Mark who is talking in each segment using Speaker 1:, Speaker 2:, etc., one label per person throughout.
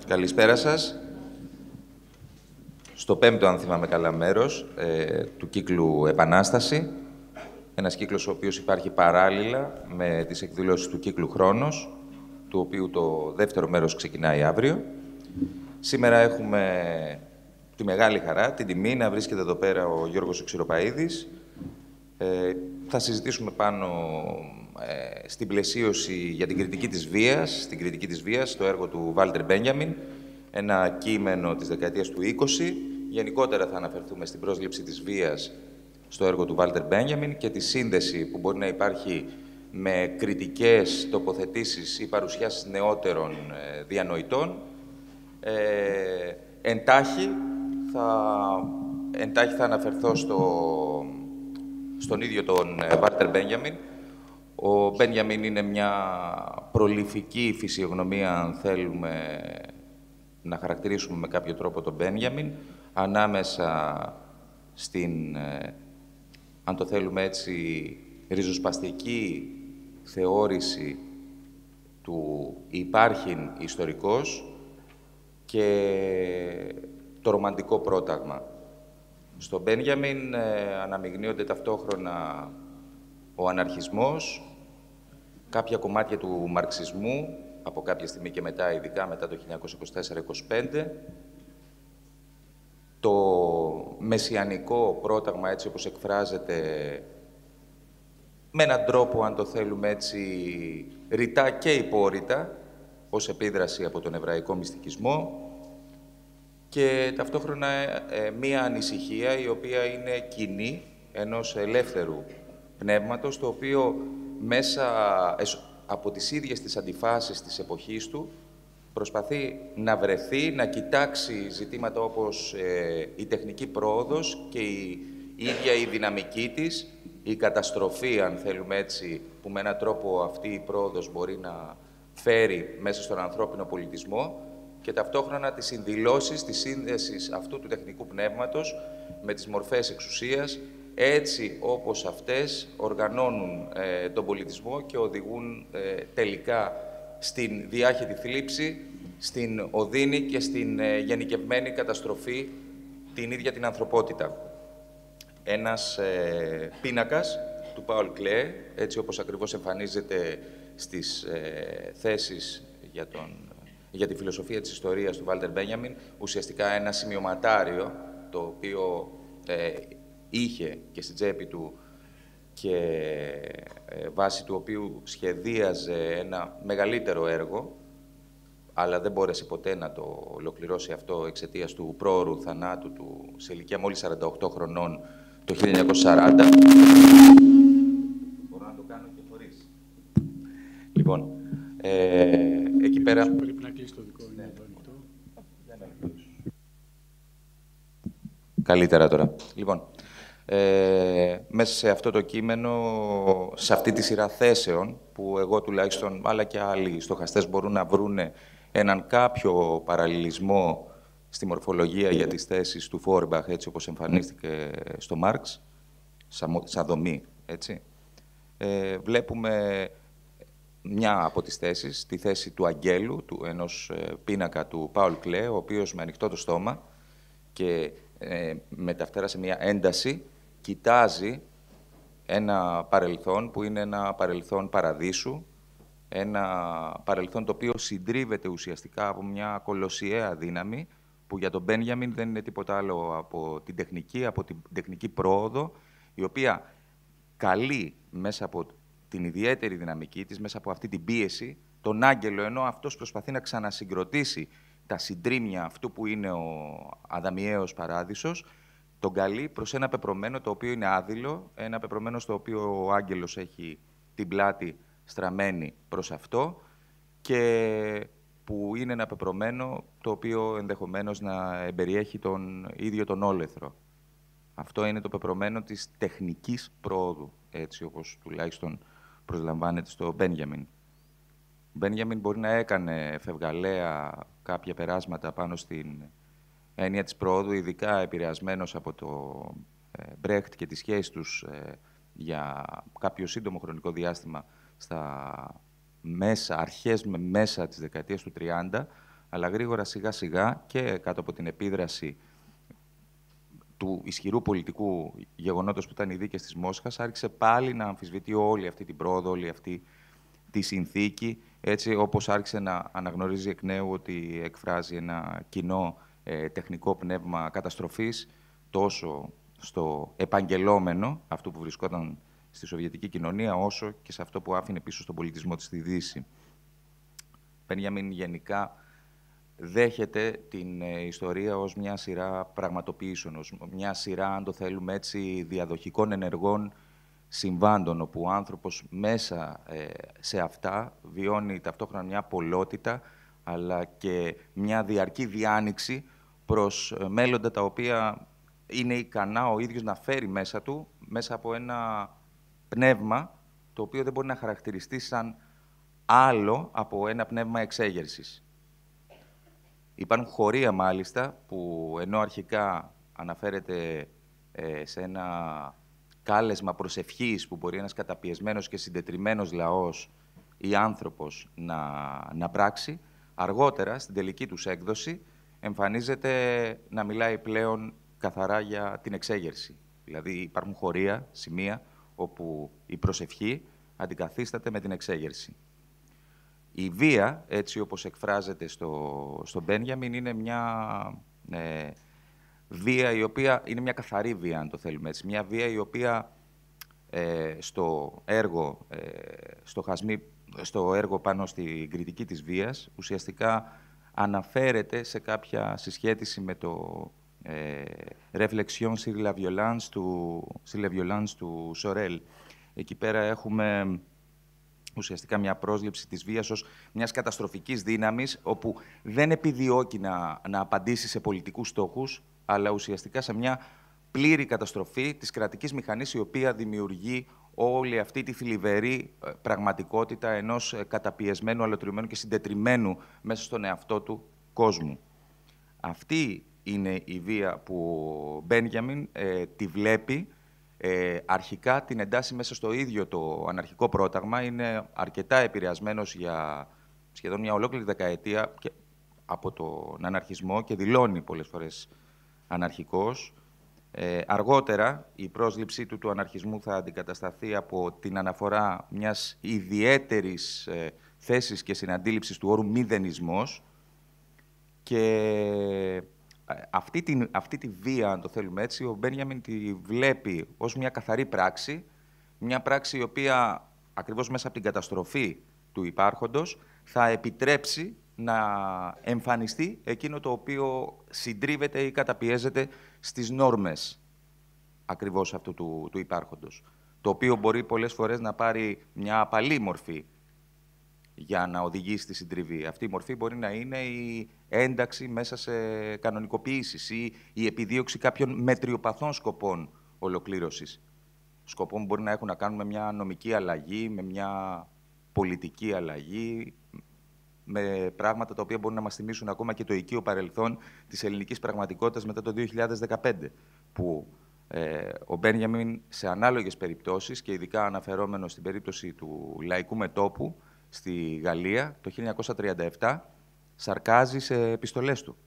Speaker 1: Καλησπέρα σας. Στο πέμπτο, αν θυμάμαι καλά, μέρος του κύκλου Επανάσταση. Ένας κύκλος ο οποίος υπάρχει παράλληλα με τις εκδηλώσεις του κύκλου Χρόνος, του οποίου το δεύτερο μέρος ξεκινάει αύριο. Σήμερα έχουμε τη μεγάλη χαρά, την τιμή να βρίσκεται εδώ πέρα ο Γιώργος Ξηροπαΐδης. Θα συζητήσουμε πάνω στην πλαισίωση για την κριτική της βίας, στο έργο του Βάλτερ Μπένιαμιν, ένα κείμενο της δεκαετίας του 20. Γενικότερα θα αναφερθούμε στην πρόσληψη της βίας στο έργο του Βάλτερ Μπένιαμιν και τη σύνδεση που μπορεί να υπάρχει με κριτικές τοποθετήσεις ή παρουσιάσεις νεότερων διανοητών. Εντάχει θα αναφερθώ στον ίδιο τον Βάλτερ Μπένιαμιν. Ο Μπένιαμιν είναι μια προληφική φυσιογνωμία, αν θέλουμε να χαρακτηρίσουμε με κάποιο τρόπο τον Μπένιαμιν, ανάμεσα στην, αν το θέλουμε έτσι, ριζοσπαστική θεώρηση του υπάρχειν ιστορικός και το ρομαντικό πρόταγμα. Στον Μπένιαμιν αναμειγνύονται ταυτόχρονα ο αναρχισμός, κάποια κομμάτια του μαρξισμού, από κάποια στιγμή και μετά, ειδικά μετά το 1924-25, το μεσιανικό πρόταγμα, έτσι όπως εκφράζεται, με έναν τρόπο, αν το θέλουμε έτσι, ρητά και υπόρρητα, ως επίδραση από τον εβραϊκό μυστικισμό, και ταυτόχρονα μία ανησυχία η οποία είναι κοινή ενός ελεύθερου πνεύματος, το οποίο μέσα από τις ίδιες τις αντιφάσεις της εποχής του προσπαθεί να βρεθεί, να κοιτάξει ζητήματα όπως η τεχνική πρόοδος και η ίδια η δυναμική της, η καταστροφή, αν θέλουμε έτσι, που με έναν τρόπο αυτή η πρόοδος μπορεί να φέρει μέσα στον ανθρώπινο πολιτισμό, και ταυτόχρονα τις συνδηλώσεις, τις σύνδεσης αυτού του τεχνικού πνεύματος με τις μορφές εξουσίας, έτσι όπως αυτές οργανώνουν τον πολιτισμό και οδηγούν τελικά στην διάχυτη θλίψη, στην οδύνη και στην γενικευμένη καταστροφή την ίδια την ανθρωπότητα. Ένας πίνακας του Πάουλ Κλέ, έτσι όπως ακριβώς εμφανίζεται στις θέσεις για τη φιλοσοφία της ιστορίας του Βάλτερ Μπένιαμιν, ουσιαστικά ένα σημειωματάριο, το οποίο είχε και στην τσέπη του και βάσει του οποίου σχεδίαζε ένα μεγαλύτερο έργο, αλλά δεν μπόρεσε ποτέ να το ολοκληρώσει αυτό εξαιτίας του πρόωρου θανάτου του σε ηλικία μόλις 48 χρονών το 1940. Μπορώ να το κάνω και χωρίς. Λοιπόν, εκεί πέρα...
Speaker 2: Πρέπει να κλείσει το δικό είναι εδώ ανοιχτό.
Speaker 1: Καλύτερα τώρα. Λοιπόν, μέσα σε αυτό το κείμενο, σε αυτή τη σειρά θέσεων, που εγώ τουλάχιστον, αλλά και άλλοι στοχαστές μπορούν να βρούνε έναν κάποιο παραλληλισμό στη μορφολογία για τις θέσεις του Φόρμπαχ, έτσι όπως εμφανίστηκε στο Μάρξ, σαν δομή, έτσι. Βλέπουμε μια από τις θέσεις, τη θέση του αγγέλου, ενός πίνακα του Πάουλ Κλέ, ο οποίος με ανοιχτό το στόμα και με τα φτερά σε μια ένταση, κοιτάζει ένα παρελθόν που είναι ένα παρελθόν παραδείσου, ένα παρελθόν το οποίο συντρίβεται ουσιαστικά από μια κολοσιαία δύναμη, που για τον Μπένιαμιν δεν είναι τίποτα άλλο από την τεχνική πρόοδο, η οποία καλεί μέσα από την ιδιαίτερη δυναμική της, μέσα από αυτή την πίεση, τον άγγελο, ενώ αυτός προσπαθεί να ξανασυγκροτήσει τα συντρίμμια αυτού που είναι ο Αδαμιαίος παράδεισος, τον καλεί προς ένα πεπρωμένο το οποίο είναι άδειλο, ένα πεπρωμένο στο οποίο ο άγγελος έχει την πλάτη στραμμένη προς αυτό και που είναι ένα πεπρωμένο το οποίο ενδεχομένως να εμπεριέχει τον ίδιο τον όλεθρο. Αυτό είναι το πεπρωμένο της τεχνικής πρόοδου, έτσι όπως τουλάχιστον προσλαμβάνεται στο Μπένιαμιν. Ο Μπένιαμιν μπορεί να έκανε φευγαλέα κάποια περάσματα πάνω στην έννοια της πρόοδου, ειδικά επηρεασμένος από το Μπρέχτ και τις σχέσεις τους για κάποιο σύντομο χρονικό διάστημα στα αρχές με μέσα της δεκαετίας του 30, αλλά γρήγορα σιγά-σιγά και κάτω από την επίδραση του ισχυρού πολιτικού γεγονότος που ήταν οι δίκες της Μόσχας, άρχισε πάλι να αμφισβητεί όλη αυτή την πρόοδο, όλη αυτή τη συνθήκη, έτσι όπως άρχισε να αναγνωρίζει εκ νέου ότι εκφράζει ένα κοινό τεχνικό πνεύμα καταστροφής, τόσο στο επαγγελόμενο, αυτού που βρισκόταν στη Σοβιετική κοινωνία, όσο και σε αυτό που άφηνε πίσω στον πολιτισμό της στη Δύση. Μπένιαμιν γενικά δέχεται την ιστορία ως μια σειρά πραγματοποιήσεων, ως μια σειρά, αν το θέλουμε έτσι, διαδοχικών ενεργών συμβάντων, όπου ο άνθρωπος μέσα σε αυτά βιώνει ταυτόχρονα μια πολλότητα, αλλά και μια διαρκή διάνοιξη προς μέλλοντα τα οποία είναι ικανά ο ίδιος να φέρει μέσα του, μέσα από ένα πνεύμα το οποίο δεν μπορεί να χαρακτηριστεί σαν άλλο από ένα πνεύμα εξέγερσης. Υπάρχουν χωρία, μάλιστα, που ενώ αρχικά αναφέρεται σε ένα κάλεσμα προσευχής που μπορεί ένας καταπιεσμένος και συντετριμμένος λαός ή άνθρωπος να πράξει, αργότερα, στην τελική τους έκδοση, εμφανίζεται να μιλάει πλέον καθαρά για την εξέγερση. Δηλαδή υπάρχουν χωρία, σημεία, όπου η προσευχή αντικαθίσταται με την εξέγερση. Η βία, έτσι όπως εκφράζεται στο Μπένιαμιν, είναι μια βία η οποία είναι μια καθαρή βία, αν το θέλουμε έτσι. Μια βία η οποία στο έργο πάνω στην κριτική της βίας ουσιαστικά αναφέρεται σε κάποια συσχέτιση με το Réflexion sur la violence του Σορέλ. Εκεί πέρα έχουμε ουσιαστικά μια πρόσληψη της βίας ως μιας καταστροφικής δύναμης, όπου δεν επιδιώκει να απαντήσει σε πολιτικούς στόχους, αλλά ουσιαστικά σε μια πλήρη καταστροφή της κρατικής μηχανής, η οποία δημιουργεί όλη αυτή τη θλιβερή πραγματικότητα ενός καταπιεσμένου, αλωτριωμένου και συντετριμμένου μέσα στον εαυτό του κόσμου. Αυτή είναι η βία που ο Μπένιαμιν τη βλέπει. Αρχικά την εντάσσει μέσα στο ίδιο το αναρχικό πρόταγμα. Είναι αρκετά επηρεασμένος για σχεδόν μια ολόκληρη δεκαετία από τον αναρχισμό και δηλώνει πολλές φορές αναρχικός. Αργότερα η πρόσληψή του αναρχισμού θα αντικατασταθεί από την αναφορά μιας ιδιαίτερης θέσης και συναντήληψης του όρου μηδενισμός, και αυτή τη βία, αν το θέλουμε έτσι, ο Μπένιαμιν τη βλέπει ως μια καθαρή πράξη, μια πράξη η οποία ακριβώς μέσα από την καταστροφή του υπάρχοντος θα επιτρέψει να εμφανιστεί εκείνο το οποίο συντρίβεται ή καταπιέζεται στις νόρμες ακριβώς αυτού του υπάρχοντος, το οποίο μπορεί πολλές φορές να πάρει μια απαλή μορφή για να οδηγήσει στη συντριβή. Αυτή η μορφή μπορεί να είναι η ένταξη μέσα σε κανονικοποιήσεις ή η επιδίωξη κάποιων μετριοπαθών σκοπών ολοκλήρωσης. Σκοπών που μπορεί να έχουν να κάνουν με μια νομική αλλαγή, με μια πολιτική αλλαγή, με πράγματα τα οποία μπορούν να μας θυμίσουν ακόμα και το οικείο παρελθόν της ελληνικής πραγματικότητας μετά το 2015, που ο Μπένιαμιν σε ανάλογες περιπτώσεις, και ειδικά αναφερόμενο στην περίπτωση του λαϊκού μετώπου στη Γαλλία το 1937, σαρκάζει σε επιστολές του.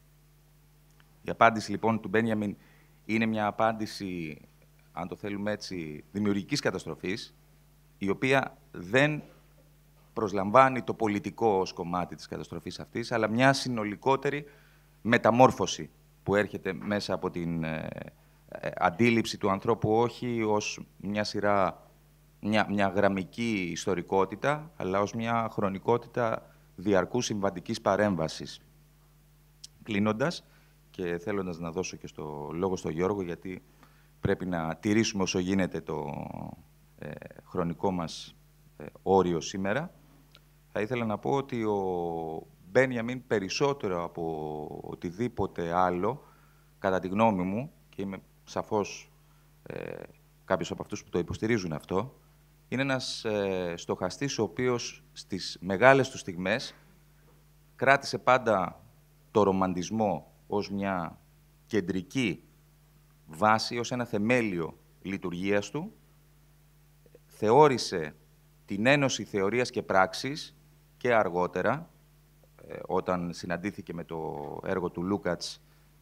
Speaker 1: Η απάντηση λοιπόν του Μπένιαμιν είναι μια απάντηση, αν το θέλουμε έτσι, δημιουργικής καταστροφής, η οποία δεν προσλαμβάνει το πολιτικό ως κομμάτι της καταστροφής αυτής, αλλά μια συνολικότερη μεταμόρφωση που έρχεται μέσα από την αντίληψη του ανθρώπου, όχι ως μια σειρά, μια γραμμική ιστορικότητα, αλλά ως μια χρονικότητα διαρκούς συμβαντικής παρέμβασης. Κλείνοντας, και θέλοντας να δώσω και λόγο στο Γιώργο, γιατί πρέπει να τηρήσουμε όσο γίνεται το χρονικό μας όριο σήμερα, θα ήθελα να πω ότι ο Μπένιαμιν περισσότερο από οτιδήποτε άλλο, κατά τη γνώμη μου, και είμαι σαφώς κάποιος από αυτούς που το υποστηρίζουν αυτό, είναι ένας στοχαστής ο οποίος στις μεγάλες του στιγμές κράτησε πάντα το ρομαντισμό ως μια κεντρική βάση, ως ένα θεμέλιο λειτουργίας του, θεώρησε την ένωση θεωρίας και πράξης και αργότερα, όταν συναντήθηκε με το έργο του Λούκατς,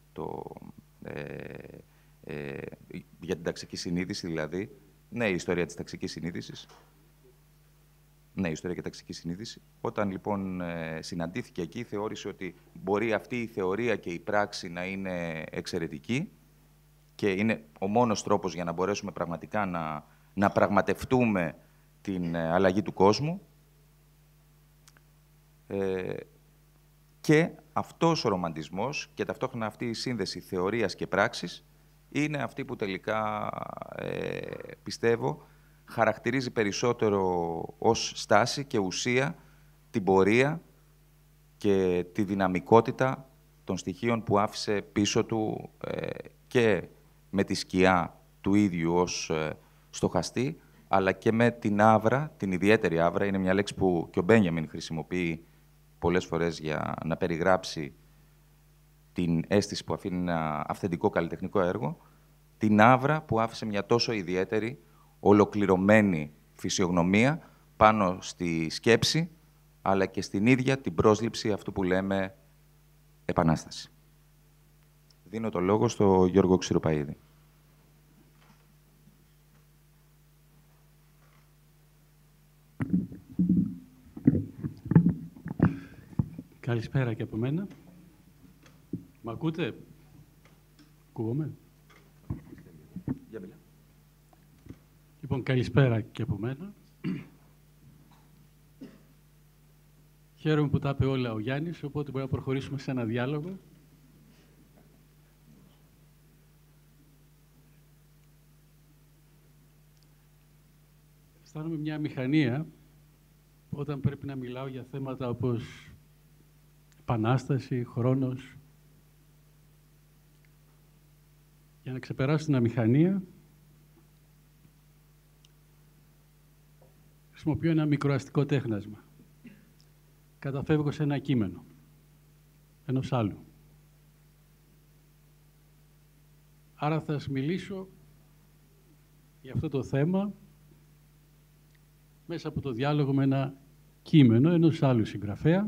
Speaker 1: για την ταξική συνείδηση δηλαδή. Ναι, η ιστορία της ταξικής συνείδησης. Ναι, η ιστορία και ταξική συνείδηση. Όταν λοιπόν συναντήθηκε εκεί, θεώρησε ότι μπορεί αυτή η θεωρία και η πράξη να είναι εξαιρετική και είναι ο μόνος τρόπος για να μπορέσουμε πραγματικά να πραγματευτούμε την αλλαγή του κόσμου. Και αυτός ο ρομαντισμός και ταυτόχρονα αυτή η σύνδεση θεωρίας και πράξης είναι αυτή που τελικά, πιστεύω, χαρακτηρίζει περισσότερο ως στάση και ουσία την πορεία και τη δυναμικότητα των στοιχείων που άφησε πίσω του και με τη σκιά του ίδιου ως στοχαστή, αλλά και με την άβρα, την ιδιαίτερη άβρα, είναι μια λέξη που και ο Μπένιαμιν χρησιμοποιεί πολλές φορές για να περιγράψει την αίσθηση που αφήνει ένα αυθεντικό καλλιτεχνικό έργο, την άβρα που άφησε μια τόσο ιδιαίτερη, ολοκληρωμένη φυσιογνωμία πάνω στη σκέψη, αλλά και στην ίδια την πρόσληψη αυτού που λέμε επανάσταση. Δίνω το λόγο στο Γιώργο Ξηροπαΐδη.
Speaker 2: Καλησπέρα και από μένα. Μ' ακούτε? Ακούγομαι? Λοιπόν, καλησπέρα και από μένα. Χαίρομαι που τα είπε όλα ο Γιάννης, οπότε μπορούμε να προχωρήσουμε σε ένα διάλογο. Αισθάνομαι μια μηχανία όταν πρέπει να μιλάω για θέματα όπως επανάσταση, χρόνος. Για να ξεπεράσω την αμηχανία, χρησιμοποιώ ένα μικροαστικό τέχνασμα. Καταφεύγω σε ένα κείμενο, ενός άλλου. Άρα θα σας μιλήσω για αυτό το θέμα μέσα από το διάλογο με ένα κείμενο ενός άλλου συγγραφέα.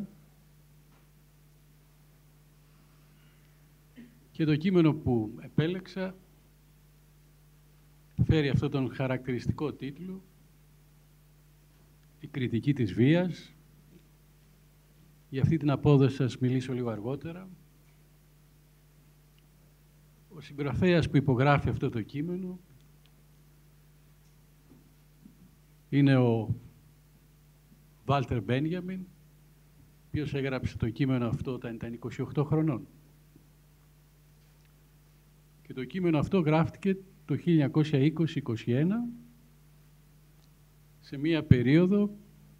Speaker 2: Και το κείμενο που επέλεξα φέρει αυτόν τον χαρακτηριστικό τίτλο «Η κριτική της βίας». Για αυτή την απόδοση σας μιλήσω λίγο αργότερα. Ο συγγραφέας που υπογράφει αυτό το κείμενο είναι ο Βάλτερ Μπένιαμιν, ο οποίος έγραψε το κείμενο αυτό όταν ήταν 28 χρονών. Και το κείμενο αυτό γράφτηκε το 1920-21 σε μία περίοδο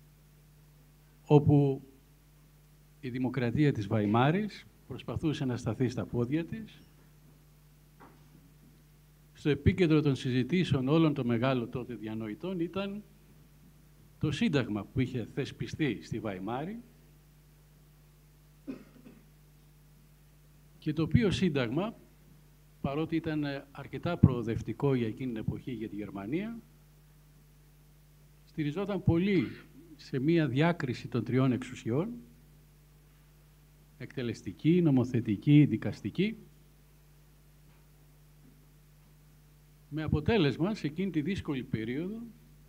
Speaker 2: όπου η δημοκρατία της Βαϊμάρης προσπαθούσε να σταθεί στα πόδια της. Στο επίκεντρο των συζητήσεων όλων των μεγάλων τότε διανοητών ήταν το Σύνταγμα που είχε θεσπιστεί στη Βαϊμάρη και το οποίο Σύνταγμα, παρότι ήταν αρκετά προοδευτικό για εκείνη την εποχή για τη Γερμανία, στηριζόταν πολύ σε μία διάκριση των τριών εξουσιών, εκτελεστική, νομοθετική, δικαστική, με αποτέλεσμα σε εκείνη τη δύσκολη περίοδο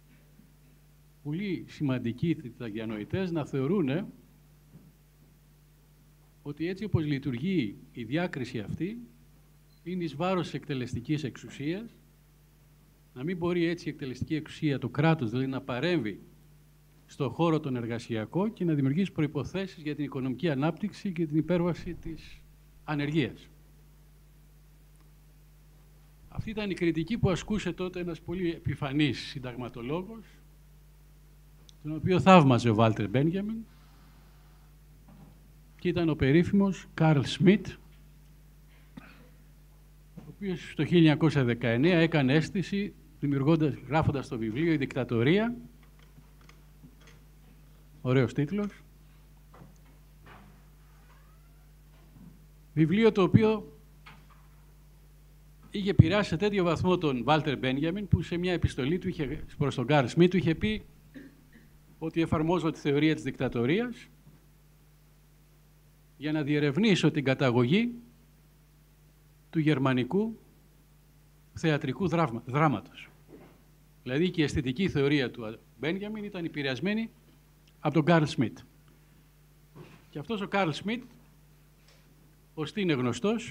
Speaker 2: πολύ σημαντικοί διανοητές να θεωρούν ότι έτσι όπως λειτουργεί η διάκριση αυτή είναι εις βάρος της εκτελεστικής εξουσίας, να μην μπορεί έτσι η εκτελεστική εξουσία, το κράτος δηλαδή, να παρέμβει στον χώρο τον εργασιακό και να δημιουργήσει προϋποθέσεις για την οικονομική ανάπτυξη και την υπέρβαση της ανεργίας. Αυτή ήταν η κριτική που ασκούσε τότε ένας πολύ επιφανής συνταγματολόγος, τον οποίο θαύμαζε ο Βάλτερ Μπένιαμιν, και ήταν ο περίφημος Καρλ Σμιτ, ο οποίος το 1919 έκανε αίσθηση, γράφοντας το βιβλίο «Η Δικτατορία», ωραίος τίτλος, βιβλίο το οποίο είχε επηρεάσει σε τέτοιο βαθμό τον Βάλτερ Μπένιαμιν, που σε μια επιστολή του προς τον Καρλ Σμιτ του είχε πει ότι εφαρμόζω τη θεωρία της δικτατορίας για να διερευνήσω την καταγωγή του γερμανικού θεατρικού δράματος. Δηλαδή και η αισθητική θεωρία του Μπένιαμιν ήταν επηρεασμένη από τον Καρλ Σμιτ. Και αυτός ο Καρλ Σμιτ, ως τι είναι γνωστός,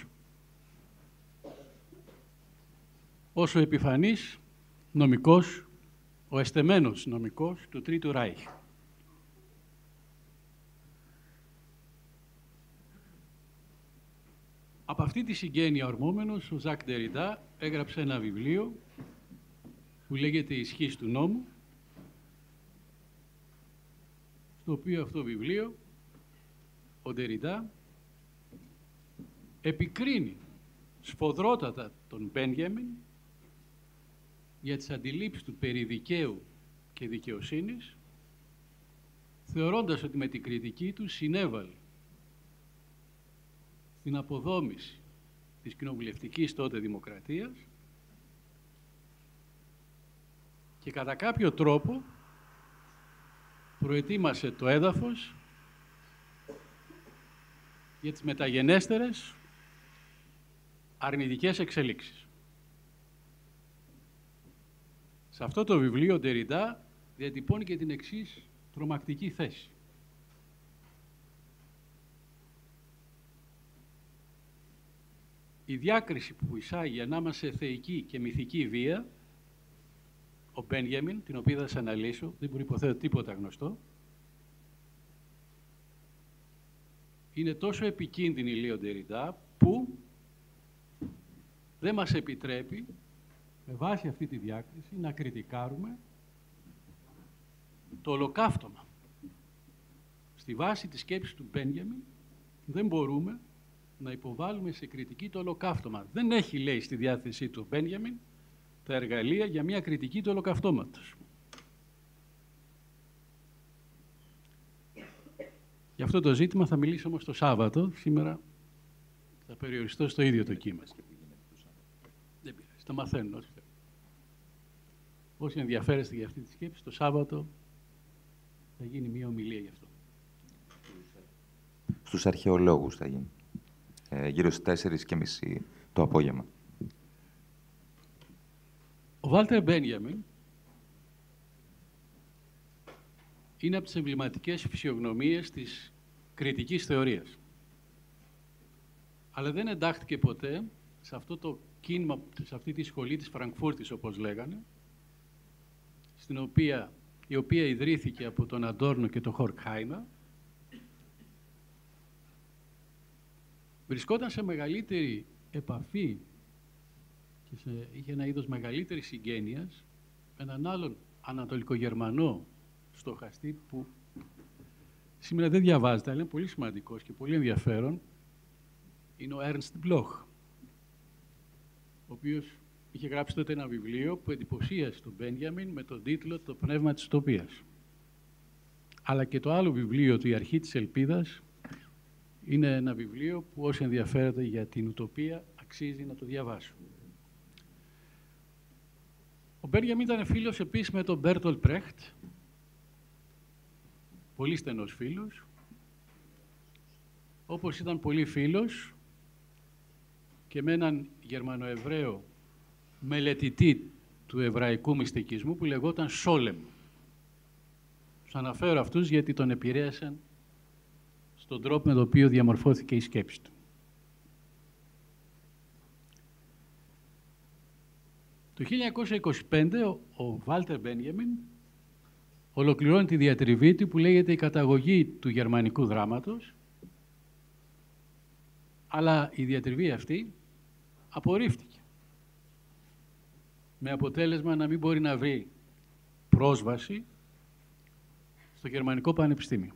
Speaker 2: ως ο επιφανής νομικός, ο εστεμένος νομικός του Τρίτου Ράιχ. Από αυτή τη συγγένεια ορμόμενος, ο Ζακ Ντεριντά έγραψε ένα βιβλίο που λέγεται «Η ισχύς του νόμου», στο οποίο αυτό βιβλίο ο Ντεριντά επικρίνει σφοδρότατα τον Μπένιαμιν για τις αντιλήψεις του περί δικαίου και δικαιοσύνης, θεωρώντας ότι με την κριτική του συνέβαλε στην αποδόμηση της κοινοβουλευτικής τότε δημοκρατίας και κατά κάποιο τρόπο προετοίμασε το έδαφος για τις μεταγενέστερες αρνητικές εξελίξεις. Σε αυτό το βιβλίο ο Ντεριντά διατυπώνει και την εξής τρομακτική θέση. Η διάκριση που εισάγει ανάμεσα σε θεϊκή και μυθική βία, ο Μπένιαμιν, την οποία θα σας αναλύσω, δεν μπορεί υποθέτω τίποτα γνωστό, είναι τόσο επικίνδυνη, λέει ο Ντεριντά, που δεν μας επιτρέπει, με βάση αυτή τη διάκριση, να κριτικάρουμε το ολοκαύτωμα. Στη βάση της σκέψης του Μπένιαμιν δεν μπορούμε να υποβάλουμε σε κριτική το ολοκαύτωμα. Δεν έχει, λέει, στη διάθεσή του Μπένιαμιν τα εργαλεία για μια κριτική του ολοκαυτώματος. Για αυτό το ζήτημα θα μιλήσω όμως το Σάββατο. Σήμερα θα περιοριστώ στο ίδιο το κείμενο. Δεν πειράζει, το μαθαίνω. Όσοι ενδιαφέρεστε για αυτή τη σκέψη, το Σάββατο θα γίνει μια ομιλία γι' αυτό.
Speaker 3: Στους αρχαιολόγους θα γίνει. Γύρω στις 4:30 το απόγευμα.
Speaker 2: Ο Βάλτερ Μπένιαμιν είναι από τις εμβληματικές φυσιογνωμίες της κριτικής θεωρίας. Αλλά δεν εντάχθηκε ποτέ σε αυτό το κίνημα, σε αυτή τη σχολή της Φραγκφούρτης, όπως λέγανε, η οποία ιδρύθηκε από τον Αντόρνο και τον Χορκχάιμερ. Βρισκόταν σε μεγαλύτερη επαφή και είχε ένα είδος μεγαλύτερης συγγένειας με έναν άλλον Ανατολικογερμανό στοχαστή που σήμερα δεν διαβάζεται, αλλά είναι πολύ σημαντικός και πολύ ενδιαφέρον. Είναι ο Έρνστ Μπλοχ, ο οποίος είχε γράψει τότε ένα βιβλίο που εντυπωσίασε τον Μπένιαμιν με τον τίτλο «Το πνεύμα της ουτοπίας». Αλλά και το άλλο βιβλίο του «Η αρχή της ελπίδας» είναι ένα βιβλίο που όσοι ενδιαφέρονται για την ουτοπία αξίζει να το διαβάσουν. Ο Μπένιαμιν ήταν φίλος επίσης με τον Μπέρτολ Πρέχτ, πολύ στενός φίλος, όπως ήταν πολύ φίλος και με έναν Γερμανοεβραίο μελετητή του εβραϊκού μυστικισμού που λεγόταν Σόλεμ. Τους αναφέρω αυτούς γιατί τον επηρέασαν στον τρόπο με τον οποίο διαμορφώθηκε η σκέψη του. Το 1925 ο Βάλτερ Μπένιαμιν ολοκληρώνει τη διατριβή του που λέγεται «Η καταγωγή του γερμανικού δράματος», αλλά η διατριβή αυτή απορρίφθηκε με αποτέλεσμα να μην μπορεί να βρει πρόσβαση στο Γερμανικό Πανεπιστήμιο.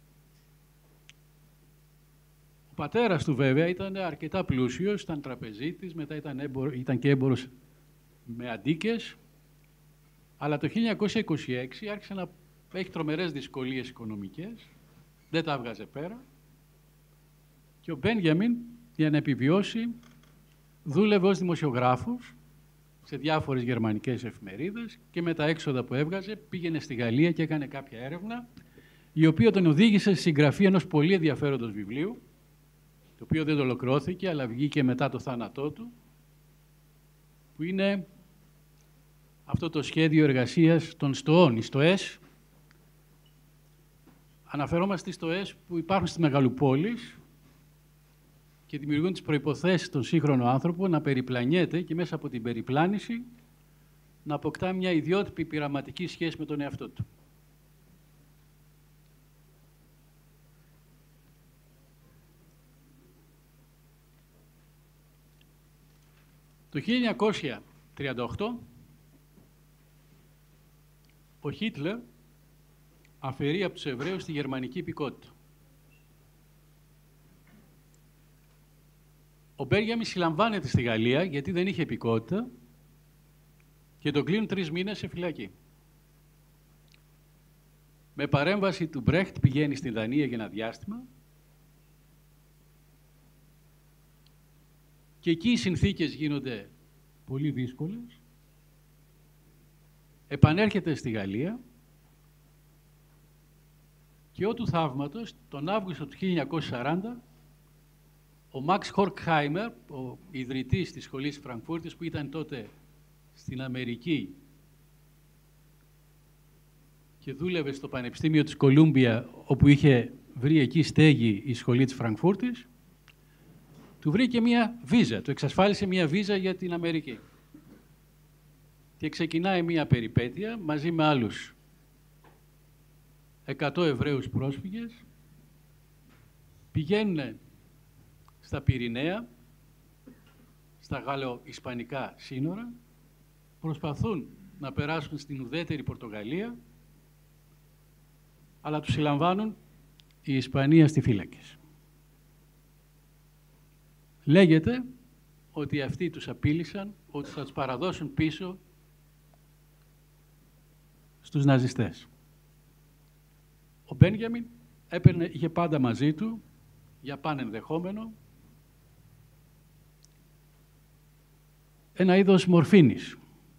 Speaker 2: Ο πατέρας του βέβαια ήταν αρκετά πλούσιος, ήταν τραπεζίτης, μετά ήταν και έμπορος με αντίκες, αλλά το 1926 άρχισε να έχει τρομερές δυσκολίες οικονομικές, δεν τα έβγαζε πέρα και ο Μπένιαμιν για να επιβιώσει δούλευε ως δημοσιογράφος σε διάφορες γερμανικές εφημερίδες και με τα έξοδα που έβγαζε πήγαινε στη Γαλλία και έκανε κάποια έρευνα η οποία τον οδήγησε στη συγγραφή ενός πολύ ενδιαφέροντος βιβλίου το οποίο δεν ολοκληρώθηκε, αλλά βγήκε μετά το θάνατό του, που είναι αυτό το σχέδιο εργασίας των στοών, οι στοές. Αναφερόμαστε στις στοές που υπάρχουν στις μεγαλοπόλεις και δημιουργούν τις προϋποθέσεις στον σύγχρονο άνθρωπο να περιπλανιέται και μέσα από την περιπλάνηση να αποκτά μια ιδιότυπη πειραματική σχέση με τον εαυτό του. Το 1938 ο Χίτλερ αφαιρεί από τους Εβραίους τη γερμανική υπηκότητα. Ο Μπένιαμιν συλλαμβάνεται στη Γαλλία γιατί δεν είχε υπηκότητα και τον κλείνουν 3 μήνες σε φυλακή. Με παρέμβαση του Μπρέχτ πηγαίνει στη Δανία για ένα διάστημα και εκεί οι συνθήκες γίνονται πολύ δύσκολες. Επανέρχεται στη Γαλλία και ό του θαύματος, τον Αύγουστο του 1940, ο Μαξ Χορκχάιμερ, ο ιδρυτής της σχολής Φραγκφούρτης, που ήταν τότε στην Αμερική και δούλευε στο Πανεπιστήμιο της Κολούμπια, όπου είχε βρει εκεί στέγη η σχολή της Φραγκφούρτης, του βρήκε μία βίζα, του εξασφάλισε μία βίζα για την Αμερική. Και ξεκινάει μία περιπέτεια μαζί με άλλους 100 Εβραίους πρόσφυγες, πηγαίνουν στα Πυρηναία, στα γαλλο-ισπανικά σύνορα, προσπαθούν να περάσουν στην ουδέτερη Πορτογαλία, αλλά τους συλλαμβάνουν οι Ισπανοί αστιφύλακες. Λέγεται ότι αυτοί τους απείλησαν ότι θα τους παραδώσουν πίσω στους ναζιστές. Ο Μπένιαμιν είχε πάντα μαζί του, για πανενδεχόμενο, ένα είδος μορφίνης.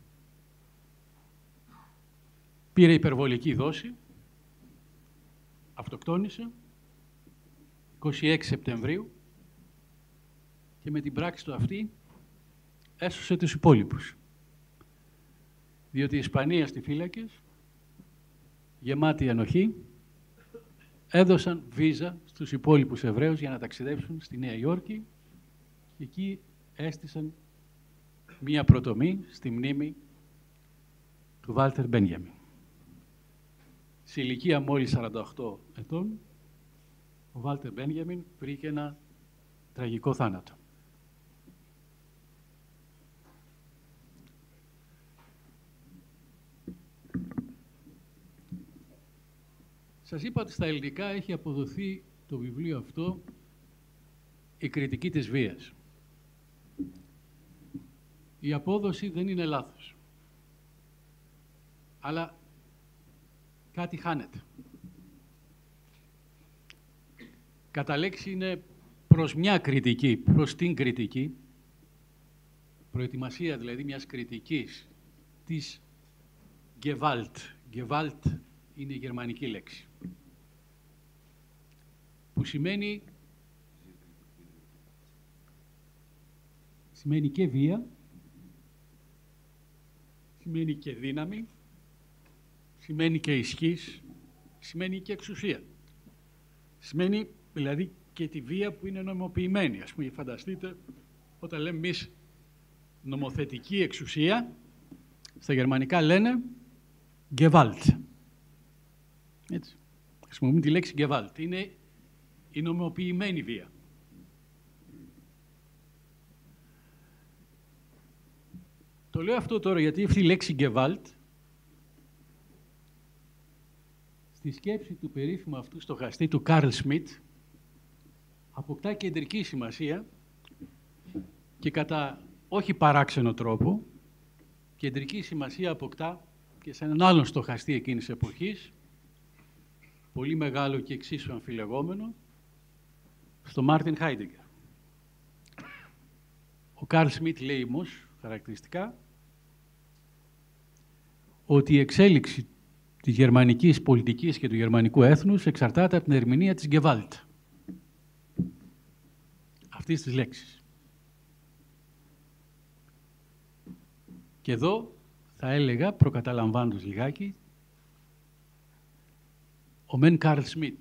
Speaker 2: Πήρε υπερβολική δόση, αυτοκτόνησε, 26 Σεπτεμβρίου, και με την πράξη του αυτή έσωσε τους υπόλοιπους. Διότι οι Ισπανοί αστιφύλακες, γεμάτοι ενοχή, έδωσαν βίζα στους υπόλοιπους Εβραίους για να ταξιδέψουν στη Νέα Υόρκη και εκεί έστησαν μία προτομή στη μνήμη του Βάλτερ Μπένιαμιν. Σε ηλικία μόλις 48 ετών, ο Βάλτερ Μπένιαμιν βρήκε ένα τραγικό θάνατο. Σας είπα ότι στα ελληνικά έχει αποδοθεί το βιβλίο αυτό «Η κριτική της βίας». Η απόδοση δεν είναι λάθος. Αλλά κάτι χάνεται. Κατά λέξη είναι προς μια κριτική, προς την κριτική, προετοιμασία δηλαδή μιας κριτικής της Gewalt. Gewalt είναι η γερμανική λέξη, που σημαίνει και βία, σημαίνει και δύναμη, σημαίνει και ισχύς, σημαίνει και εξουσία. Σημαίνει δηλαδή και τη βία που είναι νομιμοποιημένη. Ας πούμε, φανταστείτε, όταν λέμε εμείς νομοθετική εξουσία, στα γερμανικά λένε Gewalt. Έτσι. Χρησιμοποιούμε τη λέξη Gewalt. Είναι η νομιμοποιημένη βία. Το λέω αυτό τώρα γιατί αυτή η λέξη Gewalt στη σκέψη του περίφημου αυτού στοχαστή του Καρλ Σμιτ αποκτά κεντρική σημασία και κατά όχι παράξενο τρόπο κεντρική σημασία αποκτά και σε έναν άλλον στοχαστή εκείνης εποχής, πολύ μεγάλο και εξίσου αμφιλεγόμενο, στο Μάρτιν Χάιντεγκερ. Ο Καρλ Σμιτ λέει όμως, χαρακτηριστικά, ότι η εξέλιξη της γερμανικής πολιτικής και του γερμανικού έθνους εξαρτάται από την ερμηνεία της Gewalt. αυτής της λέξης. Και εδώ θα έλεγα, προκαταλαμβάνοντας λιγάκι, ο μεν Καρλ Σμιτ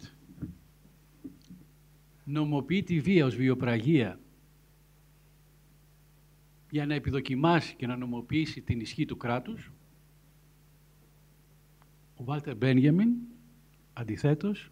Speaker 2: νομοποιεί τη βία ως βιοπραγία για να επιδοκιμάσει και να νομοποιήσει την ισχύ του κράτους. Ο Βάλτερ Μπένιαμιν, αντιθέτως,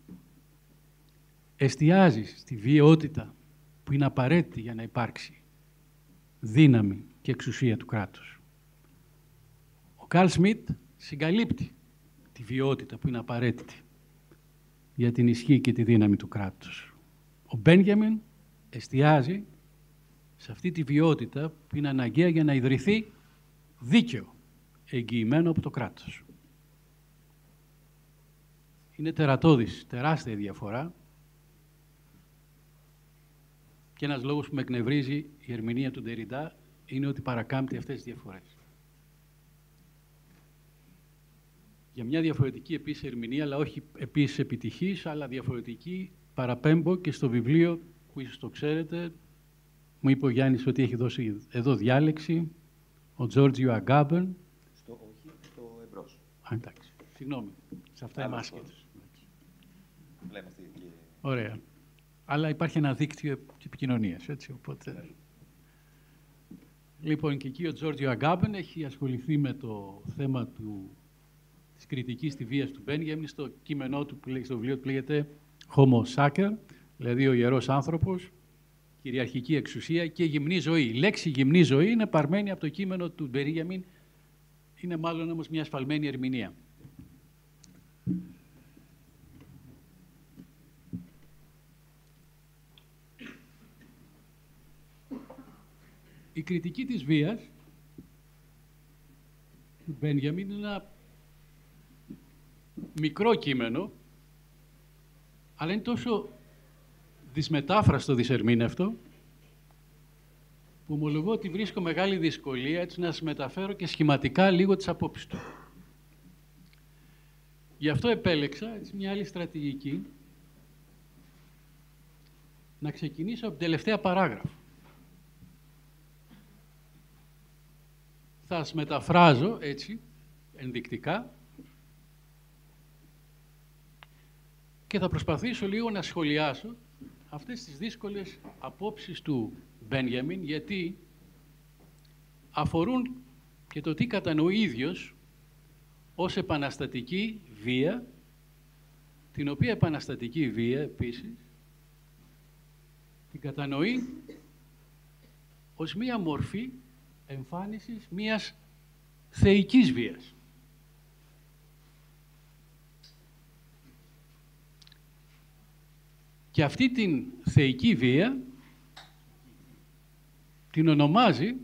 Speaker 2: εστιάζει στη βιαιότητα που είναι απαραίτητη για να υπάρξει δύναμη και εξουσία του κράτους. Ο Καρλ Σμιτ συγκαλύπτει τη βιαιότητα που είναι απαραίτητη για την ισχύ και τη δύναμη του κράτους. Ο Μπένιαμιν εστιάζει σε αυτή τη βιαιότητα που είναι αναγκαία για να ιδρυθεί δίκαιο, εγγυημένο από το κράτος. Είναι τερατώδης, τεράστια διαφορά και ένας λόγος που με εκνευρίζει η ερμηνεία του Ντεριντά είναι ότι παρακάμπτει αυτές τις διαφορές. Για μια διαφορετική επίσης ερμηνεία, αλλά όχι επίσης επιτυχής, αλλά διαφορετική, παραπέμπω και στο βιβλίο που ίσως το ξέρετε. Μου είπε ο Γιάννης ότι έχει δώσει εδώ διάλεξη, ο Τζόρτζιο Αγκάμπεν.
Speaker 3: Όχι, στο εμπρός.
Speaker 2: Εντάξει, συγγνώμη, σε αυτά είμαι άσχετος.
Speaker 3: Λέμε στη δική.
Speaker 2: Ωραία. Αλλά υπάρχει ένα δίκτυο επικοινωνίας, έτσι, οπότε... Λοιπόν, και εκεί ο Τζόρτζιο Αγκάμπεν έχει ασχοληθεί με το θέμα της κριτικής στη βία του Μπένιαμιν στο κείμενό του, στο βιβλίο του λέγεται Homo Sacer, δηλαδή ο ιερός άνθρωπος, κυριαρχική εξουσία και γυμνή ζωή. Η λέξη γυμνή ζωή είναι παρμένη από το κείμενο του Μπένιαμιν, είναι μάλλον όμως μια ασφαλμένη ερμηνεία. Η κριτική της βίας του Μπένιαμιν είναι ένα μικρό κείμενο, αλλά είναι τόσο δυσμετάφραστο, δυσερμήνευτο, που ομολογώ ότι βρίσκω μεγάλη δυσκολία έτσι να σας μεταφέρω και σχηματικά λίγο τις απόψεις του. Γι' αυτό επέλεξα έτσι, μια άλλη στρατηγική, να ξεκινήσω από την τελευταία παράγραφο. Θα σας μεταφράζω έτσι, ενδεικτικά, και θα προσπαθήσω λίγο να σχολιάσω αυτές τις δύσκολες απόψεις του Μπένιαμιν, γιατί αφορούν και το τι κατανοεί ίδιος ως επαναστατική βία, την οποία επαναστατική βία επίσης την κατανοεί ως μία μορφή εμφάνισης μίας θεϊκής βίας. Και αυτή την θεϊκή βία την ονομάζει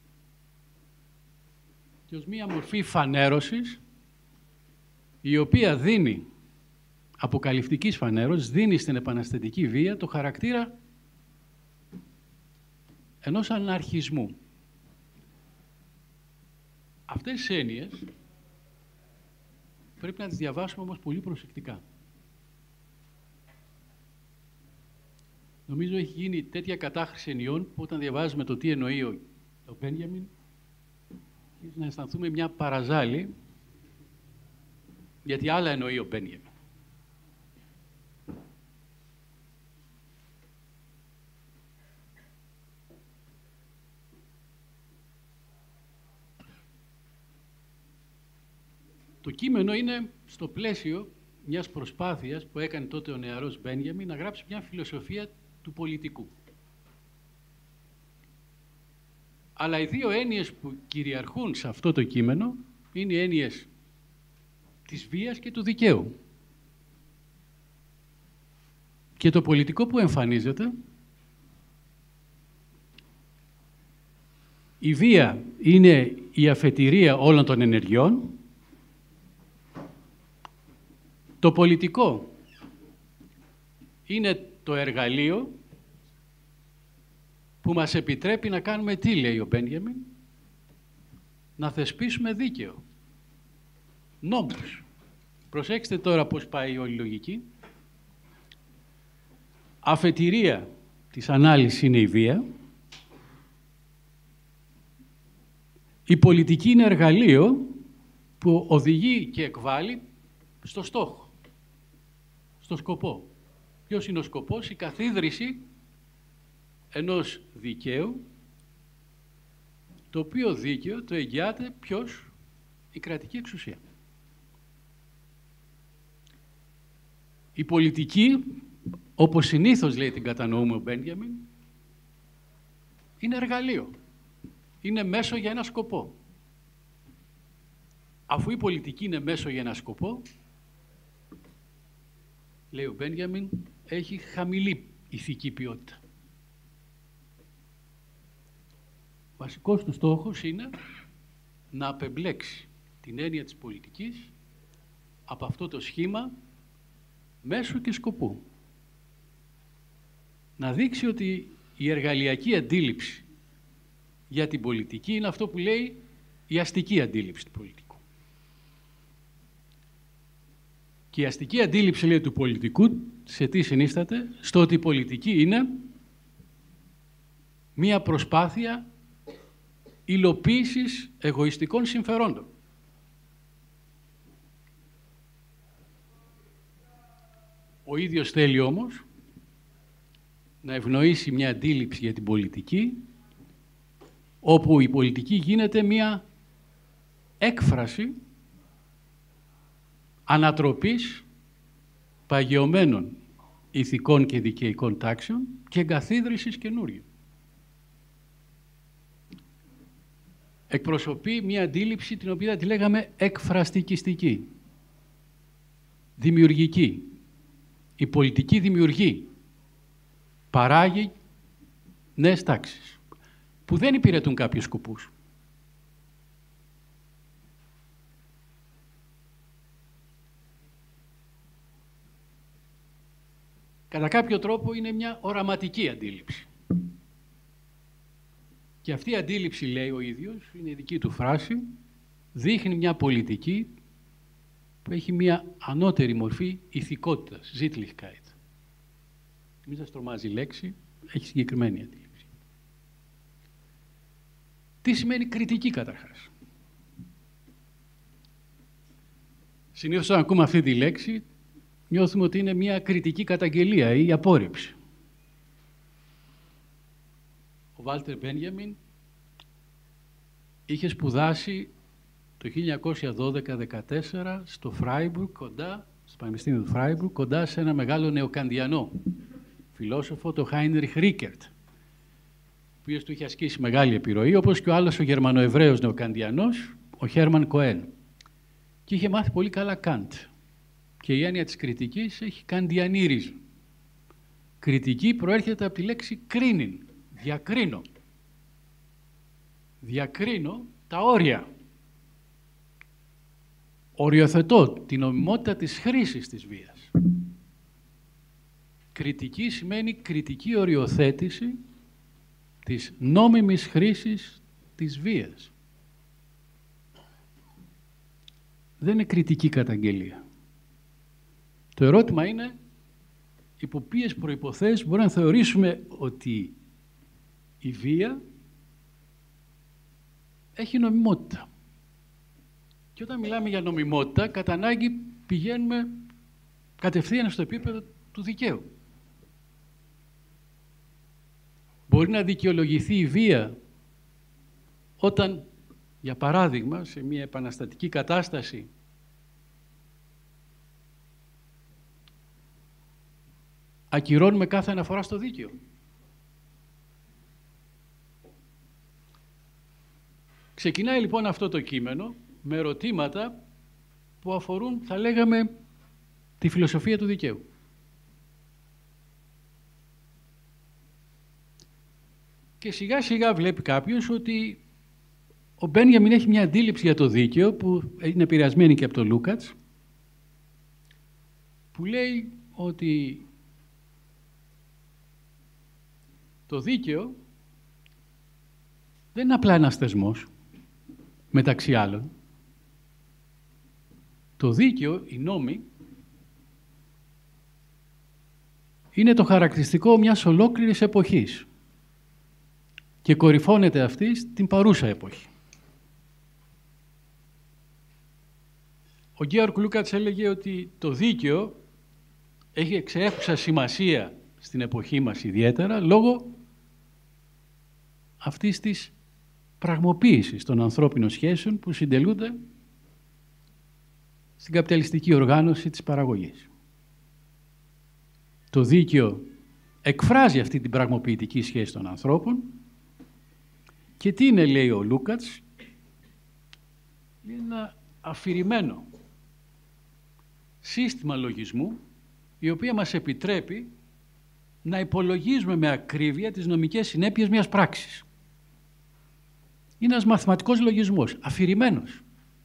Speaker 2: και ως μία μορφή φανέρωσης, η οποία δίνει, αποκαλυπτικής φανέρωσης, δίνει στην επαναστατική βία το χαρακτήρα ενός αναρχισμού. Αυτές τις έννοιες πρέπει να τις διαβάσουμε όμως πολύ προσεκτικά. Νομίζω έχει γίνει τέτοια κατάχρηση ενιών που όταν διαβάζουμε το τι εννοεί ο Μπένιαμιν, να αισθανθούμε μια παραζάλη, γιατί άλλα εννοεί ο Μπένιαμιν. Το κείμενο είναι στο πλαίσιο μιας προσπάθειας που έκανε τότε ο νεαρός Μπένιαμιν να γράψει μια φιλοσοφία του πολιτικού. Αλλά οι δύο έννοιες που κυριαρχούν σε αυτό το κείμενο είναι οι έννοιες της βίας και του δικαίου. Και το πολιτικό που εμφανίζεται, η βία είναι η αφετηρία όλων των ενεργειών, το πολιτικό είναι το εργαλείο που μας επιτρέπει να κάνουμε τι, λέει ο Μπένιαμιν, να θεσπίσουμε δίκαιο, νόμους. Προσέξτε τώρα πώς πάει όλη η λογική. Αφετηρία της ανάλυσης είναι η βία. Η πολιτική είναι εργαλείο που οδηγεί και εκβάλλει στο στόχο, στο σκοπό. Ποιος είναι ο σκοπός? Η καθίδρυση ενός δικαίου, το οποίο δίκαιο το εγγυάται ποιος? Η κρατική εξουσία. Η πολιτική, όπως συνήθως λέει την κατανοούμε ο Μπένιαμιν, είναι εργαλείο. Είναι μέσο για ένα σκοπό. Αφού η πολιτική είναι μέσο για ένα σκοπό, λέει ο Μπένιαμιν, έχει χαμηλή ηθική ποιότητα. Ο βασικός του στόχος είναι να απεμπλέξει την έννοια της πολιτικής από αυτό το σχήμα μέσου και σκοπού. Να δείξει ότι η εργαλειακή αντίληψη για την πολιτική είναι αυτό που λέει η αστική αντίληψη του πολιτικού. Και η αστική αντίληψη, λέει, του πολιτικού σε τι συνίσταται? Στο ότι η πολιτική είναι μία προσπάθεια υλοποίησης εγωιστικών συμφερόντων. Ο ίδιος θέλει όμως να ευνοήσει μια αντίληψη για την πολιτική, όπου η πολιτική γίνεται μια έκφραση ανατροπής παγιωμένων ηθικών και δικαιικών τάξεων και εγκαθίδρυσης καινούριου. Εκπροσωπεί μια αντίληψη την οποία τη λέγαμε εκφραστικιστική, δημιουργική. Η πολιτική δημιουργεί, παράγει νέες τάξεις που δεν υπηρετούν κάποιους σκοπούς. Κατά κάποιο τρόπο είναι μια οραματική αντίληψη. Και αυτή η αντίληψη, λέει ο ίδιος, είναι η δική του φράση, δείχνει μια πολιτική που έχει μια ανώτερη μορφή ηθικότητας, Sittlichkeit. Μην σας τρομάζει η λέξη, έχει συγκεκριμένη αντίληψη. Τι σημαίνει κριτική καταρχάς? Συνήθως όταν ακούμε αυτή τη λέξη, νιώθουμε ότι είναι μια κριτική καταγγελία ή απόρριψη. Ο Βάλτερ Μπένιαμιν είχε σπουδάσει το 1912-14 στο Φράιμπουργκ, στο Πανεπιστήμιο του Φράιμπουργκ, κοντά σε ένα μεγάλο νεοκαντιανό φιλόσοφο, το Χάινριχ Ρίκερτ, ο οποίος του είχε ασκήσει μεγάλη επιρροή, όπως και ο άλλος ο Γερμανοεβραίος νεοκαντιανός, ο Χέρμαν Κοέν. Και είχε μάθει πολύ καλά Καντ. Και η έννοια της κριτικής έχει καντιανή ρίζα. Κριτική προέρχεται από τη λέξη κρίνειν, διακρίνω. Διακρίνω τα όρια. Οριοθετώ την νομιμότητα της χρήσης της βίας. Κριτική σημαίνει κριτική οριοθέτηση της νόμιμης χρήσης της βίας. Δεν είναι κριτική καταγγελία. Το ερώτημα είναι υπό ποιες προϋποθέσεις μπορούμε να θεωρήσουμε ότι η βία έχει νομιμότητα. Και όταν μιλάμε για νομιμότητα, κατά ανάγκη πηγαίνουμε κατευθείαν στο επίπεδο του δικαίου. Μπορεί να δικαιολογηθεί η βία όταν, για παράδειγμα, σε μια επαναστατική κατάσταση ακυρώνουμε κάθε αναφορά στο δίκαιο. Ξεκινάει λοιπόν αυτό το κείμενο με ερωτήματα που αφορούν, θα λέγαμε, τη φιλοσοφία του δικαίου. Και σιγά σιγά βλέπει κάποιος ότι ο Μπένιαμιν έχει μια αντίληψη για το δίκαιο που είναι επηρεασμένη και από τον Λούκατς, που λέει ότι το δίκαιο δεν είναι απλά ένας θεσμός, μεταξύ άλλων. Το δίκαιο, οι νόμοι, είναι το χαρακτηριστικό μιας ολόκληρης εποχής και κορυφώνεται αυτή στην παρούσα εποχή. Ο Γκέοργκ Λούκατς έλεγε ότι το δίκαιο έχει εξέχουσα σημασία στην εποχή μας ιδιαίτερα λόγω αυτής της πραγμοποίησης των ανθρώπινων σχέσεων που συντελούνται στην καπιταλιστική οργάνωση της παραγωγής. Το δίκαιο εκφράζει αυτή την πραγμοποιητική σχέση των ανθρώπων και τι είναι, λέει ο Λούκατς, είναι ένα αφηρημένο σύστημα λογισμού η οποία μας επιτρέπει να υπολογίζουμε με ακρίβεια τις νομικές συνέπειες μιας πράξης. Είναι ένας μαθηματικός λογισμός, αφηρημένος.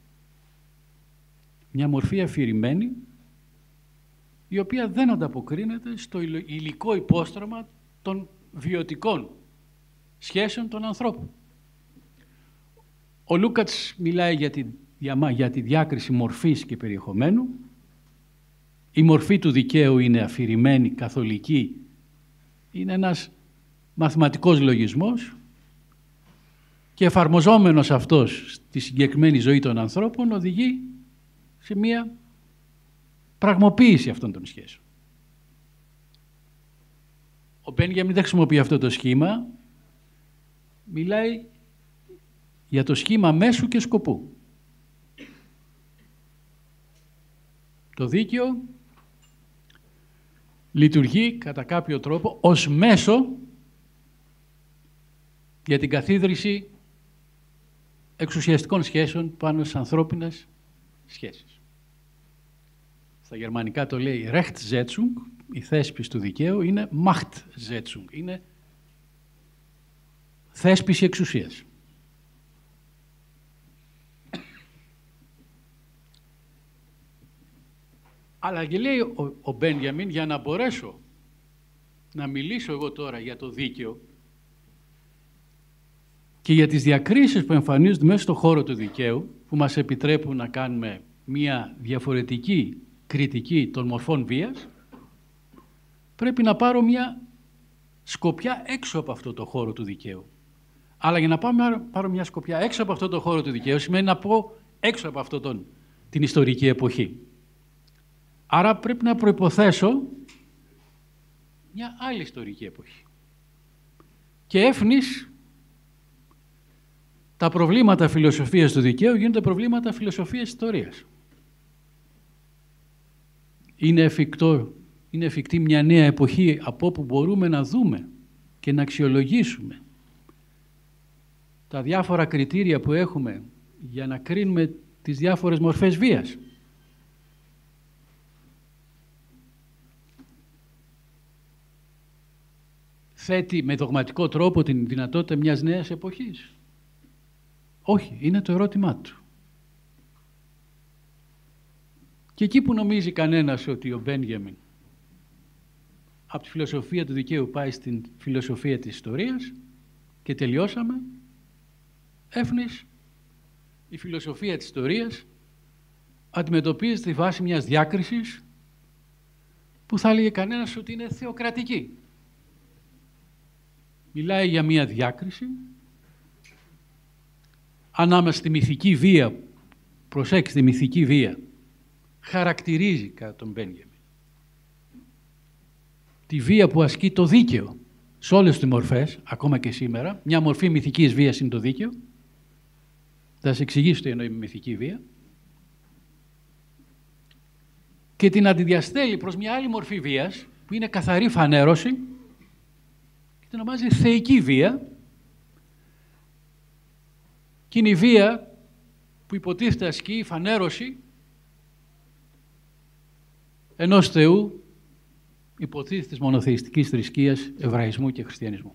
Speaker 2: Μια μορφή αφηρημένη, η οποία δεν ανταποκρίνεται στο υλικό υπόστρωμα των βιωτικών σχέσεων των ανθρώπων. Ο Λούκατς μιλάει για τη διάκριση μορφής και περιεχομένου. Η μορφή του δικαίου είναι αφηρημένη, καθολική. Είναι ένας μαθηματικός λογισμός και εφαρμοζόμενος αυτός στη συγκεκριμένη ζωή των ανθρώπων οδηγεί σε μία πραγμοποίηση αυτών των σχέσεων. Ο Μπένιαμιν δεν χρησιμοποιεί αυτό το σχήμα, μιλάει για το σχήμα μέσου και σκοπού. Το δίκαιο λειτουργεί κατά κάποιο τρόπο ως μέσο για την καθίδρυση εξουσιαστικών σχέσεων πάνω στις ανθρώπινες σχέσεις. Στα γερμανικά το λέει Rechtssetzung, η θέσπιση του δικαίου είναι Machtsetzung, είναι θέσπιση εξουσίας. Αλλά και λέει ο Μπένιαμιν, για να μπορέσω να μιλήσω εγώ τώρα για το δίκαιο και για τις διακρίσεις που εμφανίζονται μέσα στον χώρο του δικαίου, που μας επιτρέπουν να κάνουμε μια διαφορετική κριτική των μορφών βίας, πρέπει να πάρω μια σκοπιά έξω από αυτό το χώρο του δικαίου. Αλλά για να πάρω μια σκοπιά έξω από αυτό το χώρο του δικαίου σημαίνει να πω έξω από αυτό την ιστορική εποχή. Άρα πρέπει να προϋποθέσω μια άλλη ιστορική εποχή. Και έφνης τα προβλήματα φιλοσοφίας του δικαίου γίνονται προβλήματα φιλοσοφίας ιστορίας. Είναι εφικτή μια νέα εποχή από όπου μπορούμε να δούμε και να αξιολογήσουμε τα διάφορα κριτήρια που έχουμε για να κρίνουμε τις διάφορες μορφές βίας. Θέτει με δογματικό τρόπο την δυνατότητα μιας νέας εποχής. Όχι, είναι το ερώτημά του. Και εκεί που νομίζει κανένας ότι ο Μπένιαμιν από τη φιλοσοφία του δικαίου πάει στην φιλοσοφία της ιστορίας και τελειώσαμε, έφνης η φιλοσοφία της ιστορίας αντιμετωπίζεται τη βάση μιας διάκρισης που θα έλεγε κανένας ότι είναι θεοκρατική. Μιλάει για μια διάκριση ανάμεσα στη μυθική βία, προσέξτε, μυθική βία, χαρακτηρίζει κατά τον Μπένιαμιν τη βία που ασκεί το δίκαιο σε όλες τις μορφές, ακόμα και σήμερα. Μια μορφή μυθικής βίας είναι το δίκαιο. Θα σας εξηγήσω τι εννοεί μυθική βία. Και την αντιδιαστέλει προς μια άλλη μορφή βίας, που είναι καθαρή φανέρωση, και την ονομάζει θεϊκή βία. Και είναι η βία που υποτίθεται ασκεί η φανέρωση ενός Θεού, υποτίθεται της μονοθεϊστικής θρησκείας, Εβραϊσμού και Χριστιανισμού.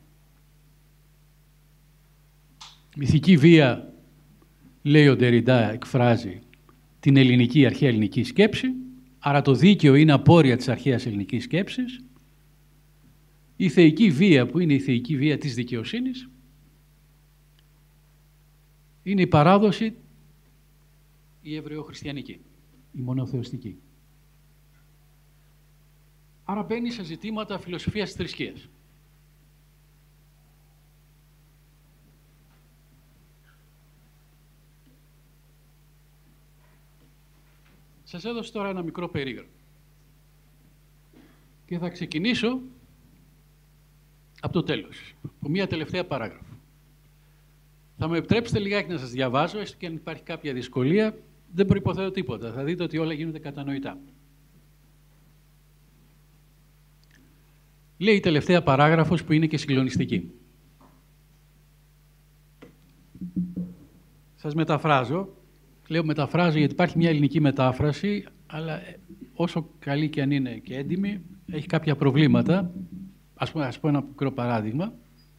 Speaker 2: Μυθική βία, λέει ο Ντεριντά, εκφράζει την ελληνική, αρχαία ελληνική σκέψη, άρα το δίκαιο είναι απόρρια της αρχαίας ελληνικής σκέψης. Η θεϊκή βία, που είναι η θεϊκή βία της δικαιοσύνης, είναι η παράδοση η εβραιοχριστιανική, η μονοθεωστική. Άρα μπαίνει σε ζητήματα φιλοσοφίας της θρησκείας. Σας έδωσα τώρα ένα μικρό περίγραφο. Και θα ξεκινήσω από το τέλος, από μία τελευταία παράγραφο. Θα μου επιτρέψετε λιγάκι να σας διαβάζω, έστω και αν υπάρχει κάποια δυσκολία, δεν προϋποθέτω τίποτα. Θα δείτε ότι όλα γίνονται κατανοητά. Λέει η τελευταία παράγραφος που είναι και συγκλονιστική. Σας μεταφράζω. Λέω μεταφράζω γιατί υπάρχει μια ελληνική μετάφραση, αλλά όσο καλή και αν είναι και έντιμη, έχει κάποια προβλήματα. Ας πω ένα μικρό παράδειγμα.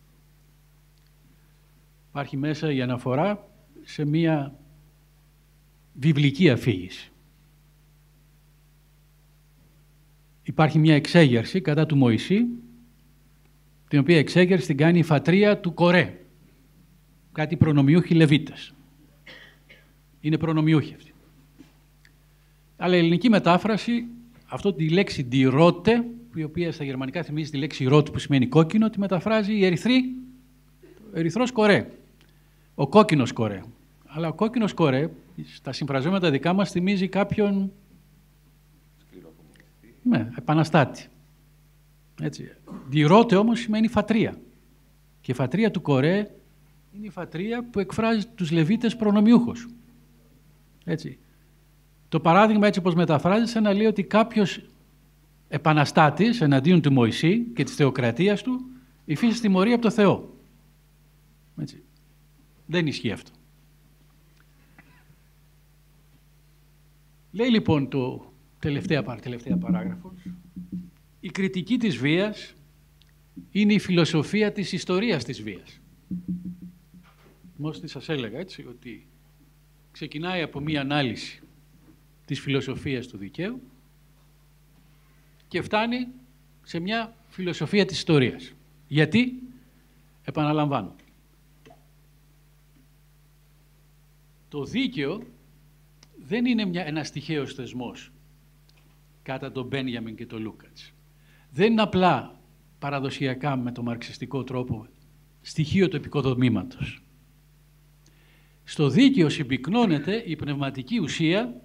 Speaker 2: Υπάρχει μέσα η αναφορά σε μια βιβλική αφήγηση. Υπάρχει μια εξέγερση κατά του Μωυσή, την οποία εξέγερση την κάνει η φατρία του Κορέ, κάτι προνομιούχοι Λεβίτες. Είναι προνομιούχοι αυτοί. Αλλά η ελληνική μετάφραση, αυτό τη λέξη «die rote», η οποία στα γερμανικά θυμίζει τη λέξη «rot» που σημαίνει κόκκινο, τη μεταφράζει η ερυθρός κορέ. Ο κόκκινος κορέ. Αλλά ο κόκκινος κορέ, στα συμφραζόμενα δικά μας, θυμίζει κάποιον επαναστάτη. Έτσι. Die rote όμως σημαίνει φατρία. Και η φατρία του Κορέ είναι η φατρία που εκφράζει τους Λεβίτες προνομιούχους. Έτσι. Το παράδειγμα, έτσι όπως μεταφράζεται, να λέει ότι κάποιος επαναστάτης εναντίον του Μωυσή και της θεοκρατίας του υφίσταται τιμωρία από το Θεό. Έτσι. Δεν ισχύει αυτό. Λέει λοιπόν το τελευταία παράγραφος, η κριτική της βίας είναι η φιλοσοφία της ιστορίας της βίας. Μόλις σας έλεγα έτσι, ότι ξεκινάει από μία ανάλυση της φιλοσοφίας του δικαίου και φτάνει σε μια φιλοσοφία της ιστορίας. Γιατί, επαναλαμβάνω, το δίκαιο δεν είναι ένας τυχαίος θεσμός κατά τον Μπένιαμιν και τον Λούκατς. Δεν είναι απλά παραδοσιακά με τον μαρξιστικό τρόπο στοιχείο του επικοδομήματος. Στο δίκαιο συμπυκνώνεται η πνευματική ουσία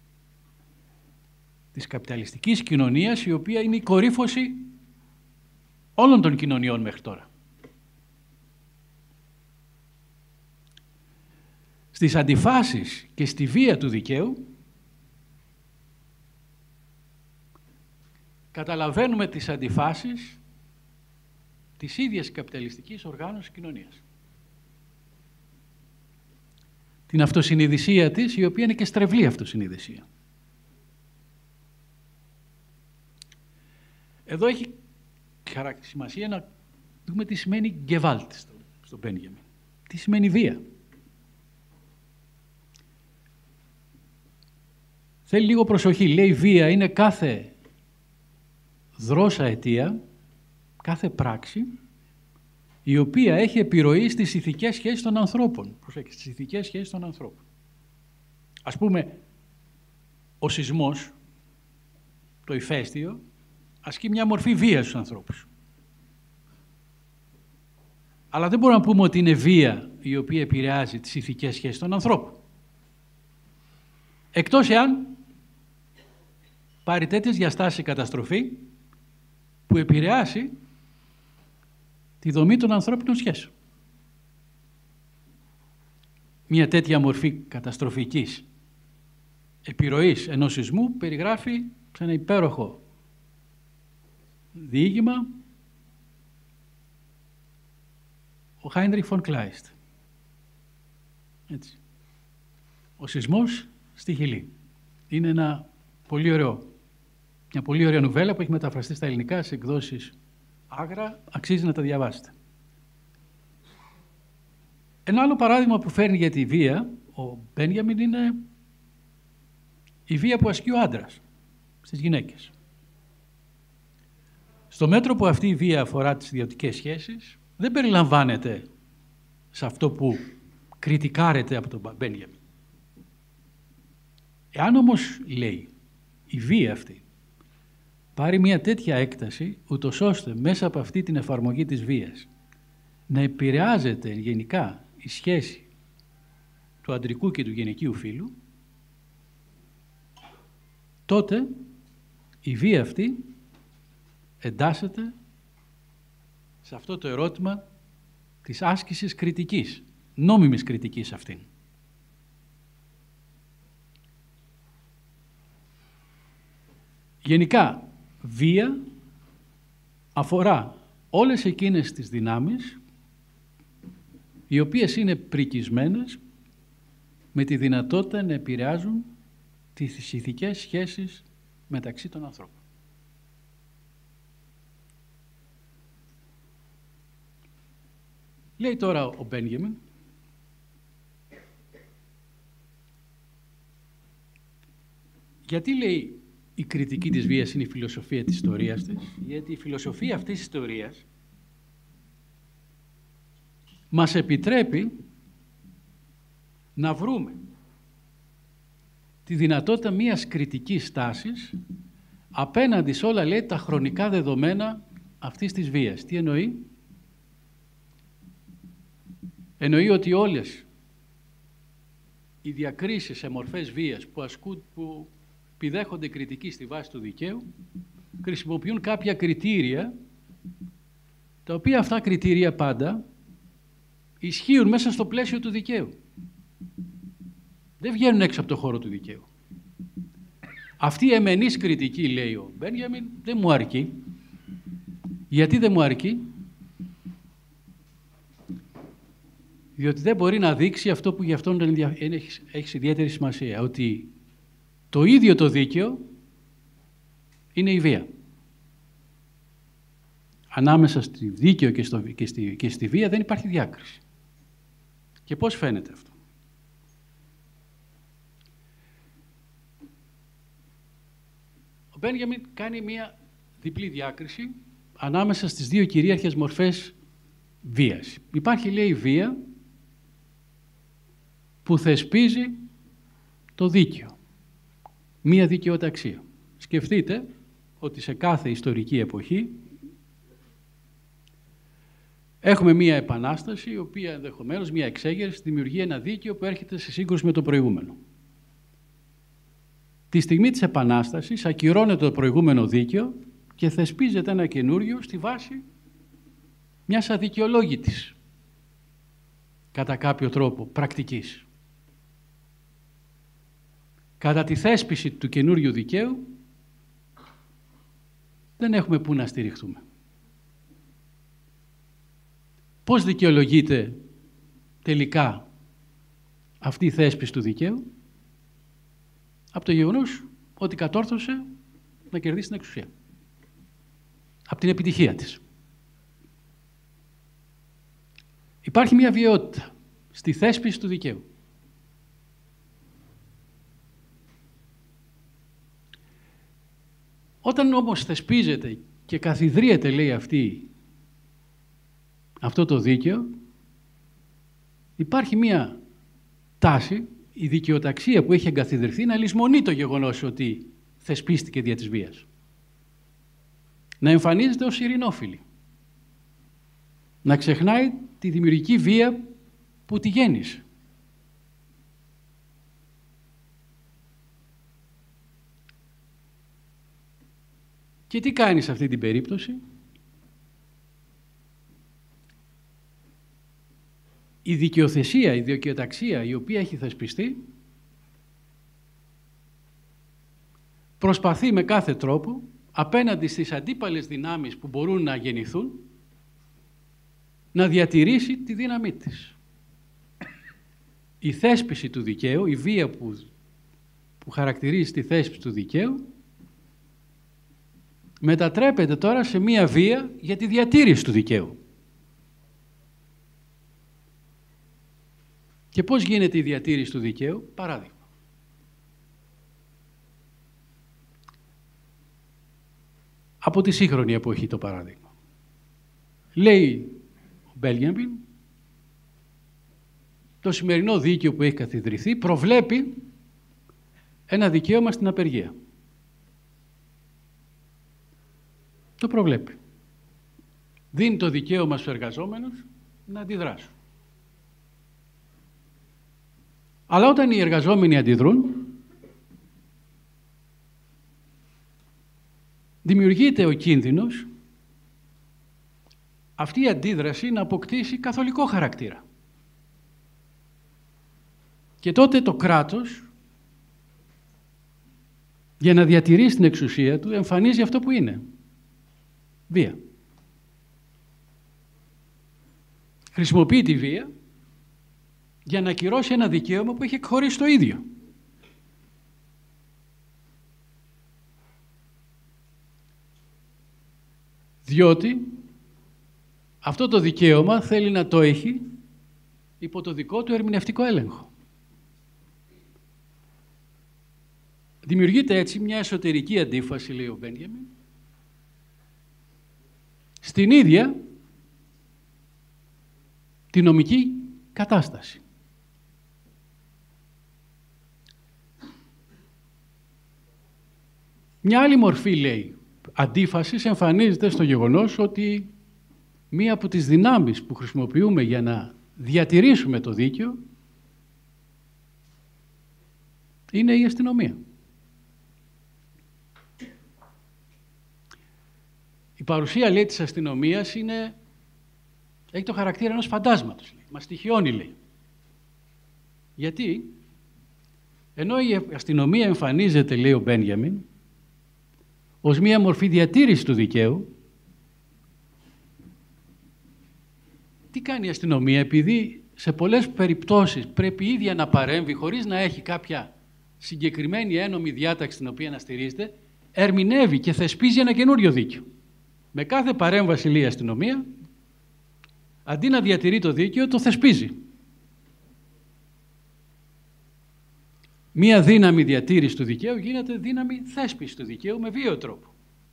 Speaker 2: της καπιταλιστικής κοινωνίας, η οποία είναι η κορύφωση όλων των κοινωνιών μέχρι τώρα. Στις αντιφάσεις και στη βία του δικαίου καταλαβαίνουμε τις αντιφάσεις της ίδιας καπιταλιστικής οργάνωσης κοινωνίας. Την αυτοσυνειδησία της, η οποία είναι και στρεβλή αυτοσυνειδησία. Εδώ έχει σημασία να δούμε τι σημαίνει Gewalt στον Μπένιαμιν. Τι σημαίνει βία. Θέλει λίγο προσοχή. Λέει βία είναι κάθε δρώσα αιτία, κάθε πράξη, η οποία έχει επιρροή στις ηθικές σχέσεις των ανθρώπων. Προσέξτε, στις ηθικές σχέσεις των ανθρώπων. Ας πούμε, ο σεισμός, το ηφαίστειο, ασκεί μια μορφή βίας στους ανθρώπους. Αλλά δεν μπορούμε να πούμε ότι είναι βία η οποία επηρεάζει τις ηθικές σχέσεις των ανθρώπων. Εκτός εάν πάρει τέτοιες διαστάσεις η καταστροφή που επηρεάσει τη δομή των ανθρώπινων σχέσεων. Μια τέτοια μορφή καταστροφικής επιρροής ενός σεισμού περιγράφει σε ένα υπέροχο διήγημα ο Χάινριχ φον Κλάιστ. Έτσι. Ο σεισμός στη Χιλή. Είναι μια πολύ ωραία νουβέλα που έχει μεταφραστεί στα ελληνικά σε εκδόσεις Άγρα, αξίζει να τα διαβάσετε. Ένα άλλο παράδειγμα που φέρνει για τη βία ο Μπένιαμιν είναι η βία που ασκεί ο άντρας στις γυναίκες. Στο μέτρο που αυτή η βία αφορά τις ιδιωτικές σχέσεις, δεν περιλαμβάνεται σε αυτό που κριτικάρεται από τον Μπένιαμιν. Εάν όμως, λέει, η βία αυτή πάρει μια τέτοια έκταση, ούτως ώστε μέσα από αυτή την εφαρμογή της βίας να επηρεάζεται γενικά η σχέση του αντρικού και του γυναικείου φύλου, τότε η βία αυτή εντάσσεται σε αυτό το ερώτημα της άσκησης κριτικής, νόμιμης κριτικής αυτήν. Γενικά, βία αφορά όλες εκείνες τις δυνάμεις οι οποίες είναι πρικισμένες με τη δυνατότητα να επηρεάζουν τις ηθικές σχέσεις μεταξύ των ανθρώπων. Λέει τώρα ο Μπένιαμιν, γιατί λέει η κριτική της βίας είναι η φιλοσοφία της ιστορίας της? Γιατί η φιλοσοφία αυτής της ιστορίας μας επιτρέπει να βρούμε τη δυνατότητα μιας κριτικής στάσης απέναντι σε όλα, λέει, τα χρονικά δεδομένα αυτής της βίας. Τι εννοεί? Εννοεί ότι όλες οι διακρίσεις σε μορφές βίας που επιδέχονται κριτική στη βάση του δικαίου χρησιμοποιούν κάποια κριτήρια, τα οποία αυτά κριτήρια πάντα ισχύουν μέσα στο πλαίσιο του δικαίου. Δεν βγαίνουν έξω από το χώρο του δικαίου. Αυτή η εμενής κριτική, λέει ο Μπένιαμιν, δεν μου αρκεί. Γιατί δεν μου αρκεί? Διότι δεν μπορεί να δείξει αυτό που για αυτόν έχει ιδιαίτερη σημασία, ότι το ίδιο το δίκαιο είναι η βία. Ανάμεσα στη δίκαιο και στη βία δεν υπάρχει διάκριση. Και πώς φαίνεται αυτό? Ο Μπένιαμιν κάνει μία διπλή διάκριση ανάμεσα στις δύο κυρίαρχες μορφές βίας. Υπάρχει, λέει, βία που θεσπίζει το δίκαιο, μία δικαιοταξία. Σκεφτείτε ότι σε κάθε ιστορική εποχή έχουμε μία επανάσταση, η οποία ενδεχομένως, μία εξέγερση, δημιουργεί ένα δίκαιο που έρχεται σε σύγκρουση με το προηγούμενο. Τη στιγμή της επανάστασης ακυρώνεται το προηγούμενο δίκαιο και θεσπίζεται ένα καινούριο στη βάση μιας αδικαιολόγητης, κατά κάποιο τρόπο, πρακτικής. Κατά τη θέσπιση του καινούριου δικαίου δεν έχουμε πού να στηριχτούμε. Πώς δικαιολογείται τελικά αυτή η θέσπιση του δικαίου? Από το γεγονός ότι κατόρθωσε να κερδίσει την εξουσία. Από την επιτυχία της. Υπάρχει μια βιαιότητα στη θέσπιση του δικαίου. Όταν όμως θεσπίζεται και καθιδρύεται, λέει, αυτό το δίκαιο, υπάρχει μια τάση, η δικαιοταξία που έχει εγκαθιδρυθεί, να λησμονεί το γεγονός ότι θεσπίστηκε δια της βίας. Να εμφανίζεται ως ειρηνόφιλη. Να ξεχνάει τη δημιουργική βία που τη γέννησε. Και τι κάνει σε αυτή την περίπτωση? Η δικαιοθεσία, η δικαιοταξία η οποία έχει θεσπιστεί προσπαθεί με κάθε τρόπο απέναντι στις αντίπαλες δυνάμεις που μπορούν να γεννηθούν να διατηρήσει τη δύναμή της. Η θέσπιση του δικαίου, η βία που χαρακτηρίζει τη θέσπιση του δικαίου μετατρέπεται τώρα σε μία βία για τη διατήρηση του δικαίου. Και πώς γίνεται η διατήρηση του δικαίου? Παράδειγμα. Από τη σύγχρονη εποχή το παράδειγμα. Λέει ο Μπένιαμιν, το σημερινό δίκαιο που έχει καθιδρυθεί προβλέπει ένα δικαίωμα στην απεργία. το προβλέπει. Δίνει το δικαίωμα στους εργαζόμενους να αντιδράσουν. Αλλά όταν οι εργαζόμενοι αντιδρούν, δημιουργείται ο κίνδυνος αυτή η αντίδραση να αποκτήσει καθολικό χαρακτήρα. Και τότε το κράτος, για να διατηρήσει την εξουσία του, εμφανίζει αυτό που είναι. Βία. Χρησιμοποιεί τη βία για να ακυρώσει ένα δικαίωμα που έχει εκχωρήσει το ίδιο. Διότι αυτό το δικαίωμα θέλει να το έχει υπό το δικό του ερμηνευτικό έλεγχο. Δημιουργείται έτσι μια εσωτερική αντίφαση, λέει ο Μπένιαμιν, στην ίδια τη νομική κατάσταση. Μια άλλη μορφή, λέει, αντίφασης εμφανίζεται στο γεγονός ότι μία από τις δυνάμεις που χρησιμοποιούμε για να διατηρήσουμε το δίκαιο είναι η αστυνομία. Η παρουσία, λέει, της αστυνομίας έχει το χαρακτήρα ενός φαντάσματος. Μας στοιχιώνει, λέει. Γιατί, ενώ η αστυνομία εμφανίζεται, λέει ο Μπένιαμιν, ως μία μορφή διατήρησης του δικαίου, τι κάνει η αστυνομία? Επειδή σε πολλές περιπτώσεις πρέπει η ίδια να παρέμβει χωρίς να έχει κάποια συγκεκριμένη ένομη διάταξη την οποία να στηρίζεται, ερμηνεύει και θεσπίζει ένα καινούριο δίκαιο. Με κάθε παρέμβαση, λέει η αστυνομία, αντί να διατηρεί το δίκαιο, το θεσπίζει. Μία δύναμη διατήρηση του δικαίου γίνεται δύναμη θέσπιση του δικαίου με βίαιο τρόπο.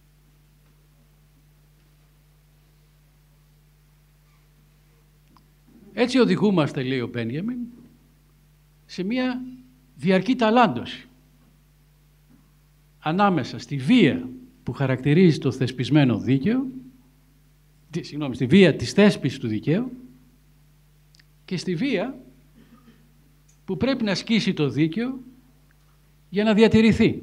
Speaker 2: Έτσι οδηγούμαστε, λέει ο Μπένιαμιν, σε μία διαρκή ταλάντωση ανάμεσα στη βία που χαρακτηρίζει το θεσπισμένο δίκαιο, στη βία της θέσπισης του δικαίου και στη βία που πρέπει να ασκήσει το δίκαιο για να διατηρηθεί.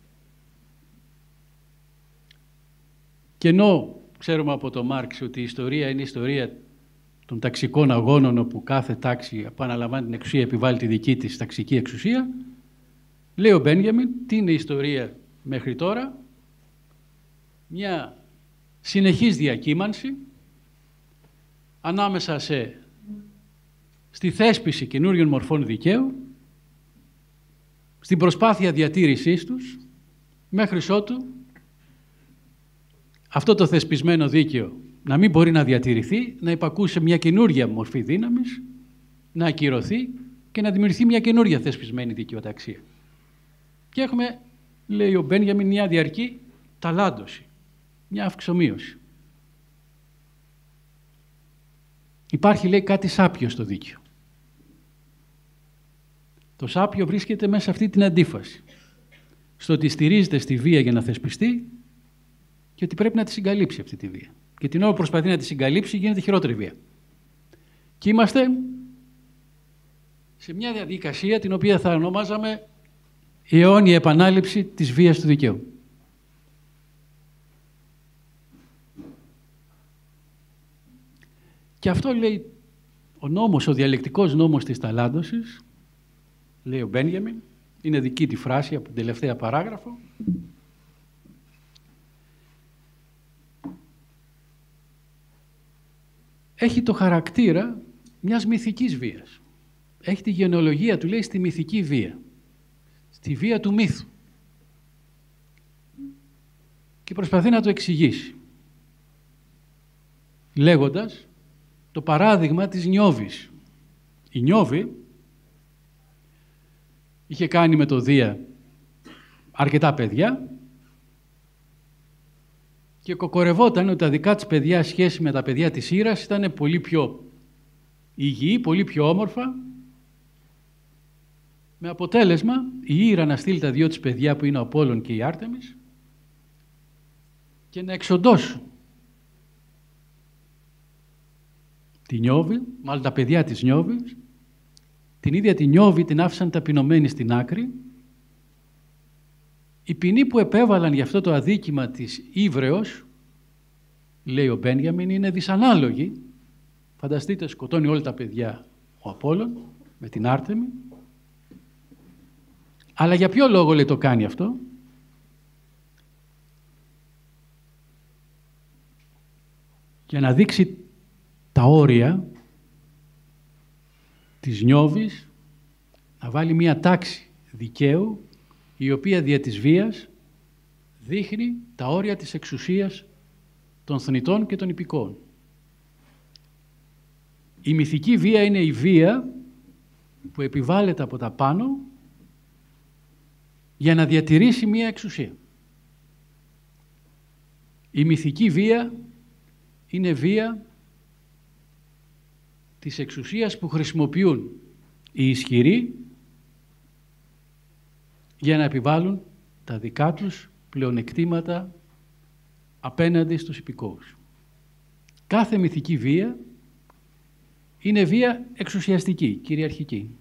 Speaker 2: Και ενώ ξέρουμε από τον Μάρξ ότι η ιστορία είναι η ιστορία των ταξικών αγώνων, όπου κάθε τάξη επαναλαμβάνει την εξουσία, επιβάλλει τη δική της ταξική εξουσία, λέει ο Μπένιαμιν, τι είναι η ιστορία μέχρι τώρα? Μια συνεχής διακύμανση ανάμεσα στη θέσπιση καινούριων μορφών δικαίου, στην προσπάθεια διατήρησής τους, μέχρι ότου αυτό το θεσπισμένο δίκαιο να μην μπορεί να διατηρηθεί, να υπακούσει μια καινούργια μορφή δύναμης, να ακυρωθεί και να δημιουργηθεί μια καινούργια θεσπισμένη δικαιοταξία. Και έχουμε, λέει ο Μπένιαμιν, μια διαρκή ταλάντωση, μια αυξομοίωση. Υπάρχει, λέει, κάτι σάπιο στο δίκαιο. Το σάπιο βρίσκεται μέσα σε αυτή την αντίφαση. Στο ότι στηρίζεται στη βία για να θεσπιστεί και ότι πρέπει να τη συγκαλύψει αυτή τη βία. Και την ώρα που προσπαθεί να τη συγκαλύψει γίνεται χειρότερη βία. Και είμαστε σε μια διαδικασία την οποία θα ονομάζαμε η αιώνια επανάληψη της βίας του δικαίου. Και αυτό, λέει, ο νόμος, ο διαλεκτικός νόμος της ταλάντωσης, λέει ο Μπένιαμιν, είναι δική τη φράση από την τελευταία παράγραφο, έχει το χαρακτήρα μιας μυθικής βίας. Έχει τη γενεολογία του, λέει, στη μυθική βία, στη βία του μύθου. Και προσπαθεί να το εξηγήσει, λέγοντας το παράδειγμα της Νιώβης. Η Νιώβη είχε κάνει με το Δία αρκετά παιδιά και κοκορευόταν ότι τα δικά της παιδιά σχέση με τα παιδιά της Ήρας ήταν πολύ πιο υγιή, πολύ πιο όμορφα, με αποτέλεσμα η Ήρα να στείλει τα δυο της παιδιά που είναι ο Απόλλων και η Άρτεμις και να εξοντώσουν τη Νιώβη, μάλλον τα παιδιά της Νιώβης, την ίδια τη Νιώβη την άφησαν ταπεινωμένη στην άκρη. Η ποινή που επέβαλαν για αυτό το αδίκημα της Ίβρεως, λέει ο Μπένιαμιν, είναι δυσανάλογη. Φανταστείτε, σκοτώνει όλα τα παιδιά ο Απόλλων με την Άρτεμη. Αλλά για ποιο λόγο, λέει, το κάνει αυτό? Για να δείξει τα όρια της Νιώβης, να βάλει μία τάξη δικαίου, η οποία δια της βίας δείχνει τα όρια της εξουσίας των θνητών και των ιππικών. Η μυθική βία είναι η βία που επιβάλλεται από τα πάνω για να διατηρήσει μία εξουσία. Η μυθική βία είναι βία της εξουσίας που χρησιμοποιούν οι ισχυροί για να επιβάλλουν τα δικά τους πλεονεκτήματα απέναντι στους ιππικόους. Κάθε μυθική βία είναι βία εξουσιαστική, κυριαρχική.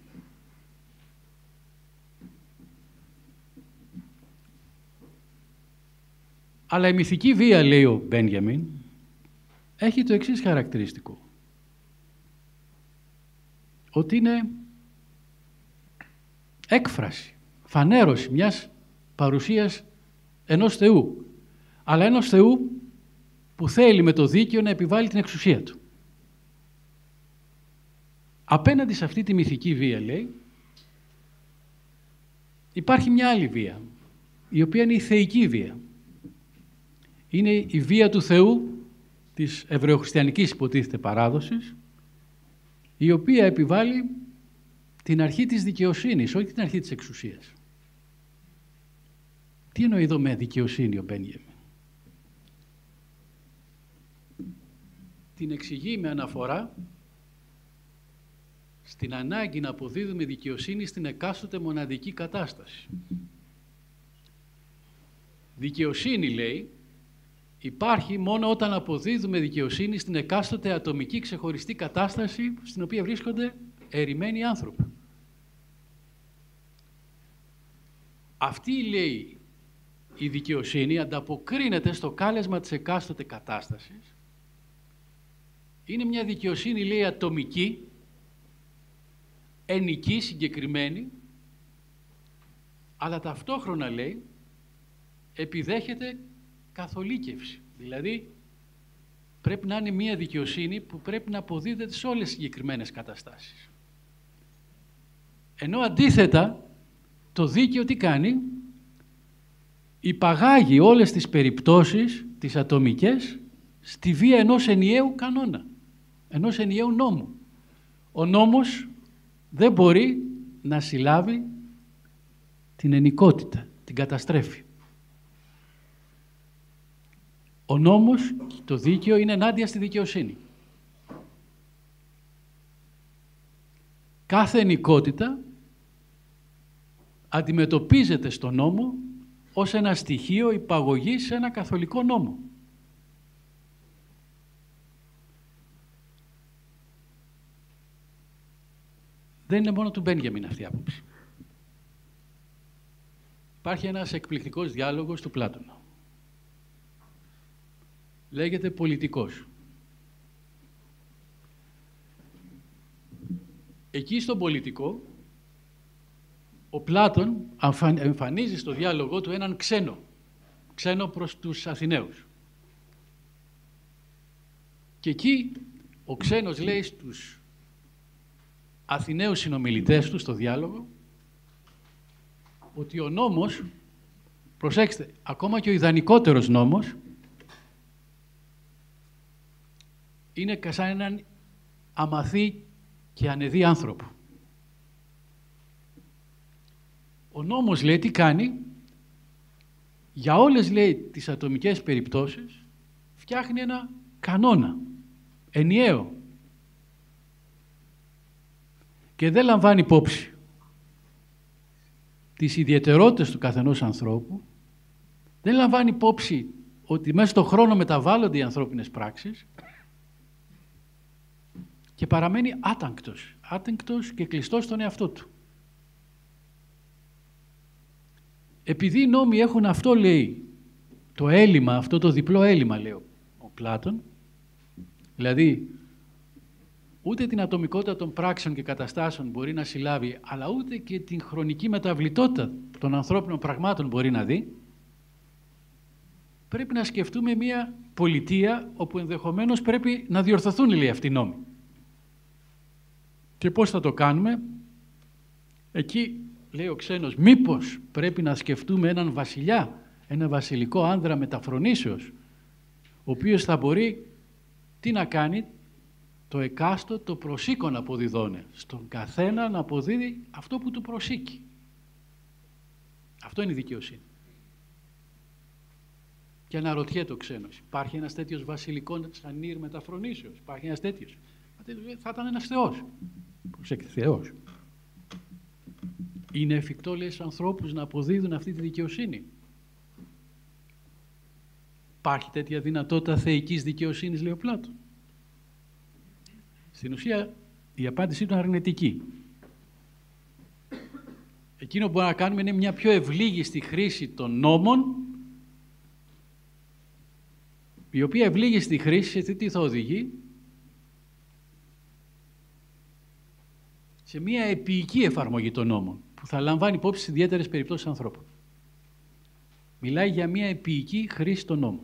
Speaker 2: Αλλά η μυθική βία, λέει ο Μπένιαμιν, έχει το εξής χαρακτηριστικό. Ότι είναι έκφραση, φανέρωση μιας παρουσίας ενός Θεού. Αλλά ενός Θεού που θέλει με το δίκαιο να επιβάλλει την εξουσία του. Απέναντι σε αυτή τη μυθική βία, λέει, υπάρχει μια άλλη βία, η οποία είναι η θεϊκή βία. Είναι η βία του Θεού, της εβραιοχριστιανικής υποτίθεται παράδοσης, η οποία επιβάλλει την αρχή της δικαιοσύνης, όχι την αρχή της εξουσίας. Τι εννοεί εδώ με δικαιοσύνη ο Μπένιαμιν? Την εξηγεί με αναφορά στην ανάγκη να αποδίδουμε δικαιοσύνη στην εκάστοτε μοναδική κατάσταση. Δικαιοσύνη, λέει, υπάρχει μόνο όταν αποδίδουμε δικαιοσύνη στην εκάστοτε ατομική ξεχωριστή κατάσταση στην οποία βρίσκονται ερημένοι άνθρωποι. Αυτή, λέει, η δικαιοσύνη ανταποκρίνεται στο κάλεσμα της εκάστοτε κατάστασης. Είναι μια δικαιοσύνη, λέει, ατομική, ενική, συγκεκριμένη, αλλά ταυτόχρονα, λέει, επιδέχεται καθολίκευση. Δηλαδή, πρέπει να είναι μια δικαιοσύνη που πρέπει να αποδίδεται σε όλες τις συγκεκριμένες καταστάσεις. Ενώ αντίθετα, το δίκαιο τι κάνει? Υπαγάγει όλες τις περιπτώσεις, τις ατομικές, στη βία ενός ενιαίου κανόνα, ενός ενιαίου νόμου. Ο νόμος δεν μπορεί να συλλάβει την ενικότητα, την καταστρέφει. Ο νόμος, το δίκαιο, είναι ενάντια στη δικαιοσύνη. Κάθε ενικότητα αντιμετωπίζεται στον νόμο ως ένα στοιχείο υπαγωγής σε ένα καθολικό νόμο. Δεν είναι μόνο του Μπένιαμιν αυτή η άποψη. Υπάρχει ένας εκπληκτικός διάλογος του Πλάτωνα. Λέγεται πολιτικός. Εκεί στον πολιτικό, ο Πλάτων εμφανίζει στο διάλογο του έναν ξένο προς τους Αθηναίους. Και εκεί ο ξένος λέει στους Αθηναίους συνομιλητές του στο διάλογο ότι ο νόμος, προσέξτε, ακόμα και ο ιδανικότερος νόμος, είναι σαν έναν αμαθή και ανεδί άνθρωπο. Ο νόμος, λέει, τι κάνει? Για όλες, λέει, τις ατομικές περιπτώσεις φτιάχνει ένα κανόνα, ενιαίο. Και δεν λαμβάνει υπόψη τις ιδιαιτερότητες του καθενός ανθρώπου, δεν λαμβάνει υπόψη ότι μέσα στον χρόνο μεταβάλλονται οι ανθρώπινες πράξεις και παραμένει άτεγκτος και κλειστός στον εαυτό του. Επειδή οι νόμοι έχουν αυτό, λέει, το έλλειμμα, αυτό το διπλό έλλειμμα, λέει ο Πλάτων, δηλαδή ούτε την ατομικότητα των πράξεων και καταστάσεων μπορεί να συλλάβει, αλλά ούτε και την χρονική μεταβλητότητα των ανθρώπινων πραγμάτων μπορεί να δει, πρέπει να σκεφτούμε μια πολιτεία όπου ενδεχομένως πρέπει να διορθωθούν, λέει, αυτοί οι νόμοι. Και πώς θα το κάνουμε? Εκεί, λέει ο Ξένος, μήπως πρέπει να σκεφτούμε έναν βασιλιά, ένα βασιλικό άνδρα μεταφρονήσεως, ο οποίος θα μπορεί τι να κάνει? Το εκάστο το προσήκον αποδιδώνε. Στον καθένα να αποδίδει αυτό που του προσήκει. Αυτό είναι η δικαιοσύνη. Και αναρωτιέται ο Ξένος, υπάρχει ένας τέτοιος βασιλικός ανήρ μεταφρονήσεως? Υπάρχει ένας τέτοιος? Θα ήταν ένας θεός. Προσέξτε, θεός. Είναι εφικτό, λέει, στους ανθρώπους να αποδίδουν αυτή τη δικαιοσύνη? Υπάρχει τέτοια δυνατότητα θεϊκής δικαιοσύνης, λέει ο Πλάτων? Στην ουσία η απάντηση του είναι αρνητική. Εκείνο που μπορούμε να κάνουμε είναι μια πιο ευλίγιστη χρήση των νόμων, η οποία ευλίγιστη χρήση σε τι θα οδηγεί? Σε μια επίοικη εφαρμογή των νόμων, που θα λαμβάνει υπόψη σε ιδιαίτερες περιπτώσεις ανθρώπων. Μιλάει για μια επίοικη χρήση των νόμων.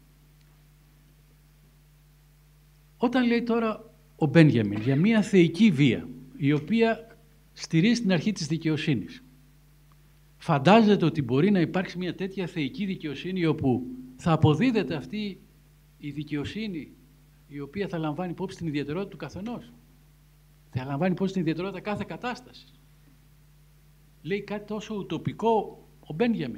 Speaker 2: Όταν λέει τώρα ο Μπένιαμιν για μια θεϊκή βία, η οποία στηρίζει την αρχή της δικαιοσύνης, φαντάζεται ότι μπορεί να υπάρξει μια τέτοια θεϊκή δικαιοσύνη όπου θα αποδίδεται αυτή η δικαιοσύνη, η οποία θα λαμβάνει υπόψη την ιδιαιτερότητα του καθενός? Θα λαμβάνει υπόψη την ιδιαιτερότητα κάθε κατάσταση? Λέει κάτι τόσο ουτοπικό ο Μπένιαμιν?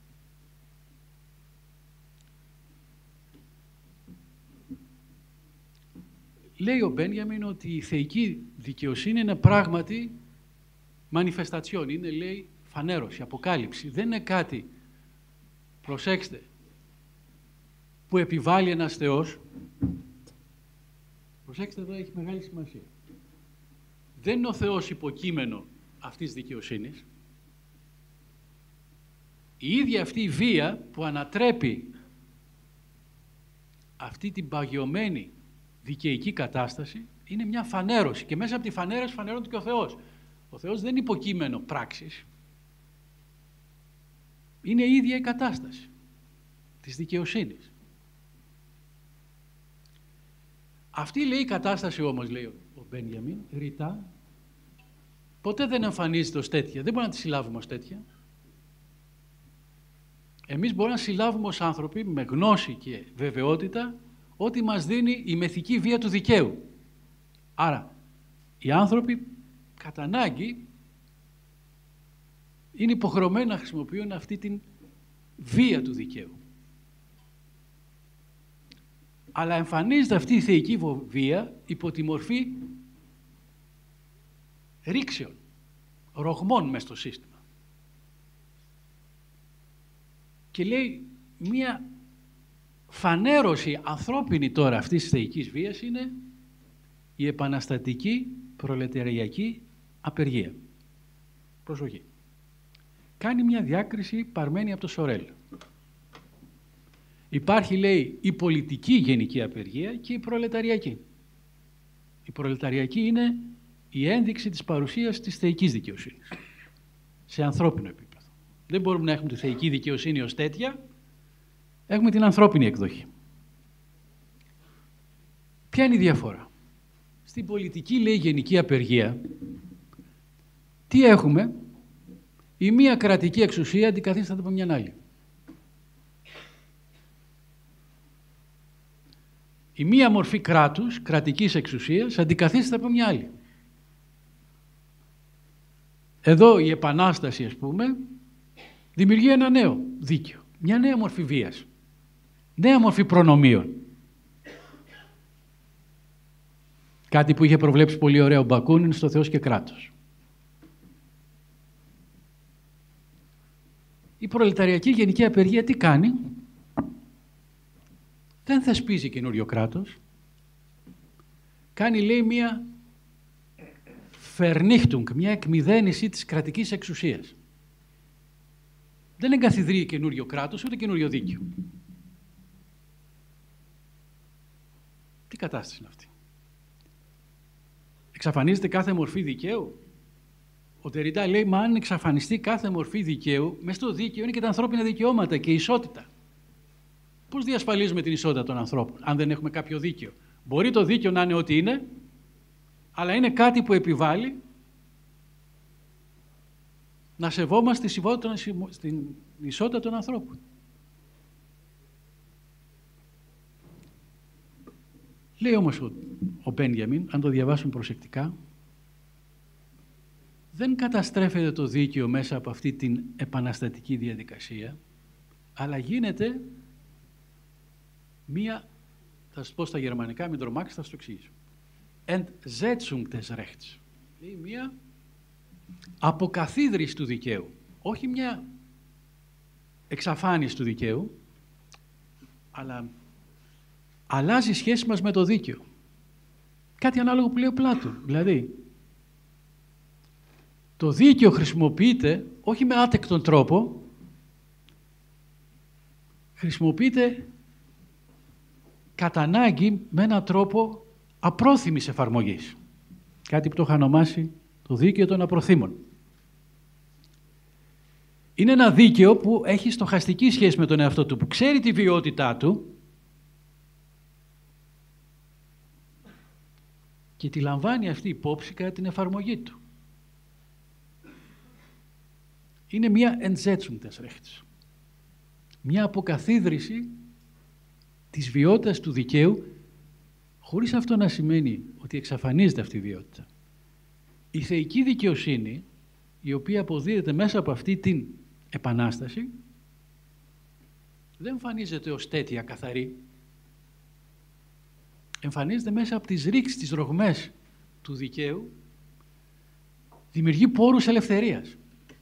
Speaker 2: Λέει ο Μπένιαμιν ότι η θεϊκή δικαιοσύνη είναι πράγματι μανιφεστατσιόν, είναι, λέει, φανέρωση, αποκάλυψη. Δεν είναι κάτι, προσέξτε, που επιβάλλει ένας Θεός. Προσέξτε, εδώ έχει μεγάλη σημασία. Δεν είναι ο Θεός υποκείμενο αυτής της δικαιοσύνης. Η ίδια αυτή η βία που ανατρέπει αυτή την παγιωμένη δικαιική κατάσταση είναι μια φανέρωση και μέσα από τη φανέρωση φανερώνεται και ο Θεός. Ο Θεός δεν είναι υποκείμενο πράξης. Είναι η ίδια η κατάσταση της δικαιοσύνης. Αυτή, λέει, η κατάσταση όμως, λέει ο Μπένιαμιν, ρητά, ποτέ δεν εμφανίζεται ως τέτοια. Δεν μπορούμε να τη συλλάβουμε ως τέτοια. Εμείς μπορούμε να συλλάβουμε ως άνθρωποι με γνώση και βεβαιότητα ό,τι μας δίνει η μεθική βία του δικαίου. Άρα, οι άνθρωποι κατά ανάγκη είναι υποχρεωμένοι να χρησιμοποιούν αυτή την βία του δικαίου. Αλλά εμφανίζεται αυτή η θεϊκή βία υπό τη μορφή ρήξεων, ρογμών μες στο σύστημα. Και λέει μία φανέρωση ανθρώπινη τώρα αυτής της θεϊκής βίας είναι η επαναστατική προλεταριακή απεργία. Προσοχή. Κάνει μια διάκριση παρμένη από το Σορέλ. Υπάρχει, λέει, η πολιτική γενική απεργία και η προλεταριακή. Η προλεταριακή είναι η ένδειξη της παρουσίας της θεϊκής δικαιοσύνης σε ανθρώπινο επίπεδο. Δεν μπορούμε να έχουμε τη θεϊκή δικαιοσύνη ως τέτοια, έχουμε την ανθρώπινη εκδοχή. Ποια είναι η διαφορά? Στην πολιτική, λέει, γενική απεργία, τι έχουμε? Η μία κρατική εξουσία αντικαθίσταται από μια άλλη. Η μία μορφή κράτους, κρατικής εξουσίας, αντικαθίσταται από μια άλλη. Εδώ η Επανάσταση, ας πούμε, δημιουργεί ένα νέο δίκαιο, μια νέα μορφή βίας, νέα μορφή προνομίων. Κάτι που είχε προβλέψει πολύ ωραίο ο Μπακούνιν στο Θεός και κράτος. Η προλεταριακή γενική απεργία τι κάνει? δεν θεσπίζει καινούριο κράτος. Κάνει, λέει, μία Vernichtung, μια εκμηδένιση της κρατικής εξουσίας. Δεν εγκαθιδρύει καινούριο κράτος, ούτε καινούριο δίκαιο. Τι κατάσταση είναι αυτή? Εξαφανίζεται κάθε μορφή δικαίου. Ο Τεριντά λέει, μα αν εξαφανιστεί κάθε μορφή δικαίου, μες στο δίκαιο είναι και τα ανθρώπινα δικαιώματα και η ισότητα. Πώς διασφαλίζουμε την ισότητα των ανθρώπων, αν δεν έχουμε κάποιο δίκαιο? Μπορεί το δίκαιο να είναι ό,τι είναι, αλλά είναι κάτι που επιβάλλει να σεβόμαστε στην ισότητα των ανθρώπων. Λέει όμως ο Μπένιαμιν, αν το διαβάσουμε προσεκτικά, δεν καταστρέφεται το δίκαιο μέσα από αυτή την επαναστατική διαδικασία, αλλά γίνεται μία, θα σας πω στα γερμανικά, μην τρομάξετε, θα σας το εξηγήσω. Entsetzung des Rechts. Λέει μία αποκαθίδρυση του δικαίου, όχι μια εξαφάνιση του δικαίου, αλλά αλλάζει η σχέση μας με το δίκαιο. Κάτι ανάλογο που λέει ο Πλάτων. Δηλαδή, το δίκαιο χρησιμοποιείται όχι με άτεκτον τρόπο, χρησιμοποιείται κατά ανάγκη με έναν τρόπο απρόθυμης εφαρμογής. Κάτι που το είχα ονομάσει το δίκαιο των απροθύμων. Είναι ένα δίκαιο που έχει στοχαστική σχέση με τον εαυτό του, που ξέρει τη βιότητά του και τη λαμβάνει αυτή υπόψη κατά την εφαρμογή του. Είναι μια Entsetzung des Rechts. Μια αποκαθίδρυση της βιότητας του δικαίου, χωρίς αυτό να σημαίνει ότι εξαφανίζεται αυτή η βιότητα. Η θεϊκή δικαιοσύνη, η οποία αποδίδεται μέσα από αυτή την επανάσταση, δεν εμφανίζεται ως τέτοια καθαρή. Εμφανίζεται μέσα από τις ρήξεις, τις ρογμές του δικαίου, δημιουργεί πόρους ελευθερίας.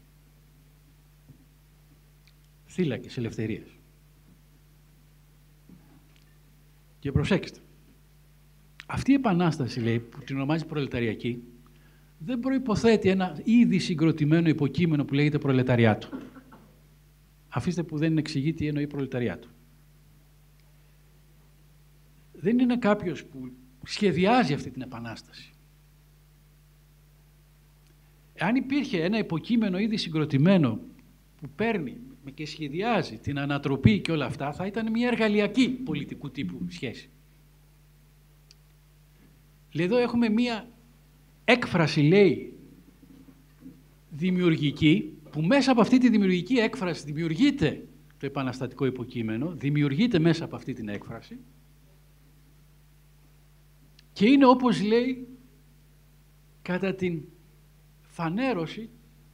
Speaker 2: Θύλακες ελευθερίας. Και προσέξτε, αυτή η επανάσταση, λέει, που την ονομάζει προλεταριακή, δεν προϋποθέτει ένα ήδη συγκροτημένο υποκείμενο που λέγεται προλεταριάτο. Αφήστε που δεν εξηγεί τι εννοεί προλεταριάτο. Δεν είναι κάποιος που σχεδιάζει αυτή την επανάσταση. Αν υπήρχε ένα υποκείμενο ήδη συγκροτημένο που παίρνει και σχεδιάζει την ανατροπή και όλα αυτά, θα ήταν μια εργαλειακή πολιτικού τύπου σχέση. Εδώ έχουμε μια έκφραση, λέει, δημιουργική, που μέσα από αυτή τη δημιουργική έκφραση δημιουργείται το επαναστατικό υποκείμενο, δημιουργείται μέσα από αυτή την έκφραση και είναι, όπως λέει, κατά την φανέρωση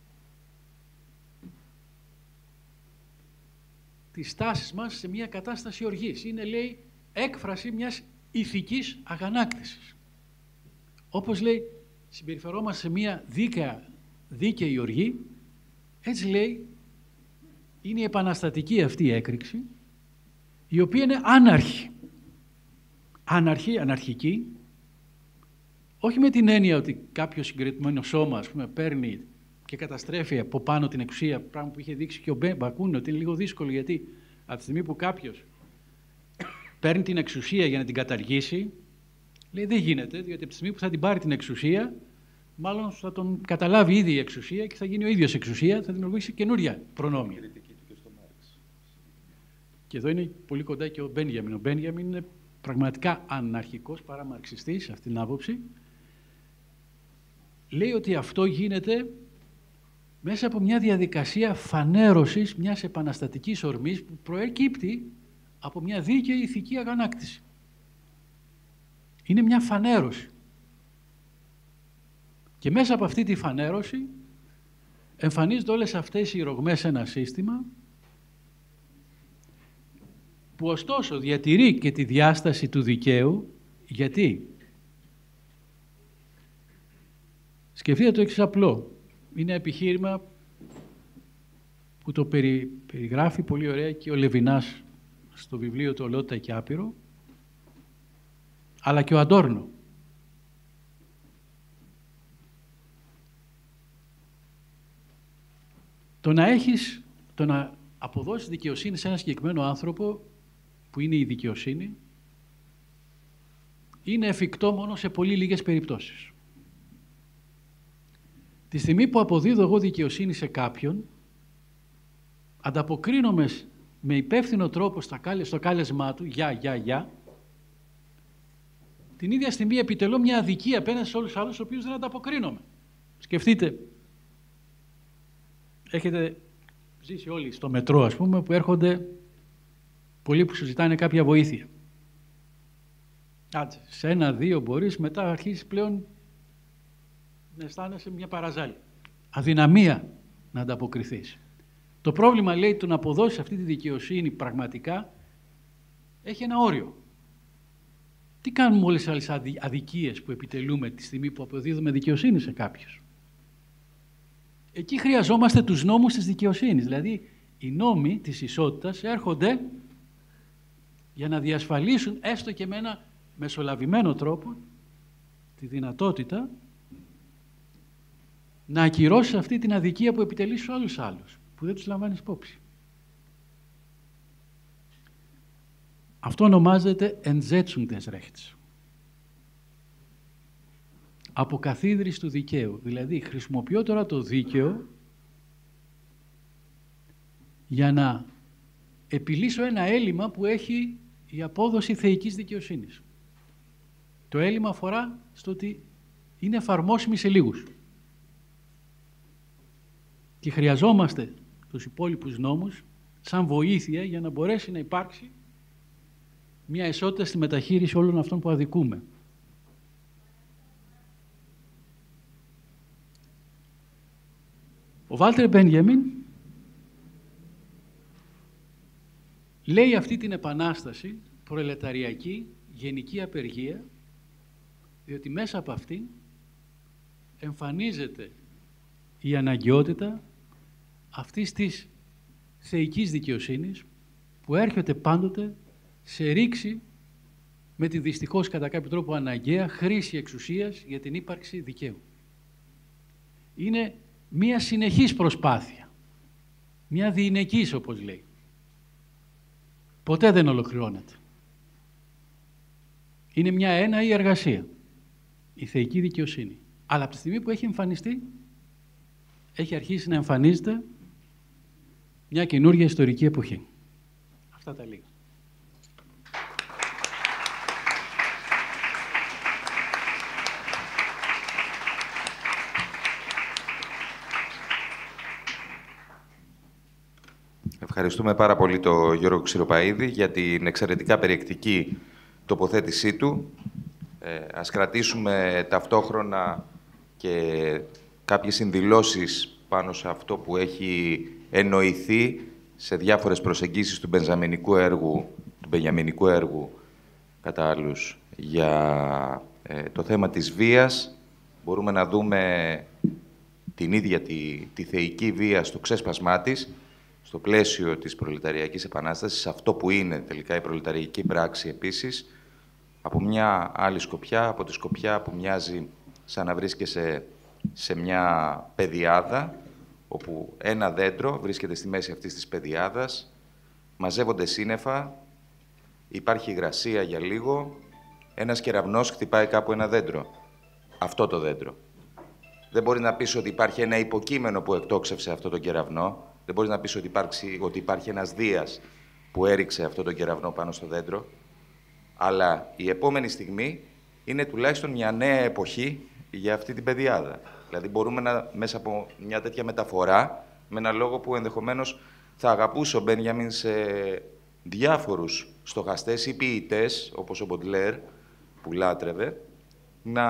Speaker 2: της τάσης μας σε μια κατάσταση οργής. Είναι, λέει, έκφραση μιας ηθικής αγανάκτησης. Όπως, λέει, συμπεριφερόμαστε σε μια δίκαιη οργή, έτσι, λέει, είναι η επαναστατική αυτή έκρηξη, η οποία είναι άναρχη. Αναρχική, όχι με την έννοια ότι κάποιο συγκεκριμένο σώμα, ας πούμε, παίρνει και καταστρέφει από πάνω την εξουσία, πράγμα που είχε δείξει και ο Μπακούνι, ότι είναι λίγο δύσκολο, γιατί από τη στιγμή που κάποιος παίρνει την εξουσία για να την καταργήσει, λέει δεν γίνεται, διότι από τη στιγμή που θα την πάρει την εξουσία, μάλλον θα τον καταλάβει ήδη η εξουσία και θα γίνει ο ίδιος εξουσία, θα δημιουργήσει καινούρια προνόμια. Και εδώ είναι πολύ κοντά και ο Μπένιαμιν. Ο Μπένιαμιν είναι πραγματικά αναρχικός παρά μαρξιστής, σε αυτήν την άποψη. Λέει ότι αυτό γίνεται μέσα από μια διαδικασία φανέρωσης μιας επαναστατικής ορμής που προεκύπτει από μια δίκαιη ηθική αγανάκτηση. Είναι μια φανέρωση. Και μέσα από αυτή τη φανέρωση εμφανίζονται όλες αυτές οι ρογμές σε ένα σύστημα που ωστόσο διατηρεί και τη διάσταση του δικαίου. Γιατί? Σκεφτείτε το εξής απλό. Είναι επιχείρημα που το περιγράφει πολύ ωραία και ο Λεβινάς στο βιβλίο του «Ολότητα και άπειρο», αλλά και ο Αντόρνο. Το να αποδώσεις δικαιοσύνη σε ένα συγκεκριμένο άνθρωπο, που είναι η δικαιοσύνη, είναι εφικτό μόνο σε πολύ λίγες περιπτώσεις. Τη στιγμή που αποδίδω εγώ δικαιοσύνη σε κάποιον, ανταποκρίνομαι με υπεύθυνο τρόπο στο κάλεσμά του, την ίδια στιγμή επιτελώ μια αδικία απέναντι σε όλους τους άλλους, στους οποίους δεν ανταποκρίνομαι. Σκεφτείτε, έχετε ζήσει όλοι στο μετρό, ας πούμε, που έρχονται πολλοί που σου ζητάνε κάποια βοήθεια. Άτσε, σε ένα-δύο μπορείς, μετά αρχίσεις πλέον να αισθάνεσαι μια παραζάλη. Αδυναμία να ανταποκριθείς. Το πρόβλημα, λέει, του να αποδώσεις αυτή τη δικαιοσύνη πραγματικά έχει ένα όριο. Τι κάνουμε όλες τις άλλες αδικίες που επιτελούμε τη στιγμή που αποδίδουμε δικαιοσύνη σε κάποιους? Εκεί χρειαζόμαστε τους νόμους της δικαιοσύνης. Δηλαδή, οι νόμοι της ισότητας έρχονται για να διασφαλίσουν, έστω και με ένα μεσολαβημένο τρόπο, τη δυνατότητα να ακυρώσεις αυτή την αδικία που επιτελείς στους όλους άλλους, που δεν τους λαμβάνεις υπόψη. Αυτό ονομάζεται Entsetzung des Rechts. Αποκαθίδρυση του δικαίου. Δηλαδή, χρησιμοποιώ τώρα το δίκαιο για να επιλύσω ένα έλλειμμα που έχει η απόδοση θεϊκής δικαιοσύνης. Το έλλειμμα αφορά στο ότι είναι εφαρμόσιμη σε λίγους. Και χρειαζόμαστε τους υπόλοιπους νόμους σαν βοήθεια για να μπορέσει να υπάρξει μια ισότητα στη μεταχείριση όλων αυτών που αδικούμε. Ο Βάλτερ Μπένιαμιν λέει αυτή την επανάσταση προλεταριακή, γενική απεργία, διότι μέσα από αυτή εμφανίζεται η αναγκαιότητα αυτής της θεϊκής δικαιοσύνης που έρχεται πάντοτε σε ρήξη με τη δυστυχώς κατά κάποιο τρόπο αναγκαία χρήση εξουσίας για την ύπαρξη δικαίου. Είναι μία συνεχής προσπάθεια, μία διηνεκής, όπως λέει. Ποτέ δεν ολοκληρώνεται. Είναι μια έναη εργασία, η θεϊκή δικαιοσύνη. Αλλά από τη στιγμή που έχει εμφανιστεί, έχει αρχίσει να εμφανίζεται μια καινούργια ιστορική εποχή. Αυτά τα λίγα.
Speaker 1: Ευχαριστούμε πάρα πολύ τον Γιώργο Ξηροπαΐδη για την εξαιρετικά περιεκτική τοποθέτησή του. Ας κρατήσουμε ταυτόχρονα και κάποιες συνδηλώσεις πάνω σε αυτό που έχει εννοηθεί σε διάφορες προσεγγίσεις του μπενιαμινικού έργου κατά άλλους για το θέμα της βίας. Μπορούμε να δούμε την ίδια τη θεϊκή βία στο ξέσπασμά της, στο πλαίσιο της προλεταριακής επανάστασης, αυτό που είναι τελικά η προλεταριακή πράξη επίσης, από μια άλλη σκοπιά, από τη σκοπιά που μοιάζει σαν να βρίσκεσαι σε μια πεδιάδα, όπου ένα δέντρο βρίσκεται στη μέση αυτής της πεδιάδας, μαζεύονται σύννεφα, υπάρχει υγρασία για λίγο, ένας κεραυνός χτυπάει κάπου ένα δέντρο. Αυτό το δέντρο. Δεν μπορεί να πεις ότι υπάρχει ένα υποκείμενο που εκτόξευσε αυτό το κεραυνό. Δεν μπορεί να πεις ότι υπάρχει ένας Δίας που έριξε αυτό το κεραυνό πάνω στο δέντρο. Αλλά η επόμενη στιγμή είναι τουλάχιστον μια νέα εποχή για αυτή την πεδιάδα. Δηλαδή μπορούμε μέσα από μια τέτοια μεταφορά, με ένα λόγο που ενδεχομένως θα αγαπούσε ο Μπένιαμιν σε διάφορους στοχαστές ή ποιητές, όπως ο Μποντλέρ, που λάτρευε, να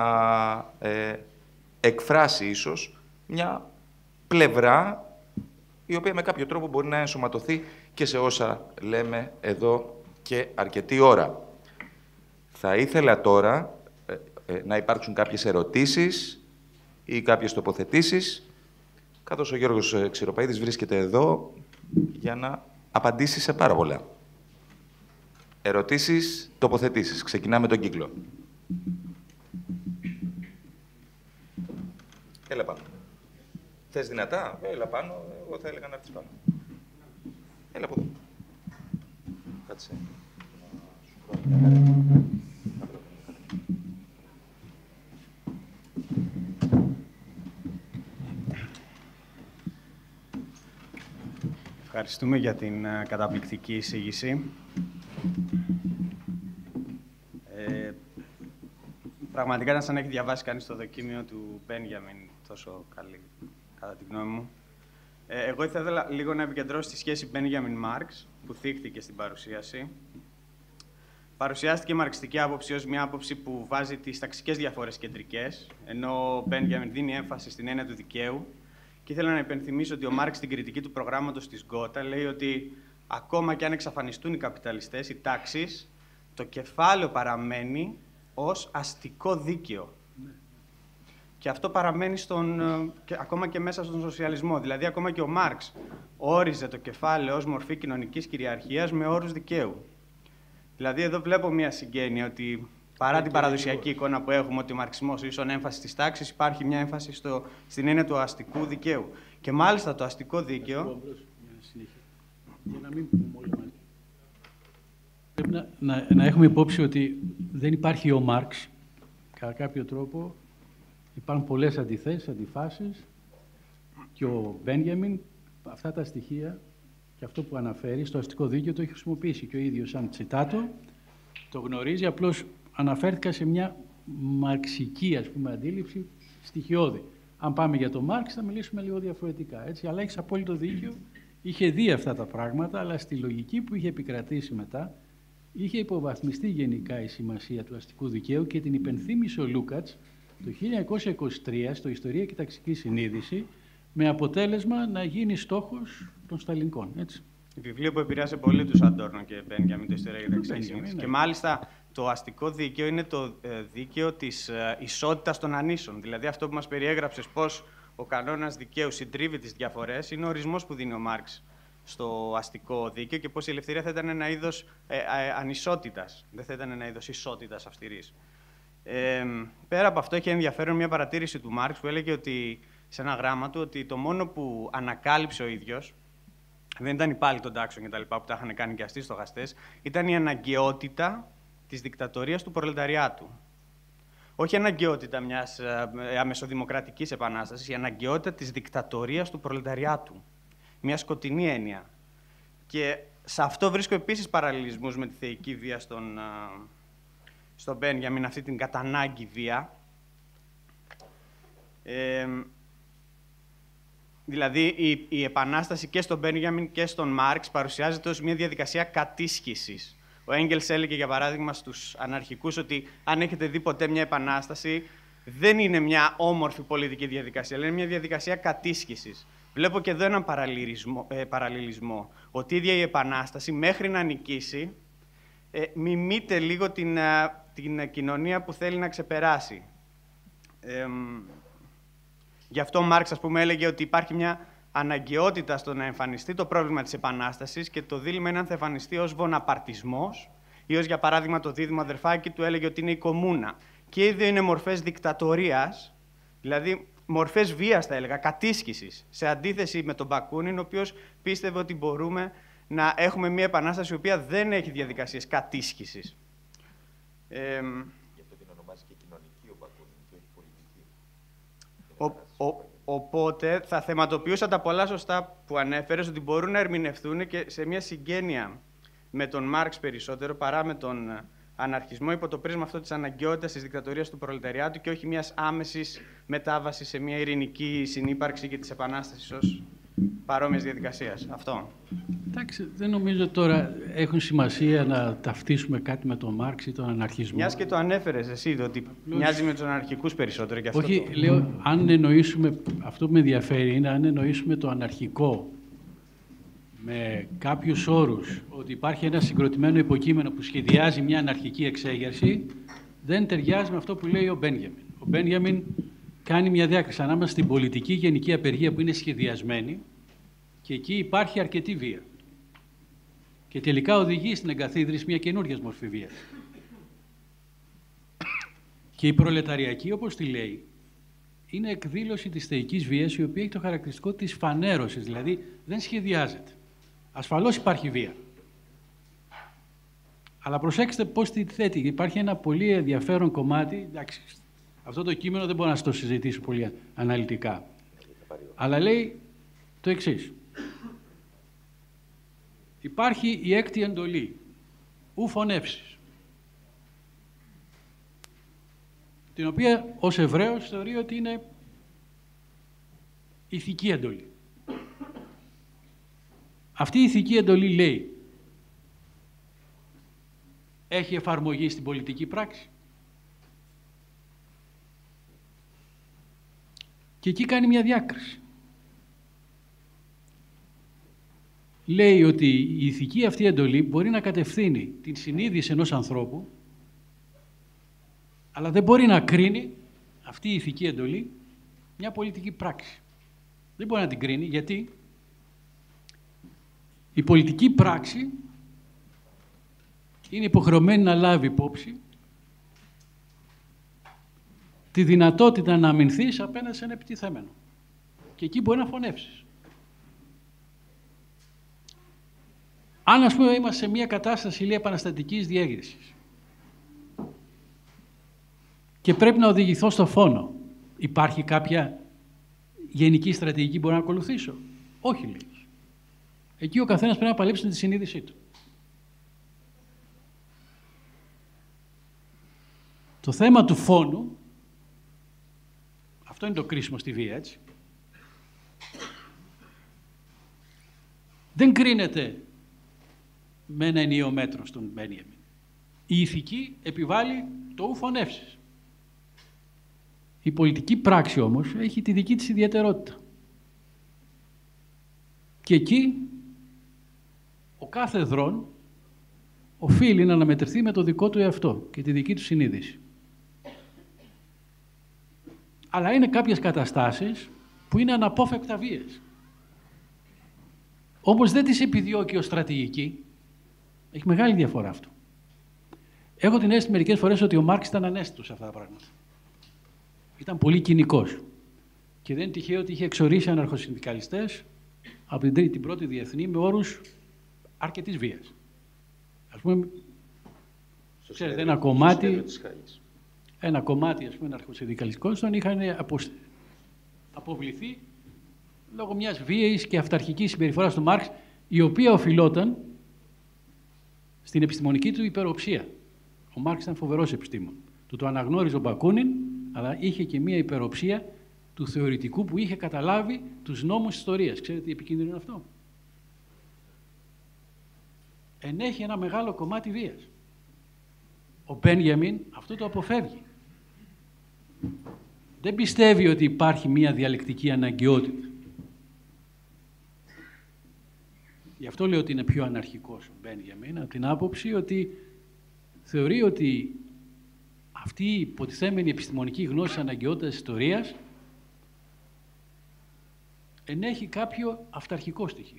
Speaker 1: εκφράσει ίσως μια πλευρά η οποία με κάποιο τρόπο μπορεί να ενσωματωθεί και σε όσα λέμε εδώ και αρκετή ώρα. Θα ήθελα τώρα να υπάρξουν κάποιες ερωτήσεις ή κάποιες τοποθετήσεις, καθώς ο Γιώργος Ξηροπαΐδης βρίσκεται εδώ για να απαντήσει σε πάρα πολλά. Ερωτήσεις, τοποθετήσεις. Ξεκινάμε τον κύκλο. Έλα πάνω. Θες δυνατά? Έλα πάνω. Εγώ θα έλεγα να έρθεις πάνω. Έλα από εδώ. Κάτσε.
Speaker 4: Ευχαριστούμε για την καταπληκτική εισήγηση. Πραγματικά ήταν σαν να έχει διαβάσει κανείς το δοκίμιο του Μπένιαμιν, τόσο καλή, κατά τη γνώμη μου. Εγώ ήθελα λίγο να επικεντρώσω στη σχέση Μπένιαμιν-Μάρξ, που θίχθηκε στην παρουσίαση. Παρουσιάστηκε η μαρξιστική άποψη ως μια άποψη που βάζει τις ταξικές διαφορές κεντρικές, ενώ ο Μπένιαμιν δίνει έμφαση στην έννοια του δικαίου. Και ήθελα να υπενθυμίσω ότι ο Μάρξ στην κριτική του προγράμματος της Γκότα λέει ότι ακόμα και αν εξαφανιστούν οι καπιταλιστές, οι τάξεις, το κεφάλαιο παραμένει ως αστικό δίκαιο. Ναι. Και αυτό παραμένει ακόμα και μέσα στον σοσιαλισμό. Δηλαδή, ακόμα και ο Μάρξ όριζε το κεφάλαιο ως μορφή κοινωνικής κυριαρχίας με όρους δικαίου. Δηλαδή, εδώ βλέπω μια συγγένεια ότι παρά την παραδοσιακή εικόνα που έχουμε ότι ο μαρξισμός ίσον έμφαση στις τάξεις, υπάρχει μια έμφαση στην έννοια του αστικού δικαίου. Και μάλιστα το αστικό δίκαιο.
Speaker 2: Για να μην πούμε όλοι μαζί. Πρέπει να έχουμε υπόψη ότι δεν υπάρχει ο Μάρξ. Κατά κάποιο τρόπο υπάρχουν πολλές αντιθέσεις, αντιφάσεις. Και ο Μπένιαμιν αυτά τα στοιχεία και αυτό που αναφέρει στο αστικό δίκαιο το έχει χρησιμοποιήσει και ο ίδιος σαν τσιτάτο. Το γνωρίζει, απλώς αναφέρθηκα σε μια μαρξική, ας πούμε, αντίληψη στοιχειώδη. Αν πάμε για τον Μάρξ θα μιλήσουμε λίγο διαφορετικά, έτσι. Αλλά έχεις απόλυτο δίκιο. Είχε δει αυτά τα πράγματα, αλλά στη λογική που είχε επικρατήσει μετά, είχε υποβαθμιστεί γενικά η σημασία του αστικού δικαίου και την υπενθύμησε ο Λούκατς το 1923 στο «Ιστορία και ταξική συνείδηση», με αποτέλεσμα να γίνει στόχος των Σταλινικών, έτσι.
Speaker 4: Βιβλίο που επηρέασε πολύ τους Αντόρνο και Μπένιαμιν, το «Ιστορία και ταξική συνείδηση». Και μάλιστα το αστικό δίκαιο είναι το δίκαιο της ισότητας των ανίσων. Δηλαδή αυτό που μας περιέγραψες πώς ο κανόνας δικαίου συντρίβει τις διαφορές είναι ο ορισμός που δίνει ο Μάρξ στο αστικό δίκαιο και πώς η ελευθερία θα ήταν ένα είδος ανισότητας, δεν θα ήταν ένα είδος ισότητας αυστηρής. Πέρα από αυτό, έχει ενδιαφέρον μια παρατήρηση του Μάρξ που έλεγε ότι, σε ένα γράμμα του, ότι το μόνο που ανακάλυψε ο ίδιος, δεν ήταν οι πάλι των τάξεων και τα λοιπά που τα είχαν κάνει και αστεί στοχαστές, ήταν η αναγκαιότητα της δικτατορίας του προλεταριάτου. Όχι η αναγκαιότητα μιας αμεσοδημοκρατικής επανάστασης, η αναγκαιότητα της δικτατορίας του προλεταριάτου. Μια σκοτεινή έννοια. Και σε αυτό βρίσκω επίσης παραλληλισμούς με τη θεϊκή βία στον Μπένιαμιν, αυτή την κατανάγκη βία. Δηλαδή, η επανάσταση και στον Μπένιαμιν και στον Μάρξ παρουσιάζεται ως μια διαδικασία κατίσχυσης. Ο Έγγελς έλεγε, για παράδειγμα, στους αναρχικούς ότι αν έχετε δει ποτέ μια επανάσταση, δεν είναι μια όμορφη πολιτική διαδικασία, αλλά είναι μια διαδικασία κατίσχυσης. Βλέπω και εδώ έναν παραλληλισμό, ότι η ίδια η επανάσταση, μέχρι να νικήσει, μιμείται λίγο την κοινωνία που θέλει να ξεπεράσει. Γι' αυτό ο Μάρξ, ας πούμε, έλεγε ότι υπάρχει μια αναγκαιότητα στο να εμφανιστεί το πρόβλημα της επανάστασης και το δίλημμα είναι αν θα εμφανιστεί ως βοναπαρτισμός ή ως, για παράδειγμα, το δίδυμο αδερφάκι του έλεγε ότι είναι η κομμούνα. Και οι δύο είναι μορφές δικτατορίας, δηλαδή μορφές βίας, θα έλεγα, κατίσχυσης, σε αντίθεση με τον Μπακούνιν, ο οποίος πίστευε ότι μπορούμε να έχουμε μια επανάσταση η οποία δεν έχει διαδικασίες κατίσχυσης.
Speaker 1: Γι' αυτό την ονομάζει και κοινωνική ο Μπακούνιν και όχι πολιτική.
Speaker 4: Οπότε θα θεματοποιούσα τα πολλά σωστά που ανέφερες, ότι μπορούν να ερμηνευτούν και σε μια συγγένεια με τον Μάρξ περισσότερο παρά με τον αναρχισμό, υπό το πρίσμα αυτό της αναγκαιότητας της δικτατορίας του προλεταριάτου και όχι μιας άμεσης μετάβασης σε μια ειρηνική συνύπαρξη και της επανάστασης ως παρόμοιας διαδικασίας. Αυτό.
Speaker 2: Εντάξει, δεν νομίζω τώρα έχουν σημασία να ταυτίσουμε κάτι με τον Μάρξ ή τον αναρχισμό.
Speaker 4: Μιας και το ανέφερες εσύ, ότι μοιάζει με τους αναρχικούς περισσότερο. Και αυτό
Speaker 2: όχι, λέω, αν εννοήσουμε, αυτό που με ενδιαφέρει είναι αν εννοήσουμε το αναρχικό με κάποιους όρους, ότι υπάρχει ένα συγκροτημένο υποκείμενο που σχεδιάζει μια αναρχική εξέγερση, δεν ταιριάζει με αυτό που λέει ο Μπένιαμιν. Ο Μπένιαμιν κάνει μια διάκριση ανάμεσα στην πολιτική γενική απεργία που είναι σχεδιασμένη και εκεί υπάρχει αρκετή βία. Και τελικά οδηγεί στην εγκαθίδρυση μια καινούργια μορφή βίας. Και η προλεταριακή, όπως τη λέει, είναι εκδήλωση της θεϊκής βίας, η οποία έχει το χαρακτηριστικό της φανέρωσης, δηλαδή δεν σχεδιάζεται. Ασφαλώς υπάρχει βία. Αλλά προσέξτε πώς τη θέτει. Υπάρχει ένα πολύ ενδιαφέρον κομμάτι. Εντάξει, αυτό το κείμενο δεν μπορώ να το συζητήσω πολύ αναλυτικά. Αλλά λέει το εξής. Υπάρχει η έκτη εντολή, ου φωνεύσεις, την οποία ως Εβραίος θεωρεί ότι είναι ηθική εντολή. Αυτή η ηθική εντολή λέει, έχει εφαρμογή στην πολιτική πράξη. Και εκεί κάνει μια διάκριση. Λέει ότι η ηθική αυτή εντολή μπορεί να κατευθύνει την συνείδηση ενός ανθρώπου, αλλά δεν μπορεί να κρίνει αυτή η ηθική εντολή μια πολιτική πράξη. Δεν μπορεί να την κρίνει, γιατί η πολιτική πράξη είναι υποχρεωμένη να λάβει υπόψη τη δυνατότητα να αμυνθείς απέναντι σε ένα επιτιθέμενο. Και εκεί μπορεί να φωνεύσεις. Αν, ας πούμε, είμαστε σε μια κατάσταση λέει, επαναστατικής διέγερσης και πρέπει να οδηγηθώ στο φόνο, υπάρχει κάποια γενική στρατηγική που μπορώ να ακολουθήσω? Όχι, λέει. Εκεί ο καθένας πρέπει να παλέψει τη συνείδησή του. Το θέμα του φόνου, αυτό είναι το κρίσιμο στη βία, έτσι, δεν κρίνεται με ένα ενιαίο μέτρο στον Μπένιαμιν. Η ηθική επιβάλλει το ου φωνεύσεις. Η πολιτική πράξη όμως έχει τη δική της ιδιαιτερότητα. Και εκεί ο κάθε δρόν οφείλει να αναμετρηθεί με το δικό του εαυτό και τη δική του συνείδηση. Αλλά είναι κάποιες καταστάσεις που είναι αναπόφευκτα βίες. Όμως δεν τις επιδιώκει ως στρατηγική. Έχει μεγάλη διαφορά αυτό. Έχω την αίσθηση μερικές φορές ότι ο Μάρξ ήταν ανέστητος σε αυτά τα πράγματα. Ήταν πολύ κοινικός. Και δεν είναι τυχαίο ότι είχε εξορίσει αναρχοσυνδικαλιστές από την πρώτη διεθνή με όρους αρκετής βίας. Ας πούμε, ξέρετε, ένα κομμάτι ας πούμε, αναρχοσυνδικαλιστικών τον είχαν αποβληθεί λόγω μιας βίαιης και αυταρχικής συμπεριφοράς του Μάρξ, η οποία οφειλόταν στην επιστημονική του υπεροψία. Ο Μάρξ ήταν φοβερός επιστήμον. Το αναγνώριζε ο Μπακούνιν, αλλά είχε και μία υπεροψία του θεωρητικού που είχε καταλάβει τους νόμους της ιστορίας. Ξέρετε τι επικίνδυνο είναι αυτό? Ενέχει ένα μεγάλο κομμάτι βίας. Ο Μπένιαμιν αυτό το αποφεύγει. Δεν πιστεύει ότι υπάρχει μία διαλεκτική αναγκαιότητα. Γι' αυτό λέω ότι είναι πιο αναρχικός ο Μπένιαμιν, από την άποψη ότι θεωρεί ότι αυτή η υποτιθέμενη επιστημονική γνώση αναγκαιότητας της ιστορίας ενέχει κάποιο αυταρχικό στοιχείο.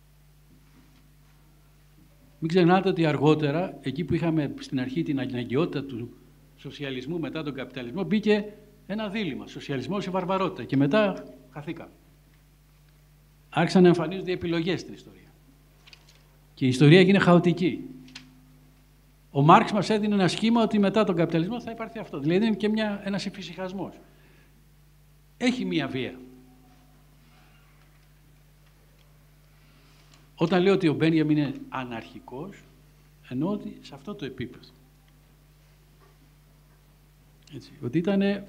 Speaker 2: Μην ξεχνάτε ότι αργότερα, εκεί που είχαμε στην αρχή την αναγκαιότητα του σοσιαλισμού μετά τον καπιταλισμό, μπήκε ένα δίλημμα, σοσιαλισμός ή βαρβαρότητα, και μετά χαθήκαμε. Άρχισαν να εμφανίζονται επιλογές στην ιστορία. Και η ιστορία έγινε χαοτική. Ο Μάρξ μας έδινε ένα σχήμα ότι μετά τον καπιταλισμό θα υπάρχει αυτό. Δηλαδή είναι και ένας εφησυχασμός. Έχει μία βία. Όταν λέω ότι ο Μπένιαμιν είναι αναρχικός, εννοώ ότι σε αυτό το επίπεδο. Έτσι, ότι ήτανε,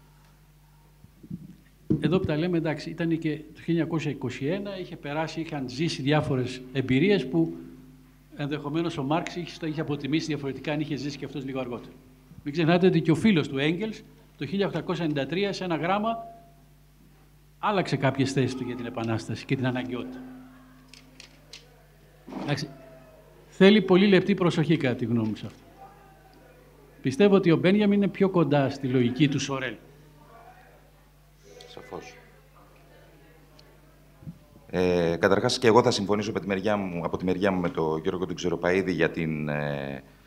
Speaker 2: εδώ που τα λέμε, εντάξει, ήταν και το 1921, είχε περάσει, είχαν ζήσει διάφορες εμπειρίες που ενδεχομένως ο Μάρξ είχε αποτιμήσει διαφορετικά αν είχε ζήσει και αυτός λίγο αργότερα. Μην ξεχνάτε ότι και ο φίλος του Έγγελς το 1893 σε ένα γράμμα άλλαξε κάποιες θέσεις του για την Επανάσταση και την αναγκαιότητα. Εντάξει, θέλει πολύ λεπτή προσοχή κατά τη γνώμη μου σε αυτό. Πιστεύω ότι ο Μπένιαμιν είναι πιο κοντά στη λογική του Σορέλ.
Speaker 3: Σαφώς. Καταρχάς και εγώ θα συμφωνήσω από τη μεριά μου με τον Γιώργο τον Ξεροπαΐδη για την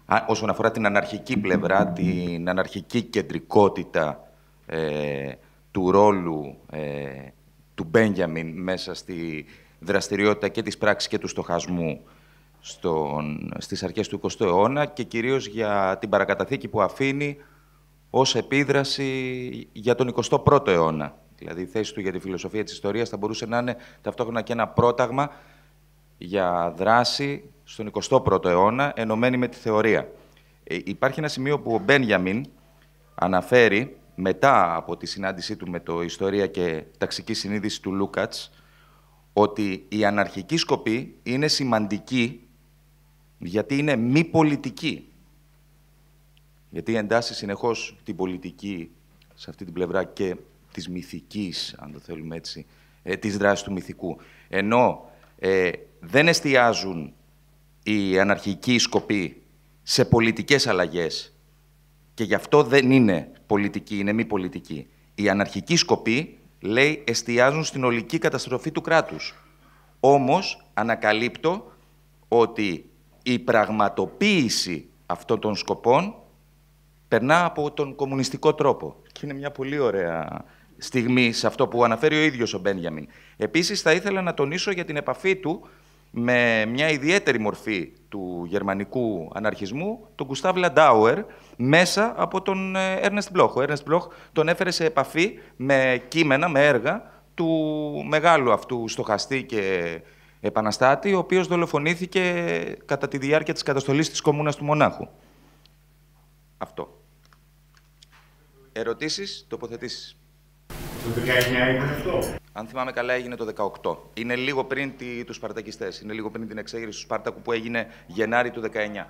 Speaker 1: όσον αφορά την αναρχική πλευρά, την αναρχική κεντρικότητα του ρόλου του Μπένιαμιν μέσα στη δραστηριότητα και της πράξης και του στοχασμού στις αρχές του 20ου αιώνα και κυρίως για την παρακαταθήκη που αφήνει ως επίδραση για τον 21ο αιώνα. Δηλαδή, η θέση του για τη φιλοσοφία της ιστορίας θα μπορούσε να είναι ταυτόχρονα και ένα πρόταγμα για δράση στον 21ο αιώνα, ενωμένη με τη θεωρία. Υπάρχει ένα σημείο που ο Μπένιαμιν αναφέρει, μετά από τη συνάντησή του με το Ιστορία και Ταξική Συνείδηση του Λούκατς, ότι η αναρχική σκοπή είναι σημαντική γιατί είναι μη πολιτική. Γιατί εντάσσει συνεχώς την πολιτική σε αυτή την πλευρά και της μυθικής, αν το θέλουμε έτσι, της δράσης του μυθικού. Ενώ δεν εστιάζουν οι αναρχικοί σκοποί σε πολιτικές αλλαγές και γι' αυτό δεν είναι πολιτική, είναι μη πολιτική. Οι αναρχικοί σκοποί, λέει, εστιάζουν στην ολική καταστροφή του κράτους. Όμως, ανακαλύπτω ότι η πραγματοποίηση αυτών των σκοπών περνά από τον κομμουνιστικό τρόπο. Και είναι μια πολύ ωραία στιγμή σε αυτό που αναφέρει ο ίδιος ο Μπένιαμιν. Επίσης, θα ήθελα να τονίσω για την επαφή του με μια ιδιαίτερη μορφή του γερμανικού αναρχισμού, τον Γκουστάβ Λαντάουερ, μέσα από τον Έρνεστ Μπλόχ. Ο Έρνεστ Μπλόχ τον έφερε σε επαφή με κείμενα, με έργα του μεγάλου αυτού στοχαστή και επαναστάτη, ο οποίος δολοφονήθηκε κατά τη διάρκεια της καταστολής της Κομμούνας του Μονάχου. Αυτό. Ερωτήσεις, τοποθετήσεις.
Speaker 5: Το 19 έγινε αυτό.
Speaker 1: Αν θυμάμαι καλά, έγινε το 18. Είναι λίγο πριν τους Σπαρτακιστές. Είναι λίγο πριν την εξέγερση του Σπάρτακου που έγινε Γενάρη του 19.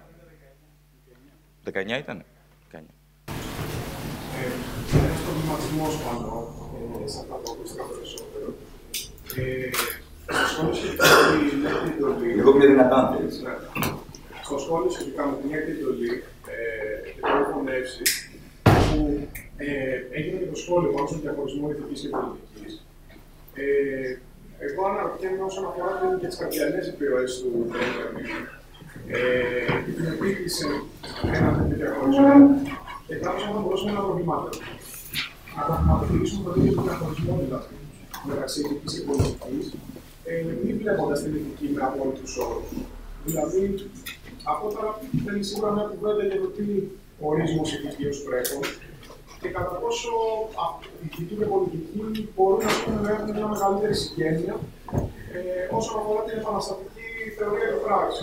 Speaker 1: 19 ήτανε. 19.
Speaker 5: Ένας προβληματισμός πάνω σε αυτά που ακούστηκα περισσότερο. Στο σχόλιο σχετικά με την έκτη εντολή.
Speaker 1: Λίγο πιο δυνατά, αν θέλεις.
Speaker 5: Στο σχόλιο σχετικά με την έκτη εντολή και το έχω νεύσει, που έγινε και το σχόλιο πάνω στον διαχωρισμό ηθικής και πολιτικής. Εγώ αναρωτιέμαι όσον αφορά και τις καρδιανές επιρροές του Μπένιαμιν και την επίκληση ένα τέτοιο διαχωρισμό. Και κάπως θα μπορούσαμε να προβληματίσουμε. Να αποφυλίσουμε το ίδιο διαχωρισμό δηλαδή μεταξύ ηθικής και πολιτικής, μη βλέποντας την ηθική με απόλυτους όρους. Δηλαδή, αυτό τώρα θέλει σίγουρα μια κουβέντα για το τι ορίζουμε ως ηθική ως πρέπον και κατά πόσο η ηθική και η πολιτική μπορούν να έχουν μια μεγαλύτερη συγγένεια όσον αφορά την επαναστατική θεωρία και πράξη.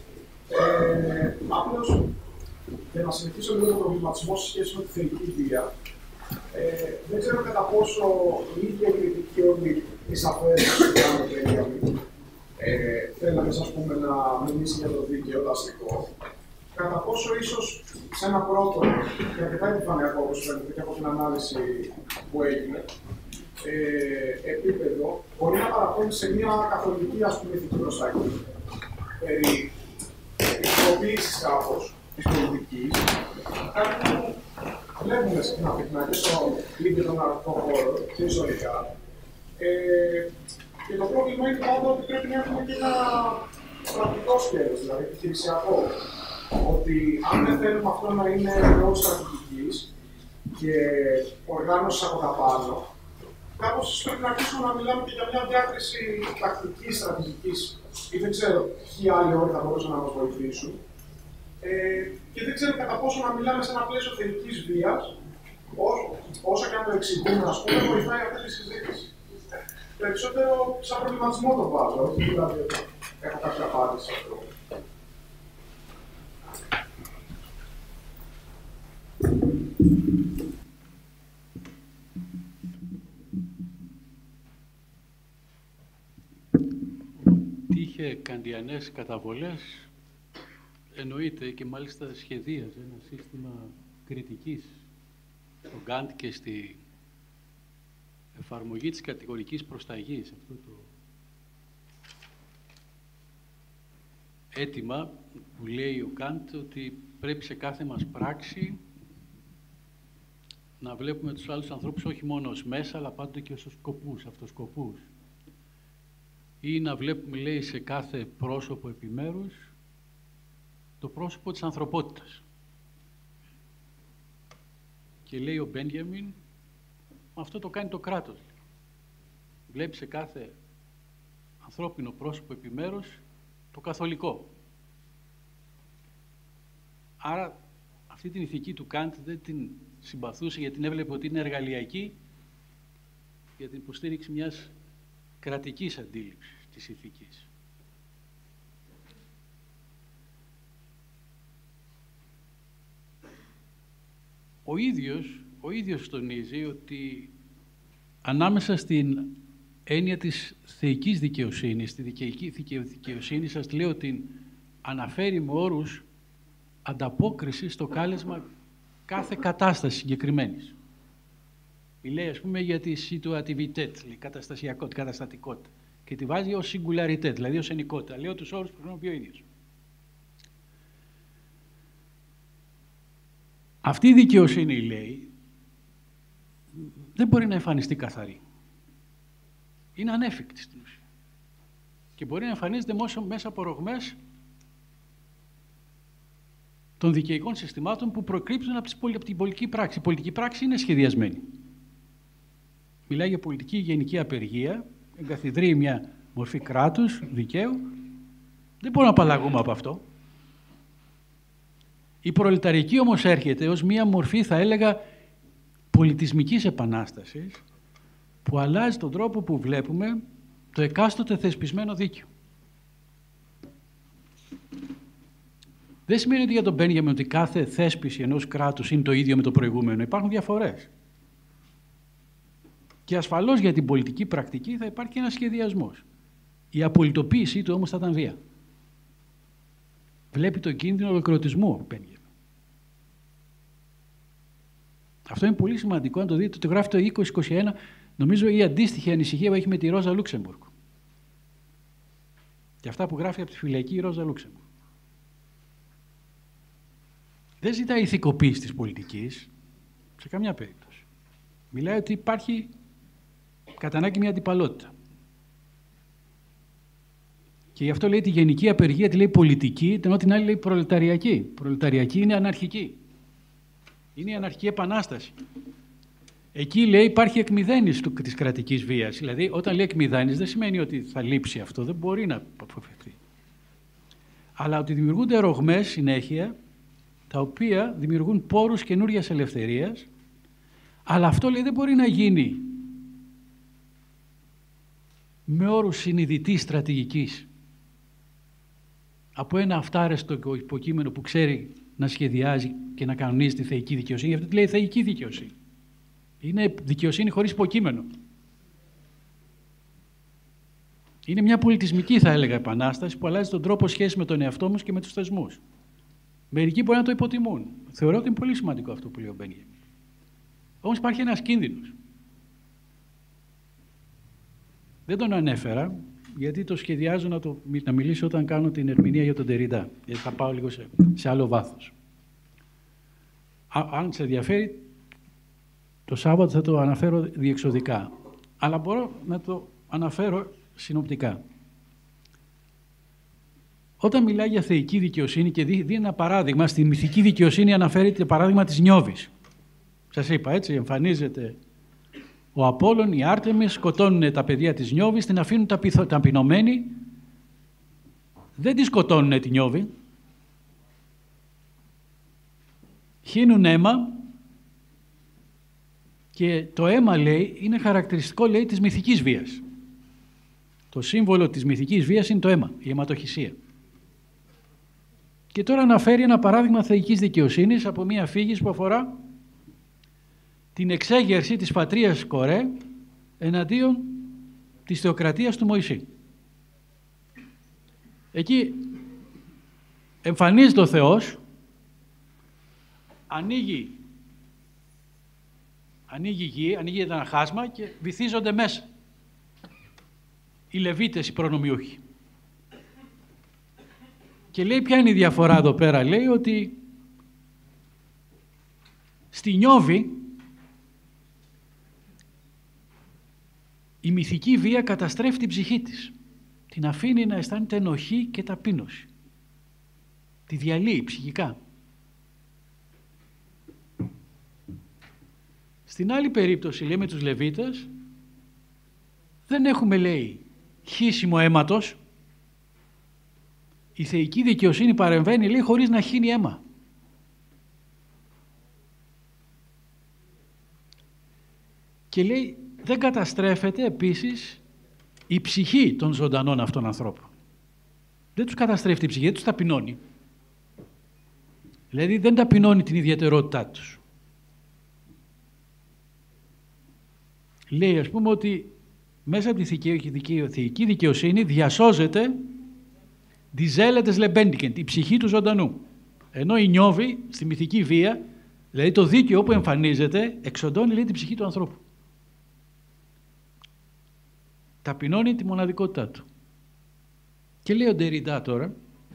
Speaker 5: Απλώς, για να συνεχίσω λίγο τον προβληματισμό σε σχέση με τη θεϊκή βία, δεν ξέρω κατά πόσο η ίδια η κριτική όλη της αφαίρεσης του Γιάννη Μπένιαμιν θέλαμε, ας πούμε, να μιλήσει για το δίκαιο, το αστικό. Κατά πόσο ίσως σε ένα πρώτο και αρκετά επιφανειακό, όπως φαίνεται και από την ανάλυση που έγινε, επίπεδο, μπορεί να παραπέμπει σε μια καθολική, ας πούμε, ηθική προσταγή περί ηθικοποίησης κάπως της πολιτικής, κάτι που βλέπουμε συχνά και στο ίδιο τον αρκτό χώρο και ιστορικά. Και το πρόβλημα είναι πάντα ότι πρέπει να έχουμε και ένα πρακτικό σκέλος, δηλαδή επιχειρησιακό. Ότι αν δεν θέλουμε αυτό να είναι λόγω στρατηγικής και οργάνωσης από τα πάνω, κάπως πρέπει να αρχίσουμε να μιλάμε και για μια διάκριση τακτικής, στρατηγικής ή δεν ξέρω ποιοι άλλοι όροι θα μπορούσαν να μας βοηθήσουν. Και δεν ξέρω κατά πόσο να μιλάμε σε ένα πλαίσιο θεϊκής βίας, όσο και αν το εξηγούμε, ας πούμε, βοηθάει αυτή τη συζήτηση. Περισσότερο σαν προβληματισμό το βάζω, όχι δηλαδή έχω κάποια απάντηση σε αυτό.
Speaker 2: Ότι είχε καντιανές καταβολές, εννοείται και μάλιστα σχεδίαζε ένα σύστημα κριτικής στον Καντ και στη εφαρμογή της κατηγορικής προσταγής. Αυτό το αίτημα που λέει ο Καντ ότι πρέπει σε κάθε μας πράξη να βλέπουμε τους άλλους ανθρώπους όχι μόνο ως μέσα, αλλά πάντοτε και ως σκοπούς, αυτοσκοπούς. Ή να βλέπουμε, λέει, σε κάθε πρόσωπο επιμέρους το πρόσωπο της ανθρωπότητας. Και λέει ο Μπένιαμιν, αυτό το κάνει το κράτος. Βλέπει σε κάθε ανθρώπινο πρόσωπο επιμέρους το καθολικό. Άρα αυτή την ηθική του Καντ δεν την συμπαθούσε, γιατί την έβλεπε ότι είναι εργαλειακή για την υποστήριξη μιας κρατικής αντίληψης της ηθικής. Ο ίδιος τονίζει ότι ανάμεσα στην έννοια της θεϊκής δικαιοσύνης, τη δικαιική δικαιοσύνη, σας λέω ότι αναφέρει με όρους ανταπόκριση στο κάλεσμα κάθε κατάσταση συγκεκριμένης. Μιλάει, ας πούμε, για τη situativität, καταστασιακότητα, καταστατικότητα, και τη βάζει ως singularität, δηλαδή ως ενικότητα. Λέω τους όρους που χρησιμοποιεί ο ίδιος. Αυτή η δικαιοσύνη, λέει, δεν μπορεί να εμφανιστεί καθαρή. Είναι ανέφικτη στην ουσία. Και μπορεί να εμφανίζεται μέσα από ρογμές των δικαιικών συστημάτων που προκρύπτουν από την πολιτική πράξη. Η πολιτική πράξη είναι σχεδιασμένη. Μιλάει για πολιτική γενική απεργία, εγκαθιδρύει μια μορφή κράτους, δικαίου. Δεν μπορούμε να απαλλαγούμε από αυτό. Η προλεταρική όμως έρχεται ως μια μορφή, θα έλεγα, πολιτισμικής επανάστασης, που αλλάζει τον τρόπο που βλέπουμε το εκάστοτε θεσπισμένο δίκαιο. Δεν σημαίνει ότι για τον Μπένιαμιν ότι κάθε θέσπιση ενός κράτους είναι το ίδιο με το προηγούμενο. Υπάρχουν διαφορές. Και ασφαλώς για την πολιτική πρακτική θα υπάρχει ένας σχεδιασμός. Η απολυτοποίησή του όμως θα ήταν βία. Βλέπει το κίνδυνο ολοκληρωτισμού ο Μπένιαμιν. Αυτό είναι πολύ σημαντικό να το δείτε. Το γράφει το 2021, νομίζω, η αντίστοιχη ανησυχία που έχει με τη Ρόζα Λούξεμπουργκ. Και αυτά που γράφει από τη φυλακή η Ρόζα Λούξεμπουργκ. Δεν ζητάει ηθικοποίηση της πολιτικής, σε καμιά περίπτωση. Μιλάει ότι υπάρχει κατά ανάγκη μια αντιπαλότητα. Και γι' αυτό λέει τη γενική απεργία, τη λέει πολιτική, ενώ την άλλη λέει προλεταριακή. Προλεταριακή είναι αναρχική. Είναι η αναρχική επανάσταση. Εκεί, λέει, υπάρχει εκμηδένιση της κρατικής βίας. Δηλαδή, όταν λέει εκμηδένιση, δεν σημαίνει ότι θα λείψει αυτό, δεν μπορεί να αποφευθεί. Αλλά ότι δημιουργούνται ρογμές συνέχεια, τα οποία δημιουργούν πόρους καινούριας ελευθερίας, αλλά αυτό, λέει, δεν μπορεί να γίνει με όρους συνειδητής στρατηγικής. Από ένα αυτάρεστο υποκείμενο που ξέρει να σχεδιάζει και να κανονίζει τη θεϊκή δικαιοσύνη. Γι' αυτό τη λέει θεϊκή δικαιοσύνη. Είναι δικαιοσύνη χωρίς υποκείμενο. Είναι μια πολιτισμική, θα έλεγα, επανάσταση που αλλάζει τον τρόπο σχέση με τον εαυτό μας και με τους θεσμούς. Μερικοί μπορεί να το υποτιμούν. Θεωρώ ότι είναι πολύ σημαντικό αυτό που λέει ο Μπένιαμιν. Όμως υπάρχει ένας κίνδυνος. Δεν τον ανέφερα, γιατί το σχεδιάζω να μιλήσω όταν κάνω την ερμηνεία για τον Τεριντά. Γιατί θα πάω λίγο σε άλλο βάθος. Αν σε ενδιαφέρει, το Σάββατο θα το αναφέρω διεξοδικά. Αλλά μπορώ να το αναφέρω συνοπτικά. Όταν μιλάει για θεϊκή δικαιοσύνη και δίνει ένα παράδειγμα, στη μυθική δικαιοσύνη αναφέρει το παράδειγμα της Νιώβης. Σας είπα, έτσι, εμφανίζεται ο Απόλλων, η Άρτεμις, σκοτώνουν τα παιδιά της Νιώβης, την αφήνουν ταπεινωμένη. Δεν τη σκοτώνουν τη Νιώβη. Χύνουν αίμα και το αίμα, λέει, είναι χαρακτηριστικό, λέει, της μυθικής βίας. Το σύμβολο της μυθικής βίας είναι το αίμα, η αιματοχυσία. Και τώρα αναφέρει ένα παράδειγμα θεϊκής δικαιοσύνης από μια αφήγηση που αφορά την εξέγερση της πατρίας Κορέ εναντίον της θεοκρατίας του Μωυσή. Εκεί εμφανίζεται ο Θεός, ανοίγει γη, ανοίγει ένα χάσμα και βυθίζονται μέσα οι Λεβίτες, οι προνομιούχοι. Και λέει ποια είναι η διαφορά εδώ πέρα. Λέει ότι στη Νιώβη η μυθική βία καταστρέφει την ψυχή της. Την αφήνει να αισθάνεται ενοχή και ταπείνωση. Τη διαλύει ψυχικά. Στην άλλη περίπτωση, λέει, με τους Λεβίτες, δεν έχουμε, λέει, χύσιμο αίματος. Η θεϊκή δικαιοσύνη παρεμβαίνει, λέει, χωρίς να χύνει αίμα. Και λέει, δεν καταστρέφεται επίσης η ψυχή των ζωντανών αυτών ανθρώπων. Δεν τους καταστρέφει η ψυχή, δεν τους ταπεινώνει. Δηλαδή δεν ταπεινώνει την ιδιαιτερότητά τους. Λέει, ας πούμε, ότι μέσα από τη θεϊκή δικαιοσύνη διασώζεται die Seele des Lebendigen, η ψυχή του ζωντανού. Ενώ η νιώβη στη μυθική βία, δηλαδή το δίκαιο που εμφανίζεται, εξοντώνει, λέει, την ψυχή του ανθρώπου. Ταπεινώνει τη μοναδικότητά του. Και λέει ο Ντεριντά τώρα,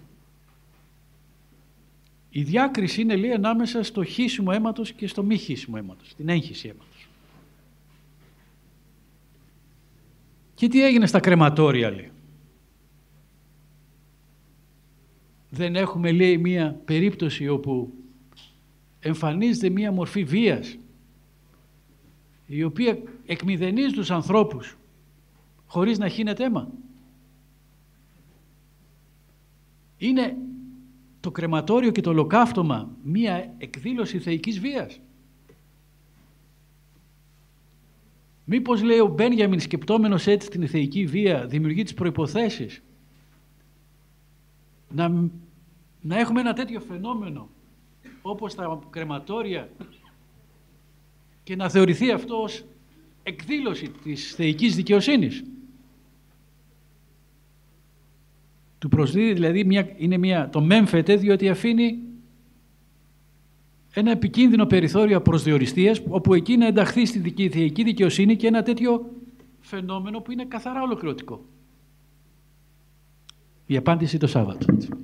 Speaker 2: η διάκριση είναι, λέει, ανάμεσα στο χύσιμο αίματος και στο μη χύσιμο αίματος, την έγχυση αίματος. Και τι έγινε στα κρεματόρια, λέει. Δεν έχουμε, λέει, μία περίπτωση όπου εμφανίζεται μία μορφή βίας η οποία εκμηδενίζει τους ανθρώπους χωρίς να χύνεται αίμα. Είναι το κρεματόριο και το ολοκαύτωμα μία εκδήλωση θεϊκής βίας? Μήπως, λέει ο Μπένιαμιν, σκεπτόμενος έτσι την θεϊκή βία, δημιουργεί τις προϋποθέσεις να έχουμε ένα τέτοιο φαινόμενο όπως τα κρεματόρια και να θεωρηθεί αυτό ως εκδήλωση της θεϊκής δικαιοσύνης? Του προσδίδει δηλαδή το μέμφεται, διότι αφήνει ένα επικίνδυνο περιθώριο απροσδιοριστίας, όπου εκεί να ενταχθεί στη θεϊκή δικαιοσύνη και ένα τέτοιο φαινόμενο που είναι καθαρά ολοκληρωτικό. Η απάντηση το Σάββατο.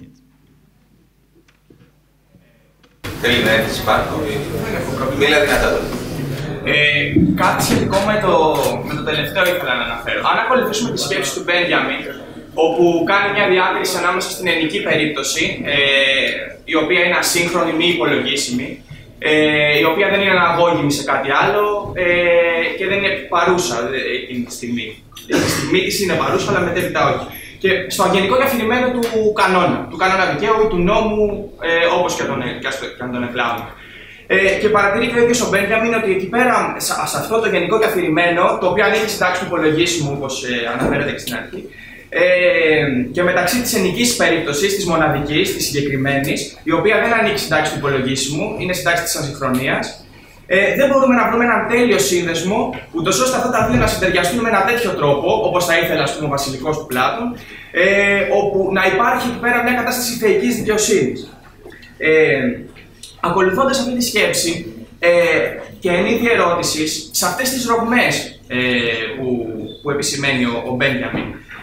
Speaker 1: Θέλει να έρθει Σπάρκο, μίλα δυνατά τώρα.
Speaker 6: Κάτι σχετικό με το τελευταίο ήθελα να αναφέρω. Αν ακολουθήσουμε τη σκέψη του Μπένιαμιν, όπου κάνει μια διάκριση ανάμεσα στην ελληνική περίπτωση, η οποία είναι ασύγχρονη, μη υπολογίσιμη, η οποία δεν είναι αναγώγιμη σε κάτι άλλο και δεν είναι παρούσα εκείνη τη στιγμή. Τη στιγμή της είναι παρούσα, αλλά μετέπειτα όχι. Και στο γενικό διαφημισμένο του κανόνα δικαίου ή του νόμου, όπως και αν τον εκλάβουμε. Και παρατηρεί και ο ίδιος ο Μπένιαμιν ότι εκεί πέρα, σε αυτό το γενικό καθιερωμένο, το οποίο ανήκει στην τάξη του υπολογίσιμου, όπως αναφέρεται και στην αρχή, και μεταξύ της ενικής περίπτωσης, της μοναδικής, της συγκεκριμένης, η οποία δεν ανήκει στην τάξη του υπολογίσιμου, είναι στην τάξη της ασυγχρονίας, δεν μπορούμε να βρούμε έναν τέλειο σύνδεσμο, ούτως ώστε αυτά τα δύο να συντεριαστούν με ένα τέτοιο τρόπο, όπως θα ήθελε, ας πούμε, ο βασιλικός του Πλάτων, όπου να υπάρχει εκεί πέρα μια κατάσταση θεϊκής δικαιοσύνης. Ακολουθώντας αυτή τη σκέψη και εν είδη ερώτησης, σε αυτές τις ρογμές που επισημαίνει ο Μπένιαμιν,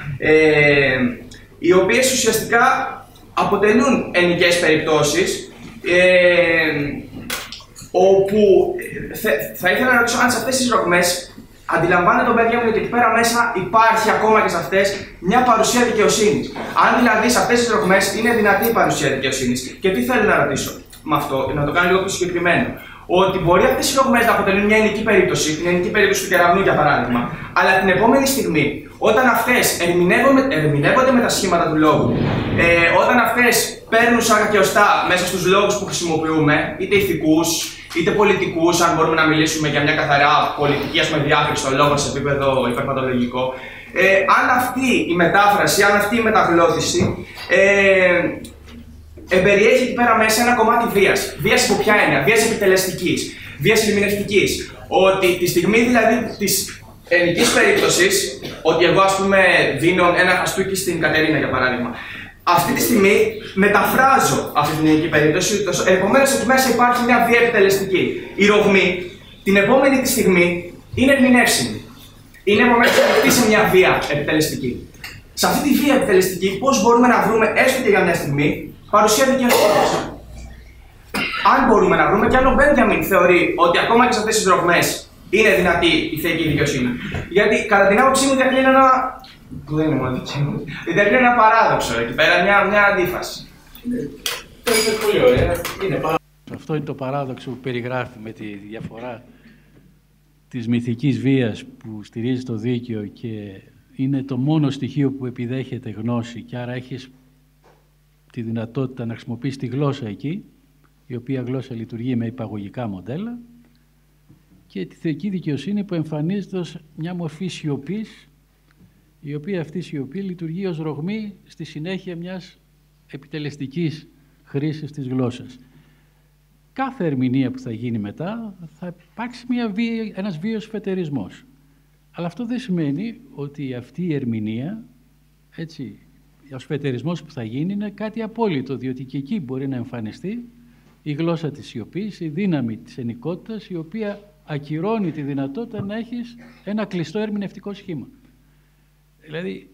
Speaker 6: οι οποίες ουσιαστικά αποτελούν ενικές περιπτώσεις, όπου θα ήθελα να ρωτήσω αν σε αυτές τις ρογμές αντιλαμβάνεται ο Μπένιαμιν ότι εκεί πέρα μέσα υπάρχει ακόμα και σε αυτές μια παρουσία δικαιοσύνης. Αν δηλαδή σε αυτές τις ρογμές είναι δυνατή η παρουσία δικαιοσύνης. Και τι θέλω να ρωτήσω με αυτό, να το κάνω λίγο πιο συγκεκριμένο. Ότι μπορεί αυτές οι ρογμές να αποτελούν μια ενική περίπτωση, την ενική περίπτωση του κεραυνού για παράδειγμα, αλλά την επόμενη στιγμή, όταν αυτές ερμηνεύονται με τα σχήματα του λόγου, όταν αυτές παίρνουν σαν κακαιωστά μέσα στους λόγους που χρησιμοποιούμε, είτε ηθικούς, είτε πολιτικούς, αν μπορούμε να μιλήσουμε για μια καθαρά πολιτική διάκριση των λόγων σε επίπεδο υπερπατολογικό, αν αυτή η μετάφραση, αν αυτή η μεταγλώτηση εμπεριέχει εκεί πέρα μέσα ένα κομμάτι βίας. Βίας από ποια έννοια? Βίας επιτελεστικής, βίας ερμηνευτικής. Ότι τη στιγμή δηλαδή της ενικής περίπτωσης, ότι εγώ ας πούμε δίνω ένα χαστούκι στην Κατερίνα για παράδειγμα, αυτή τη στιγμή μεταφράζω αυτή την ενική περίπτωση, επομένως εκεί μέσα υπάρχει μια βία επιτελεστική. Η ρογμή την επόμενη τη στιγμή είναι ερμηνεύσιμη. Είναι επομένως σε μια βία επιτελεστική. Σε αυτή τη βία επιτελεστική, πώς μπορούμε να βρούμε έστω και για μια στιγμή παρουσία δικαιοσύνης? Αν μπορούμε να βρούμε, και αν ο Μπένιαμιν θεωρεί ότι ακόμα και σε αυτές τις ρογμές είναι δυνατή η θεϊκή δικαιοσύνη. Γιατί κατά την άποψή μου διακρίνει ένα. Που δεν είναι μόνο δική μου. Διακρίνει ένα παράδοξο εκεί πέρα, μια αντίφαση.
Speaker 2: Πολύ ωραία. Αυτό είναι το παράδοξο που περιγράφει με τη διαφορά της μυθικής βίας που στηρίζει το δίκαιο και είναι το μόνο στοιχείο που επιδέχεται γνώση και άρα έχεις τη δυνατότητα να χρησιμοποιείς τη γλώσσα εκεί, η οποία γλώσσα λειτουργεί με υπαγωγικά μοντέλα, και τη θεϊκή δικαιοσύνη που εμφανίζεται ως μια μορφή σιωπής, η οποία αυτή η σιωπή λειτουργεί ως ρογμή στη συνέχεια μιας επιτελεστικής χρήσης της γλώσσας. Κάθε ερμηνεία που θα γίνει μετά θα υπάρξει ένας βίαιος φετερισμός. Αλλά αυτό δεν σημαίνει ότι αυτή η ερμηνεία, έτσι, ο φετερισμός που θα γίνει είναι κάτι απόλυτο, διότι και εκεί μπορεί να εμφανιστεί η γλώσσα της σιωπής, η δύναμη της ενικότητας, η οποία ακυρώνει τη δυνατότητα να έχεις ένα κλειστό ερμηνευτικό σχήμα. Δηλαδή,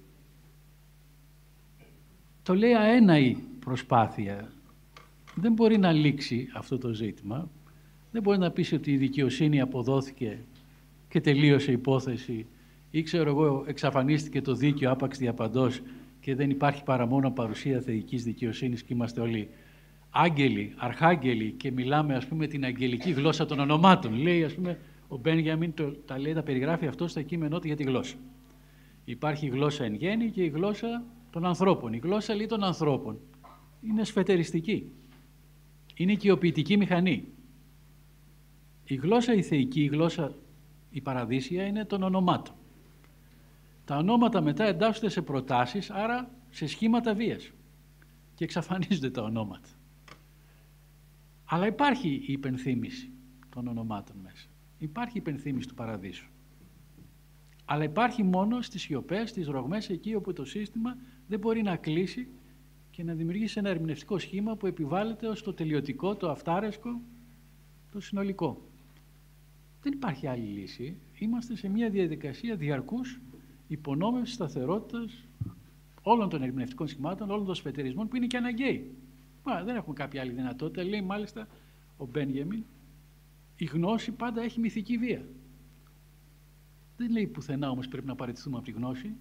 Speaker 2: το λέει αέναη προσπάθεια. Δεν μπορεί να λήξει αυτό το ζήτημα. Δεν μπορεί να πεις ότι η δικαιοσύνη αποδόθηκε και τελείωσε η υπόθεση ή, ξέρω εγώ, εξαφανίστηκε το δίκαιο άπαξ διαπαντός και δεν υπάρχει παρά μόνο παρουσία θεϊκής δικαιοσύνης και είμαστε όλοι άγγελοι, αρχάγγελοι και μιλάμε, ας πούμε, την αγγελική γλώσσα των ονομάτων. Λέει, ας πούμε, ο Μπένιαμιν τα περιγράφει αυτό στα κείμενό του για τη γλώσσα. Υπάρχει η γλώσσα εν γέννη και η γλώσσα των ανθρώπων. Η γλώσσα, λέει, των ανθρώπων είναι σφετεριστική. Είναι οικειοποιητική μηχανή. Η γλώσσα η θεϊκή, η γλώσσα η παραδείσια είναι των ονομάτων. Τα ονόματα μετά εντάσσονται σε προτάσεις, άρα σε σχήματα βίας και εξαφανίζονται τα ονόματα. Αλλά υπάρχει η υπενθύμηση των ονομάτων μέσα. Υπάρχει η υπενθύμηση του παραδείσου. Αλλά υπάρχει μόνο στις σιωπές, στις ρογμές, εκεί όπου το σύστημα δεν μπορεί να κλείσει και να δημιουργήσει ένα ερμηνευτικό σχήμα που επιβάλλεται ως το τελειωτικό, το αυτάρεσκο, το συνολικό. Δεν υπάρχει άλλη λύση. Είμαστε σε μια διαδικασία διαρκούς υπονόμευσης σταθερότητας όλων των ερμηνευτικών σχημάτων, όλων των σφετερισμών που είναι και αναγκαίοι. Δεν έχουμε κάποια άλλη δυνατότητα. Λέει μάλιστα ο Μπένιαμιν, η γνώση πάντα έχει μυθική βία. Δεν λέει πουθενά όμως πρέπει να παραιτηθούμε από τη γνώση.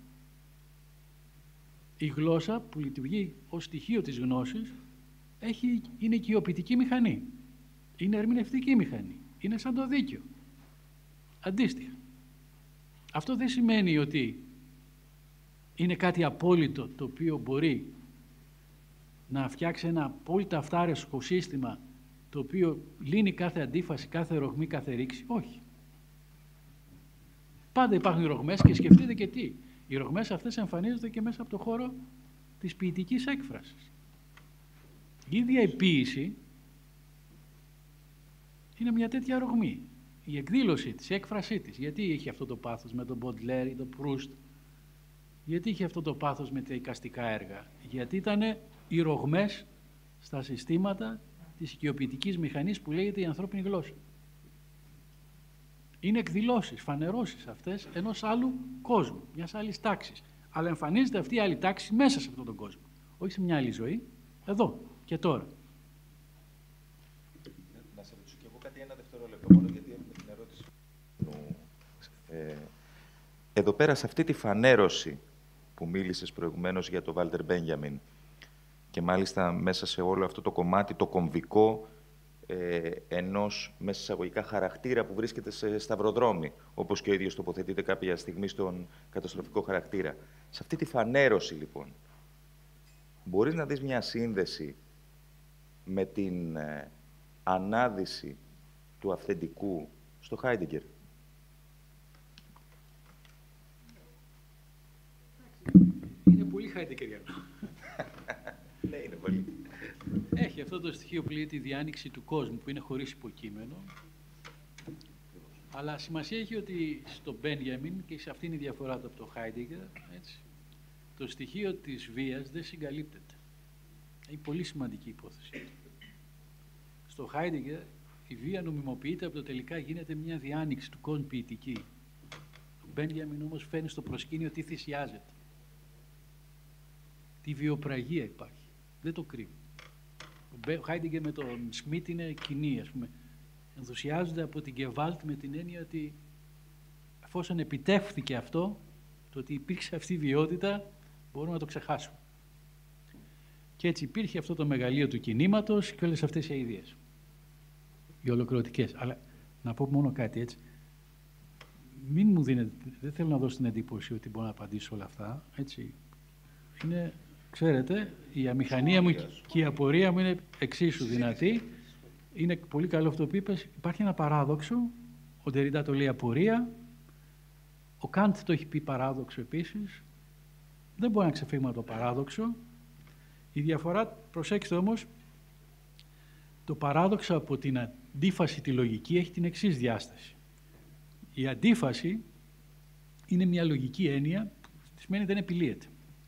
Speaker 2: Η γλώσσα που λειτουργεί ως στοιχείο της γνώσης είναι οικειοποιητική μηχανή. Είναι ερμηνευτική μηχανή. Είναι σαν το δίκαιο. Αντίστοιχα. Αυτό δεν σημαίνει ότι είναι κάτι απόλυτο το οποίο μπορεί να φτιάξει ένα απόλυτα αυτάρεσκο σύστημα το οποίο λύνει κάθε αντίφαση, κάθε ρογμή, κάθε ρήξη. Όχι. Πάντα υπάρχουν ρογμές και σκεφτείτε και τι. Οι ρογμές αυτές εμφανίζονται και μέσα από το χώρο της ποιητικής έκφρασης. Η ίδια η ποίηση είναι μια τέτοια ρογμή. Η εκδήλωση της, η έκφρασή της. Γιατί είχε αυτό το πάθος με τον Μποντλέρ ή τον Προύστ? Γιατί είχε αυτό το πάθος με τα εικαστικά έργα? Γιατί ήταν οι ρογμές στα συστήματα της οικειοποιητικής μηχανής που λέγεται η ανθρώπινη γλώσσα. Είναι εκδηλώσεις, φανερώσεις αυτές ενός άλλου κόσμου, μιας άλλης τάξης. Αλλά εμφανίζεται αυτή η άλλη τάξη μέσα σε αυτόν τον κόσμο. Όχι σε μια άλλη ζωή, εδώ και τώρα.
Speaker 1: Να σε ρωτήσω και εγώ κάτι ένα δευτερόλεπτο, μόνο γιατί έχουμε την ερώτηση. Εδώ πέρα, σε αυτή τη φανέρωση που μίλησες προηγουμένως για τον Βάλτερ Μπένιαμιν και μάλιστα μέσα σε όλο αυτό το κομμάτι, το κομβικό, ενός μέσα εισαγωγικά χαρακτήρα που βρίσκεται σε σταυροδρόμι, όπως και ο ίδιος τοποθετείται κάποια στιγμή στον καταστροφικό χαρακτήρα. Σε αυτή τη φανέρωση, λοιπόν, μπορείς να δεις μια σύνδεση με την ανάδυση του αυθεντικού στο Χάιντιγκερ?
Speaker 2: Είναι πολύ Χάιντιγκεριανό.
Speaker 1: Ναι, είναι πολύ.
Speaker 2: Έχει αυτό το στοιχείο που λέει τη διάνοιξη του κόσμου, που είναι χωρίς υποκείμενο. Αλλά σημασία έχει ότι στο Μπένιαμιν, και σε αυτήν η διαφορά του από το Χάιντιγκερ, το στοιχείο της βίας δεν συγκαλύπτεται. Είναι πολύ σημαντική υπόθεση. Στο Χάιντιγκερ η βία νομιμοποιείται, από το τελικά γίνεται μια διάνοιξη του κόσμου ποιητική. Το Μπένιαμιν όμως φέρνει στο προσκήνιο τι θυσιάζεται. Τι βιοπραγία υπάρχει. Δεν το κρύβει. Ο Χάιντιγκερ με τον Σμιτ είναι κοινοί, ας πούμε. Ενθουσιάζονται από την Γκεβάλτ με την έννοια ότι εφόσον επιτεύχθηκε αυτό, το ότι υπήρξε αυτή η βιότητα, μπορούμε να το ξεχάσουμε. Και έτσι υπήρχε αυτό το μεγαλείο του κινήματος και όλες αυτές οι αηδίες. Οι ολοκληρωτικές. Αλλά να πω μόνο κάτι έτσι. Μην μου δίνετε, δεν θέλω να δώσω την εντύπωση ότι μπορώ να απαντήσω όλα αυτά. Έτσι. Είναι, ξέρετε, η αμηχανία μου και η απορία μου είναι εξίσου δυνατή. Είναι πολύ καλό αυτό που είπες. Υπάρχει ένα παράδοξο. Ο Ντερίντα το λέει απορία. Ο Καντ το έχει πει παράδοξο επίσης. Δεν μπορεί να ξεφύγουμε από το παράδοξο. Η διαφορά, προσέξτε όμως, το παράδοξο από την αντίφαση τη λογική έχει την εξής διάσταση. Η αντίφαση είναι μια λογική έννοια που σημαίνει δεν επιλύεται.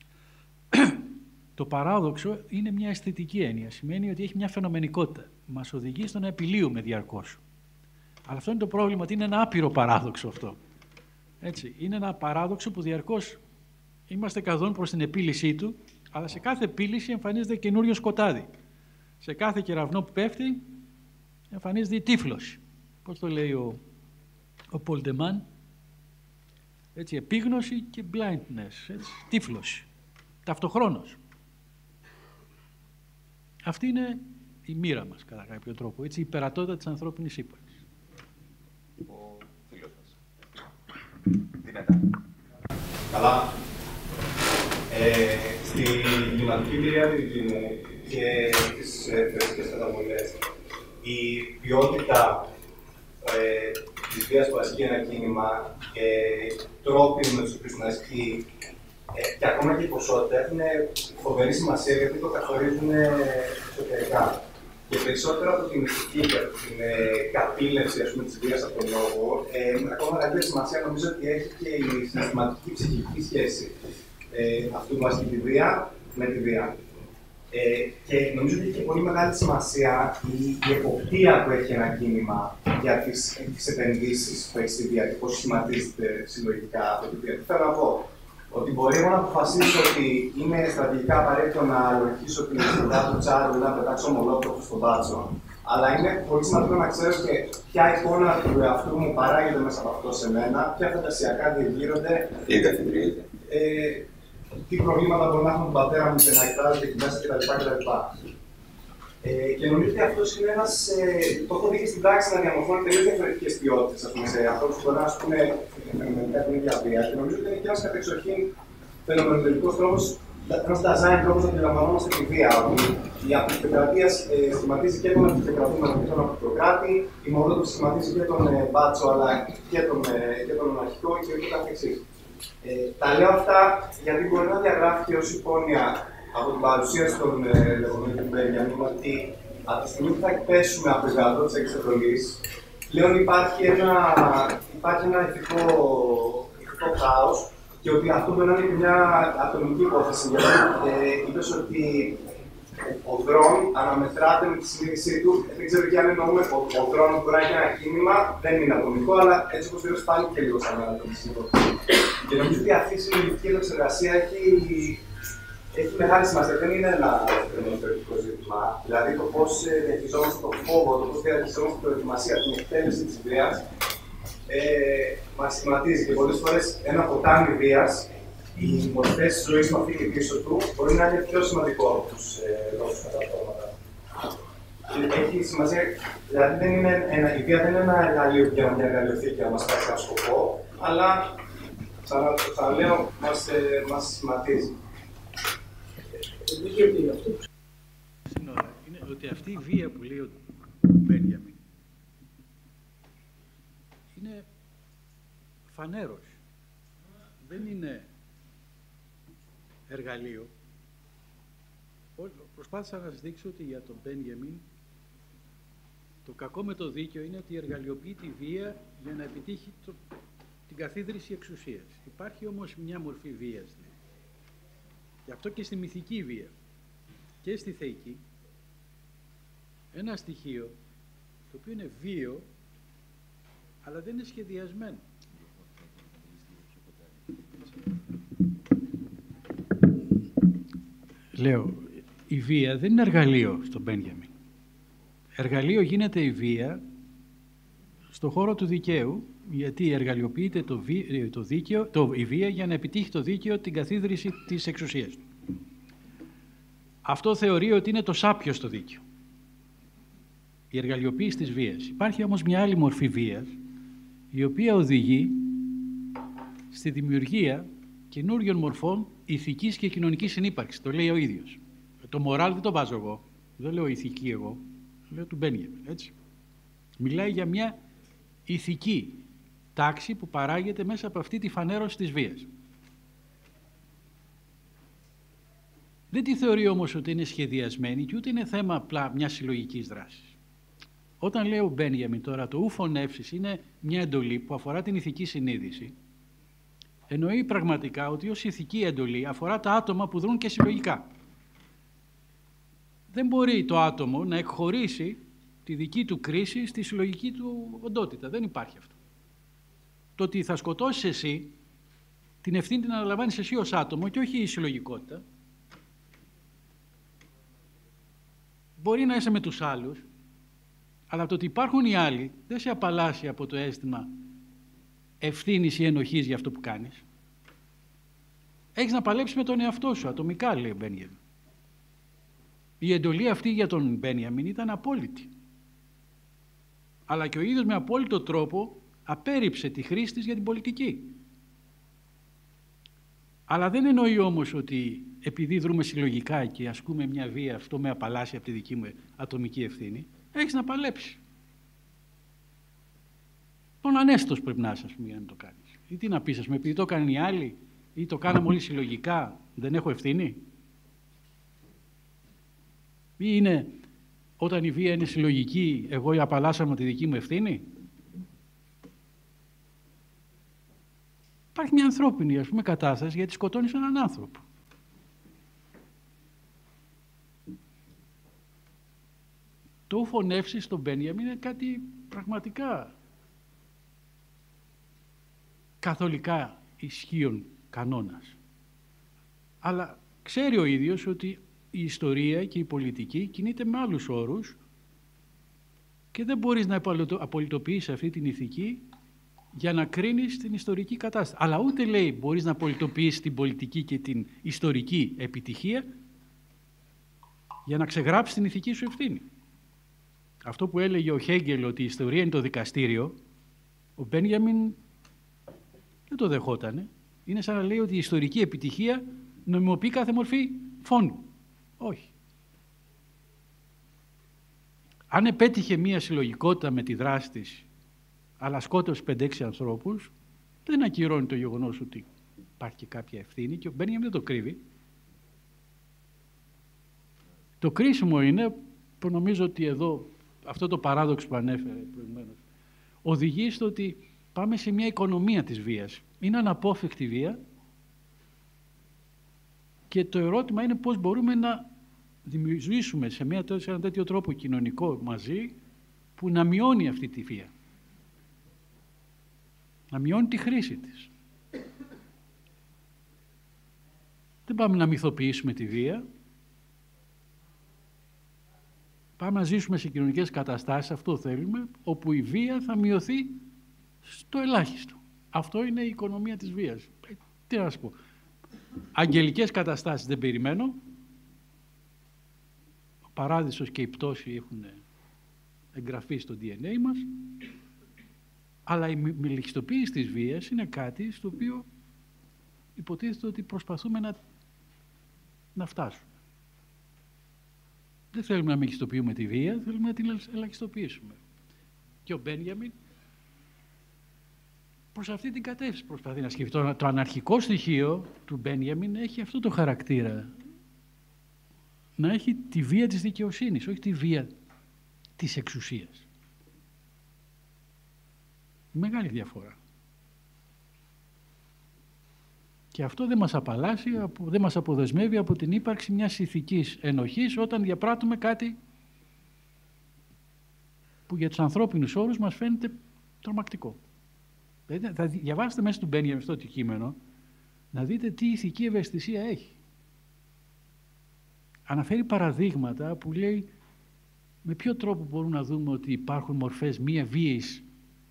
Speaker 2: Το παράδοξο είναι μια αισθητική έννοια. Σημαίνει ότι έχει μια φαινομενικότητα. Μας οδηγεί στο να επιλύουμε διαρκώς. Αλλά αυτό είναι το πρόβλημα, ότι είναι ένα άπειρο παράδοξο αυτό. Έτσι, είναι ένα παράδοξο που διαρκώς είμαστε καθόν προς την επίλυσή του, αλλά σε κάθε επίλυση εμφανίζεται καινούριο σκοτάδι. Σε κάθε κεραυνό που πέφτει εμφανίζεται η τύφλωση. Πώς το λέει ο Πολ Ντεμάν, έτσι, επίγνωση και blindness, έτσι, τύφλωση, ταυτοχρόνως. Αυτή είναι η μοίρα μας, κατά κάποιο τρόπο, έτσι, η υπερατότητα της ανθρώπινης ύπαρξης.
Speaker 3: Ο φίλος μας. Τι μετά.
Speaker 7: Καλά. Στη κλιματική εμπειρία και τις φυσικές καταβολές, η ποιότητα της βίας που ασκεί ένα κίνημα, τρόποι με τους οποίους να ασκεί και ακόμα και η ποσότητα έχουν φοβερή σημασία γιατί το καθορίζουν εσωτερικά. Και περισσότερο από την ηθική και από την κατήλευση της βίας από τον λόγο, ακόμα μεγαλύτερη σημασία νομίζω ότι έχει και η συναισθηματική ψυχική σχέση αυτού που ασκεί τη βία με τη βία. Και νομίζω ότι έχει και πολύ μεγάλη σημασία η εποπτεία που έχει ένα κίνημα για τις επενδύσεις που έχει στη βία και πώς σχηματίζεται συλλογικά αυτό το βία. Τι θέλω να πω, ότι μπορεί εγώ να αποφασίσω ότι είναι στρατηγικά απαραίτητο να λογικήσω την ιστορία του Τσάρου ή να πετάξω μολότοφ στον μπάτσο. Αλλά είναι πολύ σημαντικό να ξέρω και ποια εικόνα του εαυτού μου παράγεται μέσα από αυτό σε μένα, ποια φαντασιακά διεγείρονται.
Speaker 3: Τι εγκαθιδρύεται.
Speaker 7: Τι προβλήματα μπορεί να έχουν τον πατέρα μου και να εκφράζεται εκεί μέσα κτλ. Και νομίζω ότι αυτό είναι ένας. Το έχω δει και στην πράξη να διαμορφώνει τελείως διαφορετικές ποιότητες σε ανθρώπους που μπορεί να ασκούν φαινομενικά την ίδια βία. Και νομίζω ότι είναι και ένας κατεξοχήν φαινομενολογικός τρόπος, ένας design τρόπος να αντιλαμβανόμαστε τη βία. Ότι η απεικιοκρατία σχηματίζει και τον απεικιοκρατούμενο και τον απεικιοκράτη, η μολότοφ σχηματίζει και τον μπάτσο αλλά και τον μοναρχικό και ούτω καθεξής. Τα λέω αυτά γιατί μπορεί να διαγράφει και ως υπόνοια από την παρουσίαση των λεγόμενων του Μπένιαμιν ότι από τη στιγμή που θα εκπέσουμε από το γαδό της εξεδολής, πλέον υπάρχει ένα ηθικό χάος και ότι αυτό μπορεί να είναι και μια ατομική υπόθεση. Γιατί είπες ότι ο δρόν αναμετράται με τη συνείδησή του. Δεν ξέρω και αν εννοούμε ότι ο δρόν που μπορεί να έχει ένα κίνημα δεν είναι ατομικό, αλλά έτσι όπως το πάλι και λίγο σαν ένα ατομική υπόθεση. Και νομίζω ότι αυτή η συλλογική επεξεργασία έχει μεγάλη σημασία. Δεν είναι ένα θεωρητικό ζήτημα. Δηλαδή το πώς διαχειριζόμαστε τον φόβο, το πώς διαχειριζόμαστε την προετοιμασία, την εκτέλεση της βίας, μας σχηματίζει. Και πολλές φορές ένα ποτάμι βίας, οι μορφές της ζωής με αυτή και πίσω του, μπορεί να είναι πιο σημαντικό από τους λόγους καταπτώματα. Έχει σημασία, δηλαδή η βία δεν είναι ένα εργαλείο για μια εργαλειοθήκη να μας κάνει ένα σκοπό, αλλά ξαναλέω, μας σχηματίζει.
Speaker 2: Είναι ότι αυτή η βία που λέει ο Μπένιαμιν είναι φανέρος. Δεν είναι εργαλείο. Προσπάθησα να σας δείξω ότι για τον Μπένιαμιν το κακό με το δίκαιο είναι ότι εργαλειοποιεί τη βία για να επιτύχει την καθίδρυση εξουσίας. Υπάρχει όμως μια μορφή βίας. Γι' αυτό και στη μυθική βία και στη θεϊκή ένα στοιχείο το οποίο είναι βίο αλλά δεν είναι σχεδιασμένο. Λέω, η βία δεν είναι εργαλείο στον Μπένιαμιν. Εργαλείο γίνεται η βία στον χώρο του δικαίου, γιατί εργαλειοποιείται η βία για να επιτύχει το δίκαιο την καθίδρυση της εξουσίας του. Αυτό θεωρεί ότι είναι το σάπιο στο δίκαιο. Η εργαλειοποίηση της βίας. Υπάρχει όμως μια άλλη μορφή βίας, η οποία οδηγεί στη δημιουργία καινούριων μορφών ηθικής και κοινωνικής συνύπαρξης. Το λέει ο ίδιος. Το μοράλ δεν το βάζω εγώ. Δεν λέω ηθική εγώ. Λέω του Μπένιαμιν, έτσι. Μιλάει για μια ηθική τάξη που παράγεται μέσα από αυτή τη φανέρωση της βίας. Δεν τη θεωρεί όμως ότι είναι σχεδιασμένη και ούτε είναι θέμα απλά μιας συλλογικής δράσης. Όταν λέει ο Μπένιαμιν τώρα το ου φωνεύσεις είναι μια εντολή που αφορά την ηθική συνείδηση, εννοεί πραγματικά ότι ως ηθική εντολή αφορά τα άτομα που δρούν και συλλογικά. Δεν μπορεί το άτομο να εκχωρήσει τη δική του κρίση στη συλλογική του οντότητα. Δεν υπάρχει αυτό. Το ότι θα σκοτώσεις εσύ, την ευθύνη την αναλαμβάνεις εσύ ως άτομο και όχι η συλλογικότητα. Μπορεί να είσαι με τους άλλους, αλλά το ότι υπάρχουν οι άλλοι δεν σε απαλλάσσει από το αίσθημα ευθύνης ή ενοχής για αυτό που κάνεις. Έχεις να παλέψεις με τον εαυτό σου, ατομικά, λέει ο Μπένιαμιν. Η εντολή αυτή για τον Μπένιαμιν ήταν απόλυτη. Αλλά και ο ίδιος με απόλυτο τρόπο απέρριψε τη χρήση της για την πολιτική. Αλλά δεν εννοεί όμως ότι επειδή δρούμε συλλογικά και ασκούμε μια βία, αυτό με απαλλάσσει από τη δική μου ατομική ευθύνη. Έχεις να παλέψει. Τον ανέστος πρέπει να είσαι, ας πούμε, για να το κάνεις. Ή τι να πεις, ας πούμε, επειδή το έκαναν οι άλλοι ή το κάναμε όλοι συλλογικά, δεν έχω ευθύνη. Ή είναι όταν η βία είναι συλλογική, εγώ απαλλάσσαμε τη δική μου ευθύνη. Υπάρχει μια ανθρώπινη, ας πούμε, κατάσταση γιατί σκοτώνεις έναν άνθρωπο. Το φωνεύσεις στον Μπένιαμιν είναι κάτι πραγματικά καθολικά ισχύων κανόνας. Αλλά ξέρει ο ίδιος ότι η ιστορία και η πολιτική κινείται με άλλους όρους και δεν μπορείς να απολυτοποιήσεις αυτή την ηθική για να κρίνεις την ιστορική κατάσταση. Αλλά ούτε λέει μπορείς να απολυτοποιήσεις την πολιτική και την ιστορική επιτυχία για να ξεγράψεις την ηθική σου ευθύνη. Αυτό που έλεγε ο Χέγκελ ότι η ιστορία είναι το δικαστήριο, ο Μπένιαμιν δεν το δεχότανε. Είναι σαν να λέει ότι η ιστορική επιτυχία νομιμοποιεί κάθε μορφή φόνου. Όχι. Αν επέτυχε μία συλλογικότητα με τη δράση της, αλλά σκότωσε 5-6 ανθρώπους, δεν ακυρώνει το γεγονός ότι υπάρχει και κάποια ευθύνη και ο Μπένιαμιν δεν το κρύβει. Το κρίσιμο είναι που νομίζω ότι εδώ αυτό το παράδοξο που ανέφερε προηγουμένως οδηγεί στο ότι πάμε σε μια οικονομία της βίας. Είναι αναπόφευκτη βία και το ερώτημα είναι πώς μπορούμε να δημιουργήσουμε σε ένα τέτοιο τρόπο κοινωνικό μαζί που να μειώνει αυτή τη βία. Να μειώνει τη χρήση της. Δεν πάμε να μυθοποιήσουμε τη βία. Πάμε να ζήσουμε σε κοινωνικές καταστάσεις, αυτό θέλουμε, όπου η βία θα μειωθεί στο ελάχιστο. Αυτό είναι η οικονομία της βίας. Τι να σας πω. Αγγελικές καταστάσεις δεν περιμένω. Ο παράδεισος και η πτώση έχουν εγγραφεί στο DNA μας. Αλλά η μελιχιστοποίηση της βίας είναι κάτι στο οποίο υποτίθεται ότι προσπαθούμε να φτάσουμε. Δεν θέλουμε να μεγιστοποιούμε τη βία, θέλουμε να την ελαχιστοποιήσουμε. Και ο Μπένιαμιν προς αυτή την κατεύθυνση προσπαθεί να σκεφτεί. Το αναρχικό στοιχείο του Μπένιαμιν έχει αυτό το χαρακτήρα. Να έχει τη βία της δικαιοσύνης, όχι τη βία της εξουσίας. Μεγάλη διαφορά. Και αυτό δεν μας απαλλάσσει, δεν μας αποδεσμεύει από την ύπαρξη μιας ηθικής ενοχής όταν διαπράττουμε κάτι που για τους ανθρώπινους όρους μας φαίνεται τρομακτικό. Θα διαβάσετε μέσα του Μπένιαμιν αυτό το κείμενο να δείτε τι ηθική ευαισθησία έχει. Αναφέρει παραδείγματα που λέει με ποιο τρόπο μπορούμε να δούμε ότι υπάρχουν μορφές μία βίαιης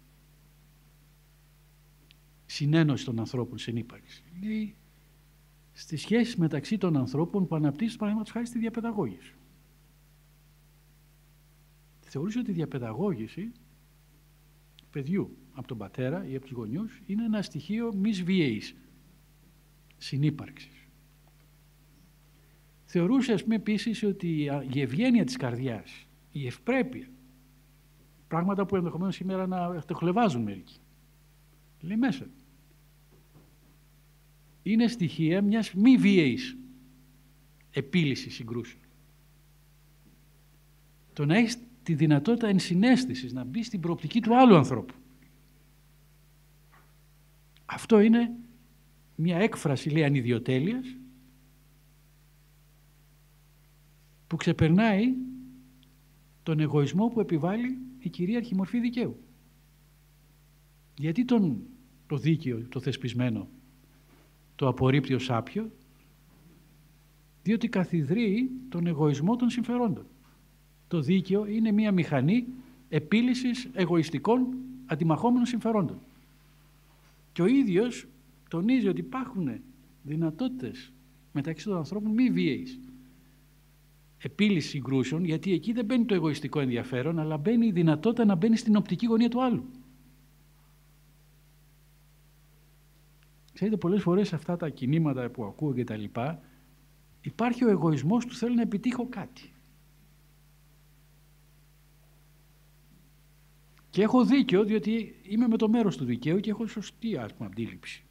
Speaker 2: συνένωση των ανθρώπων στην ύπαρξη. Λέει, στις σχέσεις μεταξύ των ανθρώπων που αναπτύσσουν, παραδείγματος χάρη, στη διαπαιδαγώγηση. Θεωρούσε ότι η διαπαιδαγώγηση παιδιού από τον πατέρα ή από τους γονιούς είναι ένα στοιχείο μης βίαιης συνύπαρξης. Θεωρούσε, ας πούμε, επίσης ότι η ευγένεια της καρδιάς, η ευπρέπεια, πράγματα που ενδεχομένως σήμερα να το χλευάζουν μερικοί, λέει μέσα, είναι στοιχεία μιας μη βίαιης επίλυσης συγκρούσεων. Το να έχεις τη δυνατότητα ενσυναίσθησης, να μπει στην προοπτική του άλλου ανθρώπου. Αυτό είναι μια έκφραση, λέει, ανιδιοτέλειας που ξεπερνάει τον εγωισμό που επιβάλλει η κυρίαρχη μορφή δικαίου. Γιατί το δίκαιο, το θεσπισμένο, το απορρίπτει ως άπιο? Διότι καθιδρύει τον εγωισμό των συμφερόντων. Το δίκαιο είναι μία μηχανή επίλυσης εγωιστικών αντιμαχόμενων συμφερόντων. Και ο ίδιος τονίζει ότι υπάρχουν δυνατότητες μεταξύ των ανθρώπων μη βίαιης επίλυση συγκρούσεων, γιατί εκεί δεν μπαίνει το εγωιστικό ενδιαφέρον, αλλά μπαίνει η δυνατότητα να μπαίνει στην οπτική γωνία του άλλου. Ξέρετε, πολλές φορές αυτά τα κινήματα που ακούω και τα λοιπά, υπάρχει ο εγωισμός του θέλω να επιτύχω κάτι. Και έχω δίκιο, διότι είμαι με το μέρος του δικαίου και έχω σωστή, ας πούμε, αντίληψη.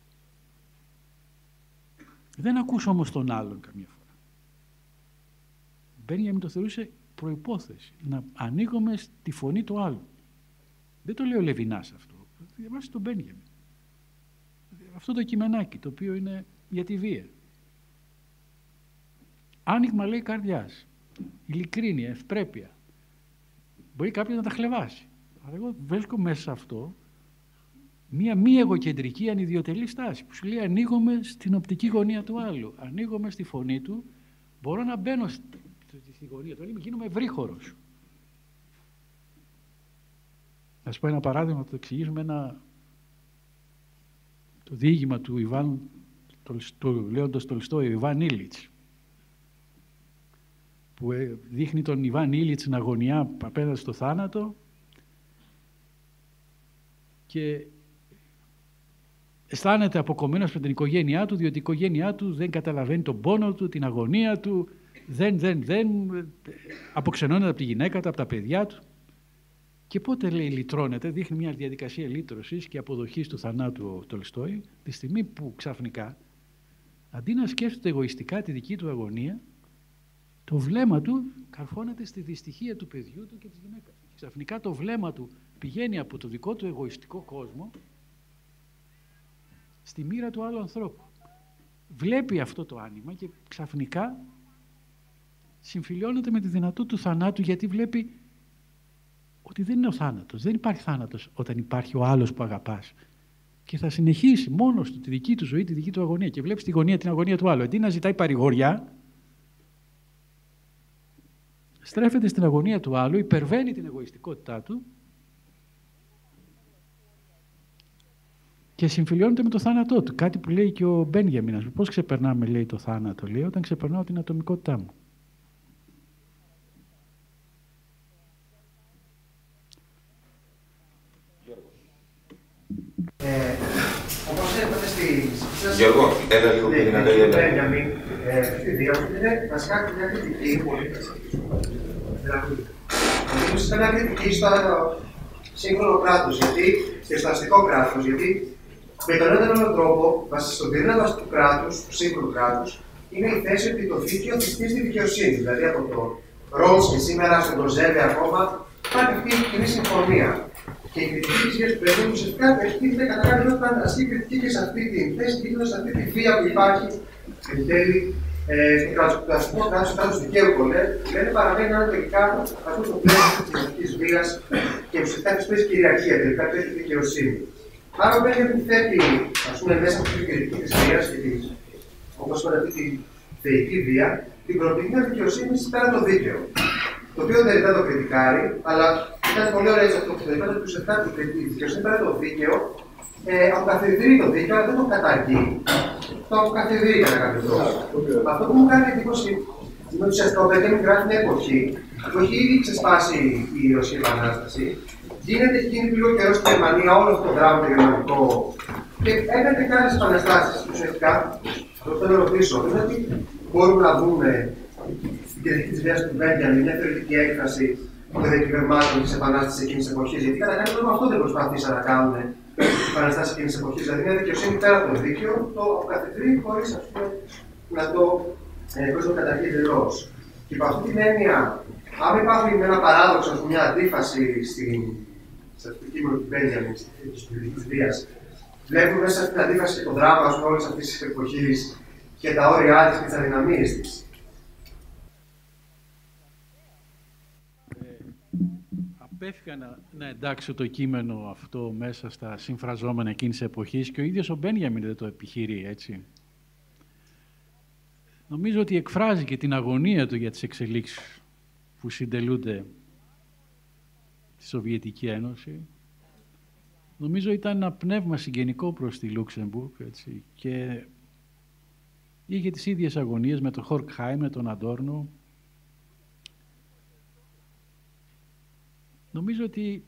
Speaker 2: Δεν ακούσω όμως τον άλλον καμιά φορά. Μπένιαμιν το θεωρούσε προϋπόθεση, να ανοίγουμε στη φωνή του άλλου. Δεν το λέει ο Λεβινάς αυτό, διαβάστε τον Μπένιαμιν. Αυτό το κειμενάκι, το οποίο είναι για τη βία. Άνοιγμα, λέει, καρδιάς, ειλικρίνεια, ευπρέπεια. Μπορεί κάποιος να τα χλεβάσει. Αλλά εγώ βρίσκω μέσα σε αυτό μία μη εγωκεντρική ανιδιοτελή στάση που σου λέει ανοίγομαι στην οπτική γωνία του άλλου, ανοίγομαι στη φωνή του, μπορώ να μπαίνω στη γωνία του άλλου, γίνομαι ευρύχωρος. Να σου πω ένα παράδειγμα, το εξηγήσουμε το διήγημα του Λέοντος Τολστόη, ο Ιβάν Ήλιτς, που δείχνει τον Ιβάν Ήλιτς να αγωνιά απέναντι στο θάνατο και αισθάνεται αποκομμένος με την οικογένειά του, διότι η οικογένειά του δεν καταλαβαίνει τον πόνο του, την αγωνία του, δεν αποξενώνεται από τη γυναίκα του, από τα παιδιά του. Και πότε, λέει, λυτρώνεται, δείχνει μια διαδικασία λύτρωσης και αποδοχής του θανάτου ο Τολστόη, τη στιγμή που ξαφνικά, αντί να σκέφτεται εγωιστικά τη δική του αγωνία, το βλέμμα του καρφώνεται στη δυστυχία του παιδιού του και της γυναίκας. Και ξαφνικά το βλέμμα του πηγαίνει από το δικό του εγωιστικό κόσμο στη μοίρα του άλλου ανθρώπου. Βλέπει αυτό το άνοιγμα και ξαφνικά συμφιλιώνεται με τη δυνατότητα του θανάτου, γιατί βλέπει ότι δεν είναι ο θάνατος. Δεν υπάρχει θάνατος όταν υπάρχει ο άλλος που αγαπάς. Και θα συνεχίσει μόνος του τη δική του ζωή, τη δική του αγωνία. Και βλέπεις την αγωνία του άλλου. Αντί να ζητάει παρηγοριά, στρέφεται στην αγωνία του άλλου, υπερβαίνει την εγωιστικότητά του και συμφιλιώνεται με το θάνατό του. Κάτι που λέει και ο Μπένιαμιν. Πώς ξεπερνάμε, λέει, το θάνατο? Λέει, όταν ξεπερνάω την ατομικότητά μου.
Speaker 7: Όπως είπατε στη
Speaker 1: Γιώργο, έλα λίγο πριν να λέει, έλα.
Speaker 7: Στη δίωξη είναι βασικά μια κριτική. Δηλαδή, ήταν μια κριτική στο σύγχρονο κράτος, και στο αστικό κράτος, γιατί με τον έναν άλλο τρόπο, στον πυρήνα του κράτους, του σύγχρονου κράτους, είναι η θέση ότι το δίκαιο θυσπίζει τη δικαιοσύνη. Δηλαδή, από το Ρόλς και σήμερα στον Προζέβη ακόμα, υπάρχει αυτή η κοινή συμφωνία. Και η κριτική της σχέσης του παιδιού ουσιαστικά εκτίθεται κατά κάποιο όταν ασκεί κριτική και σε αυτή τη θέση, δείχνοντας αυτή τη βία που υπάρχει εν τέλει στο αστικό κράτος, στο κράτος δικαίου που λένε, παραμένει ένα τελικά αυτό το πλαίσιο της κοινωνικής βίας και ουσιαστικά της πέσης κυριαρχία, τελικά πέσης δικαιοσύνη. Άρα ο Μπένιαμιν θέτει, ας πούμε, μέσα από την κριτική της βίας και της, όπως είπατε, αυτή τη θεϊκή βία, την προοπτική της δικαιοσύνης πέρα το δίκαιο. Το οποίο δεν το κριτικάρει, αλλά ήταν πολύ ωραίο αυτό που το είπατε, ότι ουσιαστικά η δικαιοσύνη πέρα το δίκαιο αποκαθιδρύει το δίκαιο, αλλά δεν το καταργεί.
Speaker 8: το αποκαθιδρεί κατά κάποιο τρόπο. Αυτό που μου κάνει εντύπωση είναι ότι ουσιαστικά ο Μπένιαμιν γράφει μια εποχή που έχει ήδη ξεσπάσει η Ρωσική Επανάσταση. Γίνεται εκείνη λίγο καιρό στην Γερμανία όλο αυτό το δράμα το γερμανικό και έκανε και άλλες επαναστάσεις. Ουσιαστικά, αυτό που θέλω να ρωτήσω είναι ότι μπορούμε να δούμε στην κριτική της βίας του Μπένιαμιν μια θεωρητική έκφραση των διακυβευμάτων της επανάστασης εκείνης της εποχής. Γιατί κατά κάποιο τρόπο αυτό δεν προσπαθήσαν να κάνουν οι επαναστάσεις εκείνης της εποχής. Δηλαδή, μια δικαιοσύνη πέρα από το δίκαιο, το αποκαθιδρύει χωρίς να το καταρχεί εντελώς. Και υπ' αυτή την έννοια, αν υπάρχει ένα παράδοξο, μια αντίφαση σε αυτό το κείμενο του Μπένιαμιν, στην κριτική της βίας, βλέπουμε μέσα στην αντίφαση και το δράμα όλης αυτής της εποχής και τα όρια της και τις αδυναμίες της.
Speaker 2: Απέφυγα να εντάξω το κείμενο αυτό μέσα στα συμφραζόμενα εκείνης της εποχής και ο ίδιος ο Μπένιαμιν δεν το επιχειρεί, έτσι. Νομίζω ότι εκφράζει και την αγωνία του για τις εξελίξεις που συντελούνται στη Σοβιετική Ένωση. Νομίζω ήταν ένα πνεύμα συγγενικό προς τη Λούξεμβουργκ, έτσι, και είχε τις ίδιες αγωνίες με τον Χορκχάιμ, με τον Αντόρνο. Νομίζω ότι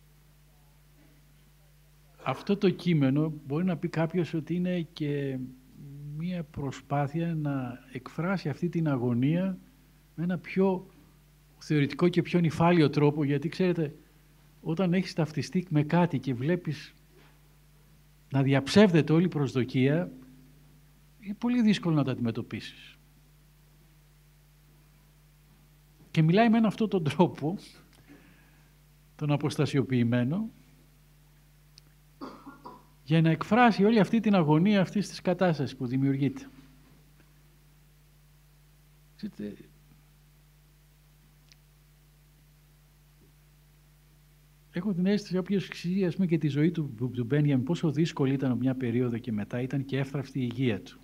Speaker 2: αυτό το κείμενο μπορεί να πει κάποιος ότι είναι και μία προσπάθεια να εκφράσει αυτή την αγωνία με ένα πιο θεωρητικό και πιο νυφάλιο τρόπο, γιατί ξέρετε, όταν έχεις ταυτιστεί με κάτι και βλέπεις να διαψεύδεται όλη η προσδοκία, είναι πολύ δύσκολο να το αντιμετωπίσεις. Και μιλάει με αυτόν τον τρόπο, τον αποστασιοποιημένο, για να εκφράσει όλη αυτή την αγωνία αυτής της κατάστασης που δημιουργείται. Έχω την αίσθηση, όποιος ξέρει, ας πούμε, και τη ζωή του Μπένιαμιν, πόσο δύσκολη ήταν μια περίοδο και μετά ήταν και εύθραυστη η υγεία του.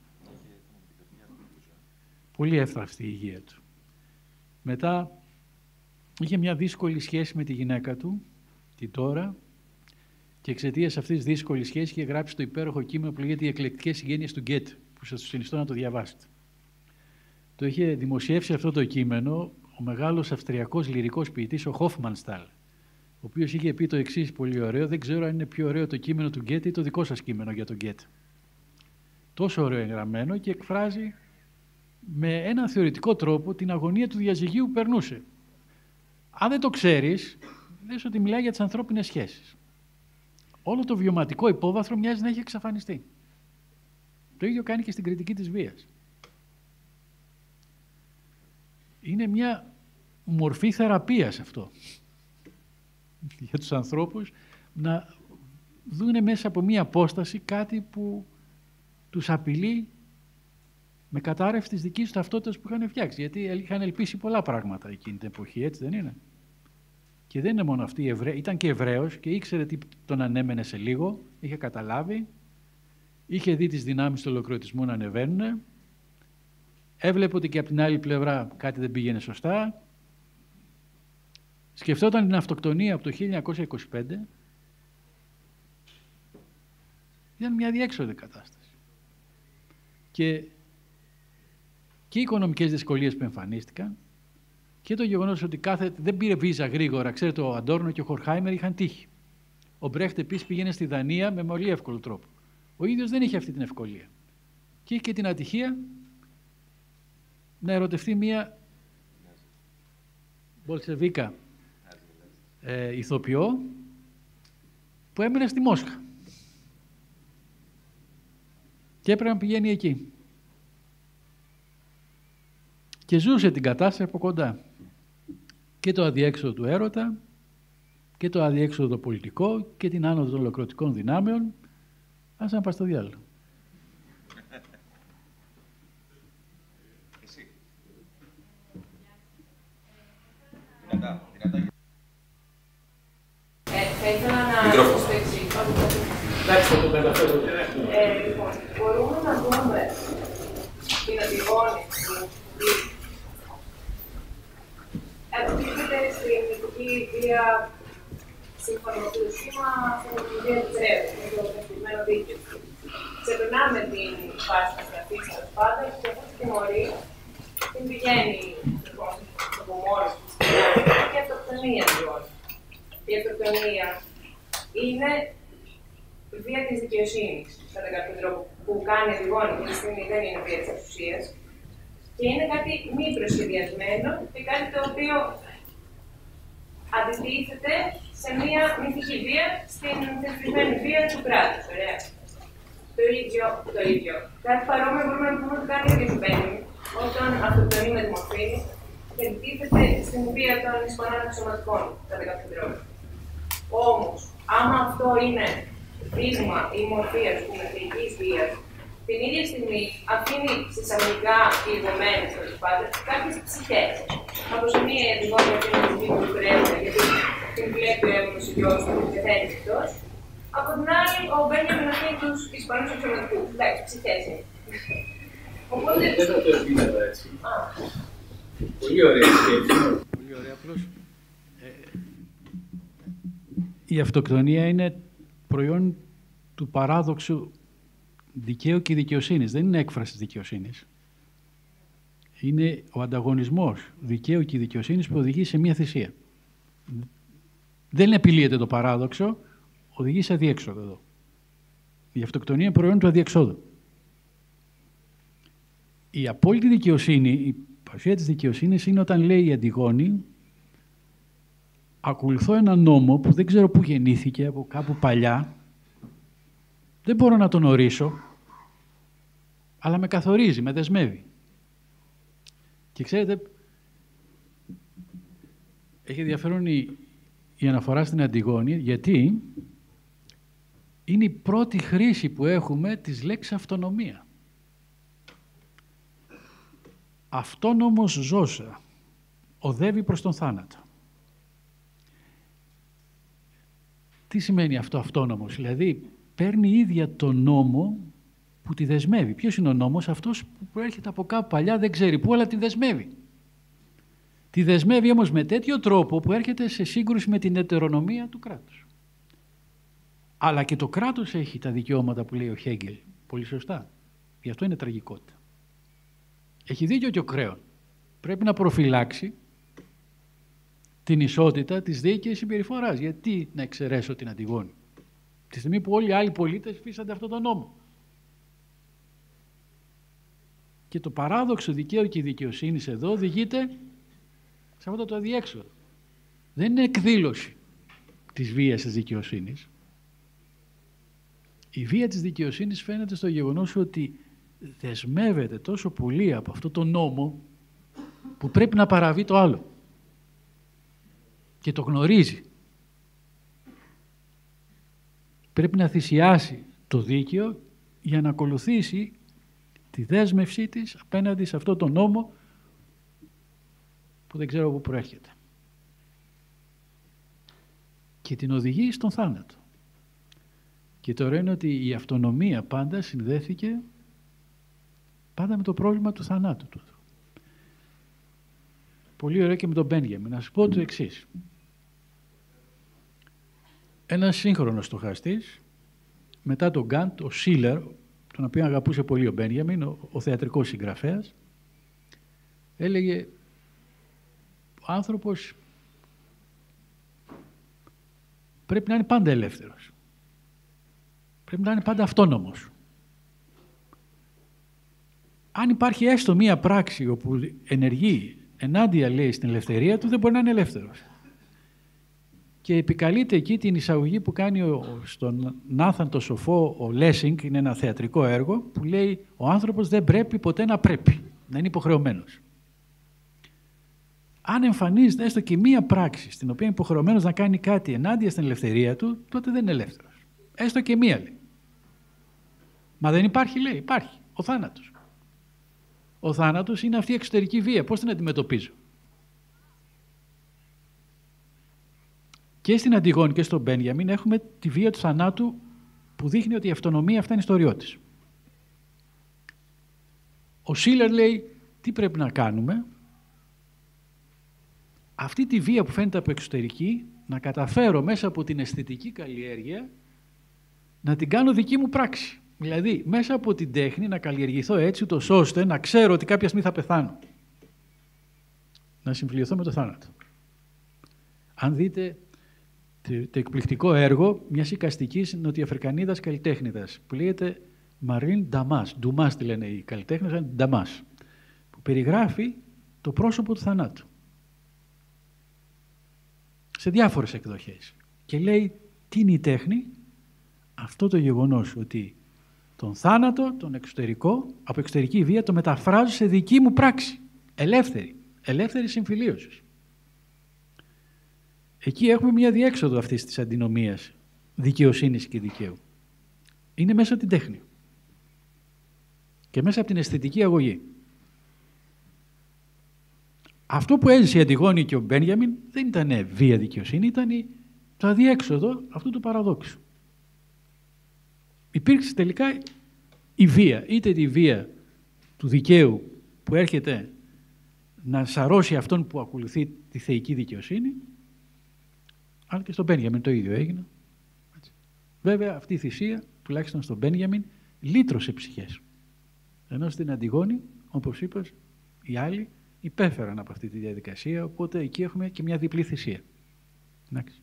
Speaker 2: Πολύ εύθραυστη η υγεία του. Μετά είχε μια δύσκολη σχέση με τη γυναίκα του, την Τώρα, και εξαιτίας αυτής της δύσκολης σχέσης είχε γράψει το υπέροχο κείμενο που λέγεται «Οι εκλεκτικές συγγένειες του Γκέτε», που σας συνιστώ να το διαβάσετε. Το είχε δημοσιεύσει αυτό το κείμενο ο μεγάλος αυστριακός λυρικός ποιητής, ο Χόφμανστάλ, ο οποίος είχε πει το εξής πολύ ωραίο: δεν ξέρω αν είναι πιο ωραίο το κείμενο του Γκέτε ή το δικό σας κείμενο για τον Γκέτε. Τόσο ωραίο εγγραμμένο και εκφράζει με έναν θεωρητικό τρόπο την αγωνία του διαζυγίου που περνούσε. Αν δεν το ξέρεις, λες ότι μιλάει για τις ανθρώπινες σχέσεις. Όλο το βιωματικό υπόβαθρο μοιάζει να έχει εξαφανιστεί. Το ίδιο κάνει και στην κριτική της βίας. Είναι μια μορφή θεραπείας αυτό. Για τους ανθρώπους να δούνε μέσα από μια απόσταση κάτι που τους απειλεί με κατάρρευση της δικής τους ταυτότητας που είχαν φτιάξει. Γιατί είχαν ελπίσει πολλά πράγματα εκείνη την εποχή, έτσι δεν είναι? Και δεν είναι μόνο αυτή, ήταν και Εβραίος και ήξερε τι τον ανέμενε σε λίγο, είχε καταλάβει, είχε δει τις δυνάμεις του ολοκληρωτισμού να ανεβαίνουν, έβλεπε ότι και από την άλλη πλευρά κάτι δεν πήγαινε σωστά, σκεφτόταν την αυτοκτονία από το 1925, ήταν μια διέξοδη κατάσταση. Και οι οικονομικές δυσκολίες που εμφανίστηκαν και το γεγονός ότι δεν πήρε βίζα γρήγορα. Ξέρετε, ο Αντόρνο και ο Χορχάιμερ είχαν τύχει. Ο Μπρέχτ επίσης πήγαινε στη Δανία με πολύ εύκολο τρόπο. Ο ίδιος δεν είχε αυτή την ευκολία. Και είχε και την ατυχία να ερωτευτεί μία Μπολσεβίκα ηθοποιό που έμενε στη Μόσχα. Και έπρεπε να πηγαίνει εκεί. Και ζούσε την κατάσταση από κοντά. Και το αδιέξοδο του έρωτα, και το αδιέξοδο το πολιτικό, και την άνοδο των ολοκληρωτικών δυνάμεων. Άσε να πας στο διάλογο.
Speaker 9: Θα ήθελα να ρωτήσω το εξής.
Speaker 2: Εντάξει, θα το μεταφέρω.
Speaker 9: Λοιπόν, μπορούμε να δούμε την αντιγόνηση που επιτύχεται στην ηθική βία σύμφωνα με το σχήμα στην οδηγία της ΡΕΒ, με το καθηγημένο δίκαιο. Σε περνάμε την φάση της γραφής της πάντα και αυτή τη τιμωρή την πηγαίνει από μόνος της και αυτοκτονία λοιπόν. Η αυτοκτονία είναι βία της δικαιοσύνης, κατά κάποιο τρόπο, που κάνει αντιγόνη, αυτή τη στιγμή δεν είναι βία της εξουσίας. Και είναι κάτι μη προσχεδιασμένο και κάτι το οποίο αντιτίθεται σε μια μυθική βία στην θεσπισμένη βία του κράτους. Ωραία. Το ίδιο. Κάτι παρόμοιο μπορούμε να πούμε ότι κάνει ο κ. Μπένι, όταν αυτοκτονεί με δημοφιλή και αντιτίθεται στην βία των Ισπανών αξιωματικών, κατά κάποιο τρόπο. Όμως, άμα αυτό είναι δείγμα ή μορφή, ας πούμε, θεϊκής βίας, την ίδια στιγμή αφήνει συσσαγωγικά πληγωμένες, τέλος πάντων, κάποιες ψυχές. Από σε μία εντυγόμενη αυτή τη στιγμή που χρειάζεται, γιατί την βλέπει ο έμονος ο γιος του και πεθαίνει εκτός. Από την άλλη, ο Μπένιαμιν αφήνει τους Ισπανούς αξιωματικούς. Εντάξει, ψυχές είναι. Οπότε...
Speaker 2: Δεν θα το επίδευα έτσι. Πολύ ωραία σκέψη. Πολύ ωραία. Απλώς η αυτοκτονία είναι προϊόν του παράδοξου δικαίου και δικαιοσύνης. Δεν είναι έκφραση της δικαιοσύνης. Είναι ο ανταγωνισμός δικαίου και δικαιοσύνης που οδηγεί σε μία θυσία. Δεν επιλύεται το παράδοξο, οδηγεί σε αδιέξοδο εδώ. Η αυτοκτονία είναι προϊόν του αδιεξόδου. Η απόλυτη δικαιοσύνη, η παρουσία της δικαιοσύνης είναι όταν λέει η Αντιγόνη ακολουθώ έναν νόμο που δεν ξέρω πού γεννήθηκε, από κάπου παλιά, δεν μπορώ να τον ορίσω, αλλά με καθορίζει, με δεσμεύει. Και ξέρετε, έχει ενδιαφέρον η αναφορά στην Αντιγόνη, γιατί είναι η πρώτη χρήση που έχουμε της λέξης αυτονομία. Αυτόνομος ζώσα οδεύει προς τον θάνατο. Τι σημαίνει αυτό αυτόνομος? Δηλαδή, παίρνει ίδια τον νόμο που τη δεσμεύει. Ποιος είναι ο νόμος? Αυτός που προέρχεται από κάπου παλιά, δεν ξέρει πού, αλλά τη δεσμεύει. Τη δεσμεύει όμως με τέτοιο τρόπο που έρχεται σε σύγκρουση με την ετερονομία του κράτους. Αλλά και το κράτος έχει τα δικαιώματα που λέει ο Χέγκελ. Πολύ σωστά. Γι' αυτό είναι τραγικότητα. Έχει δίκιο και ο Κρέον. Πρέπει να προφυλάξει την ισότητα της δίκαιης συμπεριφοράς. Γιατί να εξαιρέσω την Αντιγόνη? Τη στιγμή που όλοι οι άλλοι πολίτες φύσανται αυτόν τον νόμο. Και το παράδοξο δικαίου και δικαιοσύνης εδώ οδηγείται σε αυτό το αδιέξοδο. Δεν είναι εκδήλωση της βίας της δικαιοσύνης. Η βία της δικαιοσύνης φαίνεται στο γεγονός ότι δεσμεύεται τόσο πολύ από αυτό το νόμο που πρέπει να παραβεί το άλλο. Και το γνωρίζει. Πρέπει να θυσιάσει το δίκαιο για να ακολουθήσει τη δέσμευσή της απέναντι σε αυτό το νόμο που δεν ξέρω πού προέρχεται. Και την οδηγεί στον θάνατο. Και τώρα είναι ότι η αυτονομία πάντα συνδέθηκε πάντα με το πρόβλημα του θανάτου του. Πολύ ωραία και με τον Μπένιαμιν. Να σας πω το εξής. Ένας σύγχρονος στοχαστής, μετά τον Γκαντ, ο Σίλερ, τον οποίο αγαπούσε πολύ ο Μπένιαμιν, ο θεατρικός συγγραφέας, έλεγε ο άνθρωπος πρέπει να είναι πάντα ελεύθερος. Πρέπει να είναι πάντα αυτόνομος. Αν υπάρχει έστω μία πράξη όπου ενεργεί ενάντια, λέει, στην ελευθερία του, δεν μπορεί να είναι ελεύθερος. Και επικαλείται εκεί την εισαγωγή που κάνει στον Νάθαν το Σοφό ο Λέσινγκ, είναι ένα θεατρικό έργο, που λέει ο άνθρωπος δεν πρέπει ποτέ να πρέπει, να είναι υποχρεωμένος. Αν εμφανίζεται έστω και μία πράξη στην οποία είναι υποχρεωμένος να κάνει κάτι ενάντια στην ελευθερία του, τότε δεν είναι ελεύθερος. Έστω και μία, λέει. Μα δεν υπάρχει, λέει, υπάρχει. Ο θάνατος. Ο θάνατος είναι αυτή η εξωτερική βία. Πώς την αντιμετωπίζω? Και στην Αντιγόνη και στον Μπένιαμιν έχουμε τη βία του θανάτου που δείχνει ότι η αυτονομία αυτά είναι ιστοριώτης. Ο Σίλερ λέει τι πρέπει να κάνουμε? Αυτή τη βία που φαίνεται από εξωτερική να καταφέρω μέσα από την αισθητική καλλιέργεια να την κάνω δική μου πράξη. Δηλαδή, μέσα από την τέχνη να καλλιεργηθώ έτσι, ούτως ώστε να ξέρω ότι κάποια στιγμή θα πεθάνω. Να συμφιλειωθώ με το θάνατο. Αν δείτε το εκπληκτικό έργο μιας εικαστικής νοτιοαφρικανίδας καλλιτέχνηδας που λέγεται Μαρίν Νταμάς. Ντουμάς τη λένε οι καλλιτέχνες, Νταμάς. Που περιγράφει το πρόσωπο του θανάτου. Σε διάφορες εκδοχές. Και λέει τι είναι η τέχνη, αυτό το γεγονός ότι τον θάνατο, τον εξωτερικό, από εξωτερική βία, το μεταφράζω σε δική μου πράξη. Ελεύθερη συμφιλίωση. Εκεί έχουμε μια διέξοδο αυτής της αντινομίας δικαιοσύνης και δικαίου. Είναι μέσα από την τέχνη και μέσα από την αισθητική αγωγή. Αυτό που έζησε η Αντιγόνη και ο Μπένιαμιν δεν ήταν βία δικαιοσύνη, ήταν το αδιέξοδο αυτού του παραδόξου. Υπήρξε τελικά η βία, είτε τη βία του δικαίου που έρχεται να σαρώσει αυτόν που ακολουθεί τη θεϊκή δικαιοσύνη, αλλά και στον Μπένιαμιν το ίδιο έγινε. Βέβαια αυτή η θυσία, τουλάχιστον στον Μπένιαμιν, λύτρωσε ψυχές. Ενώ στην Αντιγόνη, όπως είπες, οι άλλοι υπέφεραν από αυτή τη διαδικασία, οπότε εκεί έχουμε και μια διπλή θυσία. Εντάξει.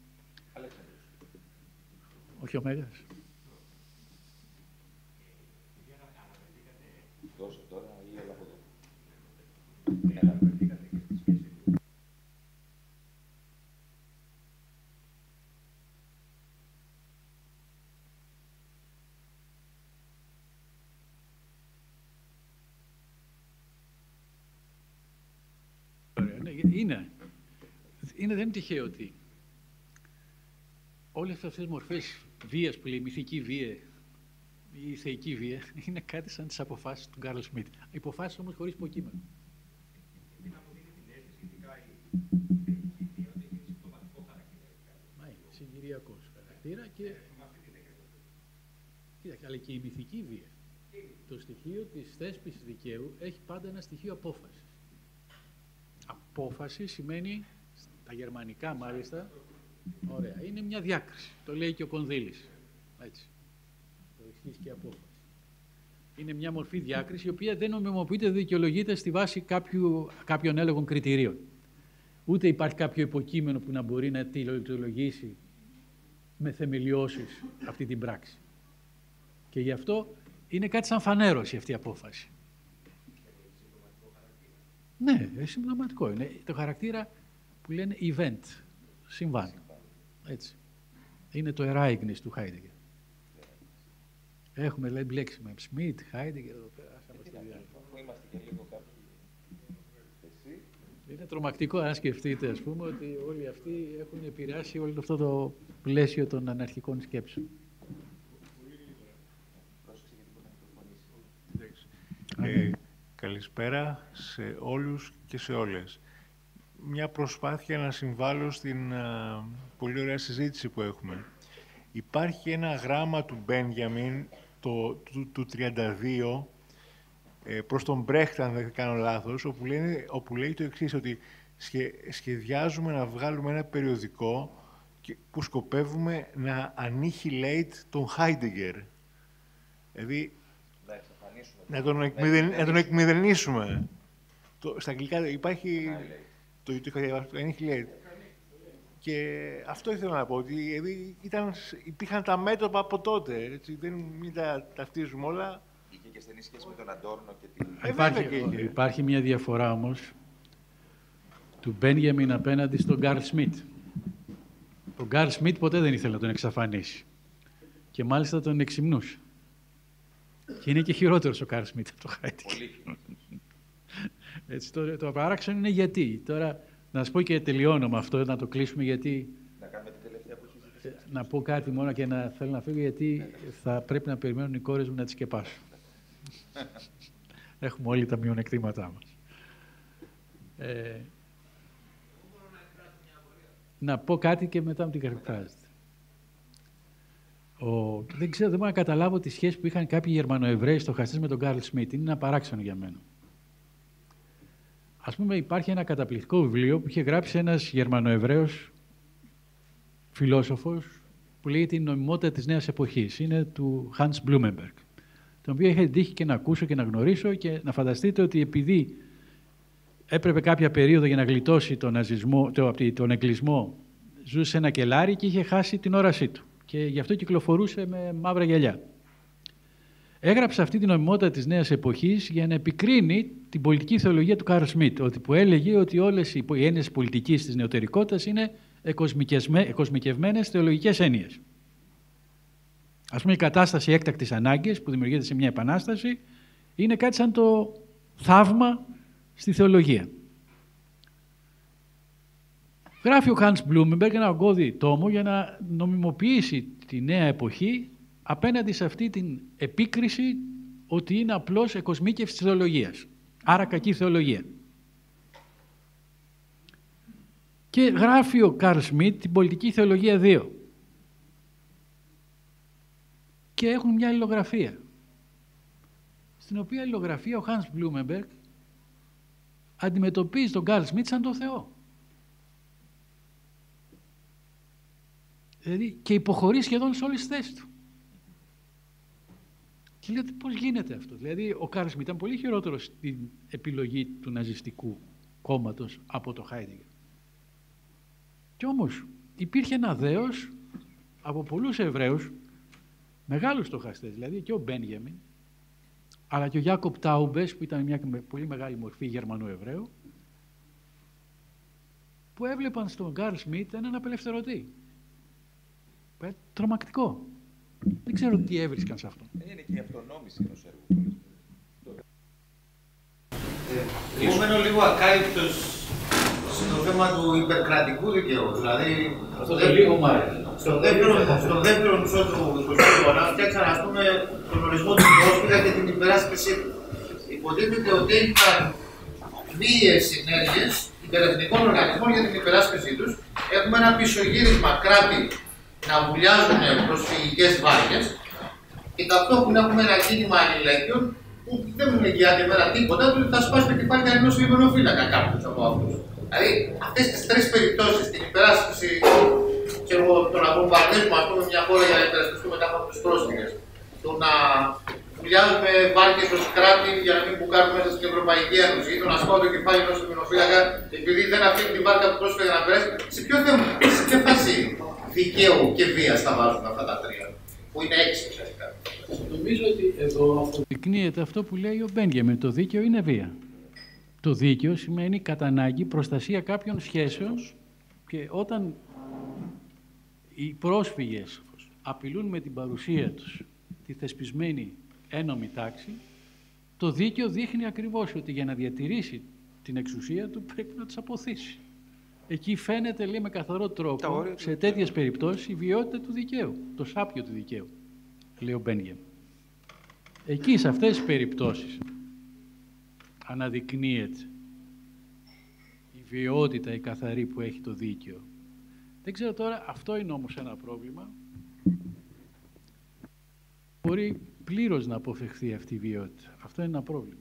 Speaker 2: Όχι ο Μέγας.
Speaker 1: Δώσε τώρα ή έλα από εδώ.
Speaker 2: Δεν είναι τυχαίο ότι όλες αυτές τις μορφές βίας που λέει μυθική βία ή θεϊκή βία είναι κάτι σαν τις αποφάσεις του Κάρλ Σμιτ. Αποφάσεις όμως χωρίς υποκείμενο.
Speaker 7: Τι να αποδείχνει την αίσθηση σχετικά η θεϊκή βία ότι έχει συμπτωματικό χαρακτήρα.
Speaker 2: Είναι συγκυριακός χαρακτήρα και... Κοίταξε, αλλά και η μυθική βία. Το στοιχείο της θέσπισης δικαίου έχει πάντα ένα στοιχείο απόφασης. Απόφαση σημαίνει, στα γερμανικά μάλιστα, ωραία, είναι μια διάκριση. Το λέει και ο Κονδύλης. Έτσι. Το εξής και απόφαση. Είναι μια μορφή διάκριση, η οποία δεν νομιμοποιείται, δεν δικαιολογείται στη βάση κάποιων έλεγχων κριτηρίων. Ούτε υπάρχει κάποιο υποκείμενο που να μπορεί να τη δικαιολογήσει με θεμελιώσεις αυτή την πράξη. Και γι' αυτό είναι κάτι σαν φανέρωση αυτή η απόφαση. Ναι, συμπτωματικό είναι. Το χαρακτήρα που λένε event, συμβάν. Έτσι. Είναι το Ereignis του Χάιντεγκερ. Έχουμε λέει μπλέξει με Σμιτ, Χάιντεγκερ, εδώ πέρα.
Speaker 1: Είμαστε και λίγο κάποιοι.
Speaker 2: Είναι τρομακτικό αν σκεφτείτε, ας πούμε, ότι όλοι αυτοί έχουν επηρεάσει όλο αυτό το πλαίσιο των αναρχικών σκέψεων.
Speaker 10: Καλησπέρα σε όλους και σε όλες. Μια προσπάθεια να συμβάλλω στην πολύ ωραία συζήτηση που έχουμε. Υπάρχει ένα γράμμα του Μπένιαμιν, του 32, προς τον Μπρέχτ, αν δεν κάνω λάθος, όπου λέει το εξής, ότι σχεδιάζουμε να βγάλουμε ένα περιοδικό που σκοπεύουμε να annihilate τον Χάιντεγκερ. Δηλαδή, να τον εκμηδενήσουμε. Στα αγγλικά υπάρχει το είχα διαβάσει, το annihilate. Και αυτό ήθελα να πω, ότι υπήρχαν τα μέτωπα από τότε, έτσι, μην τα ταυτίζουμε όλα.
Speaker 1: Είχε και στενή σχέση με τον Αντόρνο και την...
Speaker 2: Υπάρχει μια διαφορά όμως του Μπένιαμιν απέναντι στον Καρλ Σμιτ. Ο Καρλ Σμιτ ποτέ δεν ήθελε να τον εξαφανίσει. Και μάλιστα τον εξυμνούσε. Και είναι και χειρότερος ο Καρλ Σμιτ από το Χάιντεγκερ. Έτσι, το παράξενο είναι γιατί. Τώρα, να σας πω και τελειώνω με αυτό, να το κλείσουμε, γιατί...
Speaker 1: Να κάνουμε την τελευταία που έχει ζητήσει.
Speaker 2: Να πω κάτι μόνο και θέλω να φύγω, γιατί θα πρέπει να περιμένουν οι κόρες μου να τις σκεπάσουν. Έχουμε όλοι τα μειονεκτήματά μας. Να πω κάτι και μετά μου την εκφράζετε. Δεν ξέρω, δεν μπορώ να καταλάβω τη σχέση που είχαν κάποιοι Γερμανοεβραίοι στοχαστές με τον Καρλ Σμιτ. Είναι ένα παράξενο για μένα. Ας πούμε, υπάρχει ένα καταπληκτικό βιβλίο που είχε γράψει ένας Γερμανοεβραίος φιλόσοφος που λέγεται «Η νομιμότητα της νέας εποχής». Είναι του Hans Blumenberg. τον οποίο είχα τύχει και να ακούσω και να γνωρίσω, και να φανταστείτε ότι επειδή έπρεπε κάποια περίοδο για να γλιτώσει τον ναζισμό, τον εγκλισμό, ζούσε σε ένα κελάρι και είχε χάσει την όρασή του. Και γι' αυτό κυκλοφορούσε με μαύρα γυαλιά. Έγραψε αυτή την νομιμότητα της νέας εποχής για να επικρίνει την πολιτική θεολογία του Καρλ Σμιτ, που έλεγε ότι όλες οι έννοιες πολιτικής της νεωτερικότητας είναι εκοσμικευμένες θεολογικές έννοιες. Ας πούμε, η κατάσταση έκτακτης ανάγκης που δημιουργείται σε μια επανάσταση είναι κάτι σαν το θαύμα στη θεολογία. Γράφει ο Hans Blumenberg ένα ογκώδη τόμο για να νομιμοποιήσει τη νέα εποχή απέναντι σε αυτή την επίκριση ότι είναι απλώς εκοσμίκευση της θεολογίας. Άρα κακή θεολογία. Και γράφει ο Καρλ Σμιτ την πολιτική θεολογία 2. Και έχουν μια αλληλογραφία. Στην οποία αλληλογραφία ο Hans Blumenberg αντιμετωπίζει τον Καρλ Σμιτ σαν τον Θεό. Δηλαδή, και υποχωρεί σχεδόν σε όλες τις θέσεις του. Και λέει ότι πώς γίνεται αυτό. Δηλαδή, ο Καρλ Σμιτ ήταν πολύ χειρότερος στην επιλογή του ναζιστικού κόμματος από το Χάιντιγκερ. Κι όμως υπήρχε ένα δέος από πολλούς Εβραίους, μεγάλους στοχαστές, δηλαδή και ο Μπένιαμιν, αλλά και ο Γιάκοπ Τάουμπες, που ήταν μια πολύ μεγάλη μορφή Γερμανού Εβραίου, που έβλεπαν στον Καρλ Σμιτ έναν απελευθερωτή. Τρομακτικό. Δεν ξέρω τι έβρισκαν σε αυτό.
Speaker 1: Είναι και η αυτονόμηση ενός έργου.
Speaker 11: Εγώ μένω λίγο ακάλυπτος στο θέμα του υπερκρατικού δικαίου. Δηλαδή, στο δεύτερο μισό του 20ου αιώνα φτιάξαν, ας πούμε, τον ορισμό του πρόσφυγα και την υπεράσπιση του. Υποτίθεται ότι έγιναν βίαιες συνέργειες υπερεθνικών οργανισμών για την υπεράσπιση τους. Έχουμε ένα πισωγύρισμα κράτη να βουλιάζουν προσφυγικές βάρκες και ταυτόχρονα έχουμε ένα κίνημα αλληλεγγύων που δεν μου εγγυάται εμένα τίποτα, ότι θα σπάσει το κεφάλι ενός λιμενοφύλακα κάποιος από αυτούς. Δηλαδή, αυτές τις τρεις περιπτώσεις, την υπεράσπιση και το να βομβαρδίζουμε μια χώρα για να υπερασπιστούμε κάπου από τους πρόσφυγες, το να βουλιάζουμε βάρκες ως κράτη για να μην μπουκάρουμε μέσα στην Ευρωπαϊκή Ένωση, ή το να σπάω το κεφάλι ενός λιμενοφύλακα επειδή δεν αφήνει την βάρκα του πρόσφυγα να περάσει, σε ποια φάση δικαίου και βίας θα βάζουμε αυτά τα τρία, που είναι 6 ουσιαστικά.
Speaker 2: Νομίζω ότι εδώ αποδεικνύεται αυτό που λέει ο Μπένιαμιν, το δίκαιο είναι βία. Το δίκαιο σημαίνει κατά ανάγκη προστασία κάποιων σχέσεων, και όταν οι πρόσφυγες απειλούν με την παρουσία τους τη θεσπισμένη ένομη τάξη, το δίκαιο δείχνει ακριβώς ότι για να διατηρήσει την εξουσία του πρέπει να τους αποθήσει. Εκεί φαίνεται, λέει, με καθαρό τρόπο, σε τέτοιες περιπτώσεις, η βιαιότητα του δικαίου, το σάπιο του δικαίου, λέει ο Μπένιαμιν. Εκεί, σε αυτές τις περιπτώσεις, αναδεικνύεται η βιαιότητα, η καθαρή που έχει το δίκαιο. Δεν ξέρω τώρα, αυτό είναι όμως ένα πρόβλημα. Μπορεί πλήρως να αποφευχθεί αυτή η βιαιότητα. Αυτό είναι ένα πρόβλημα.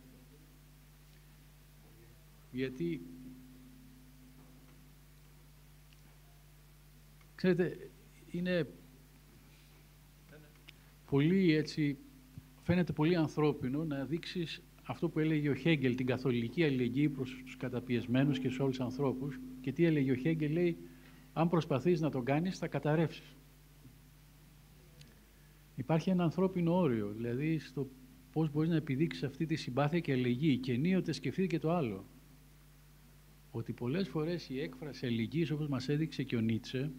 Speaker 2: Γιατί, ξέρετε, είναι πολύ έτσι, φαίνεται πολύ ανθρώπινο να δείξεις αυτό που έλεγε ο Χέγκελ, την καθολική αλληλεγγύη προς τους καταπιεσμένους και σε όλους τους ανθρώπους. Και τι έλεγε ο Χέγκελ, λέει, αν προσπαθείς να το κάνεις, θα καταρρεύσεις. Υπάρχει ένα ανθρώπινο όριο, δηλαδή στο πώς μπορείς να επιδείξεις αυτή τη συμπάθεια και αλληλεγγύη. Και ενίοτε σκεφτείτε και το άλλο, ότι πολλές φορές η έκφραση αλληλεγγύης, όπως μας έδειξε και ο Νίτσε,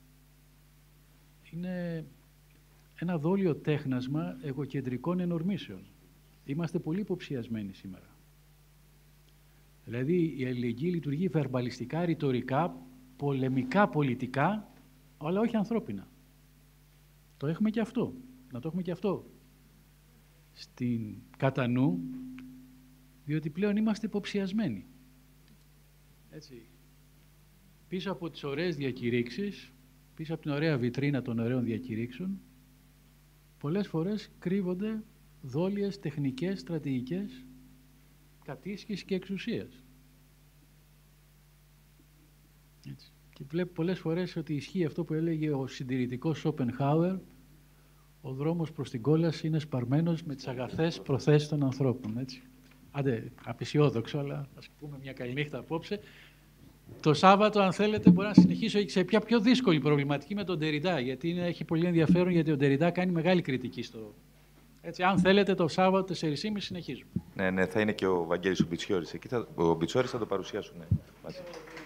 Speaker 2: είναι ένα δόλιο τέχνασμα εγωκεντρικών ενορμήσεων. Είμαστε πολύ υποψιασμένοι σήμερα. Δηλαδή η αλληλεγγύη λειτουργεί βερμπαλιστικά, ρητορικά, πολεμικά, πολιτικά, αλλά όχι ανθρώπινα. Το έχουμε και αυτό. Να το έχουμε και αυτό στην κατά νου, διότι πλέον είμαστε υποψιασμένοι. Έτσι. Πίσω από τις ωραίες διακηρύξεις, πίσω από την ωραία βιτρίνα των ωραίων διακηρύξεων, πολλές φορές κρύβονται δόλιες τεχνικές, στρατηγικές, κατήσχης και εξουσίας. Έτσι. Και βλέπω πολλές φορές ότι ισχύει αυτό που έλεγε ο συντηρητικός Σόπενχάουερ, ο δρόμος προς την κόλαση είναι σπαρμένος με τις αγαθές προθέσεις των ανθρώπων, έτσι. Άντε, απεσιόδοξο, αλλά ας πούμε μια καληνύχτα απόψε. Το Σάββατο, αν θέλετε, μπορώ να συνεχίσω σε μια πιο δύσκολη προβληματική με τον Ντεριντά, γιατί έχει πολύ ενδιαφέρον, γιατί ο Ντεριντά κάνει μεγάλη κριτική στο... Έτσι, αν θέλετε, το Σάββατο 4.30 συνεχίζουμε.
Speaker 1: Ναι, θα είναι και ο Βαγγέλης ο Μπιτσιόρης. Εκεί ο Μπιτσιόρης θα το παρουσιάσουν μαζί.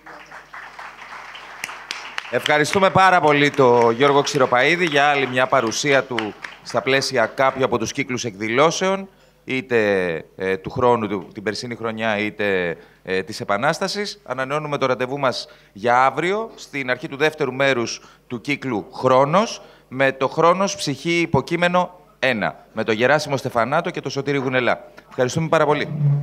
Speaker 1: Ευχαριστούμε πάρα πολύ τον Γιώργο Ξηροπαΐδη για άλλη μια παρουσία του στα πλαίσια κάποιου από τους κύκλους εκδηλώσεων, είτε του χρόνου, την περσίνη χρονιά, είτε της Επανάστασης. Ανανεώνουμε το ραντεβού μας για αύριο, στην αρχή του δεύτερου μέρους του κύκλου Χρόνος, με το Χρόνος Ψυχή Υποκείμενο 1, με τον Γεράσιμο Στεφανάτο και τον Σωτήρη Γουνελά. Ευχαριστούμε πάρα πολύ.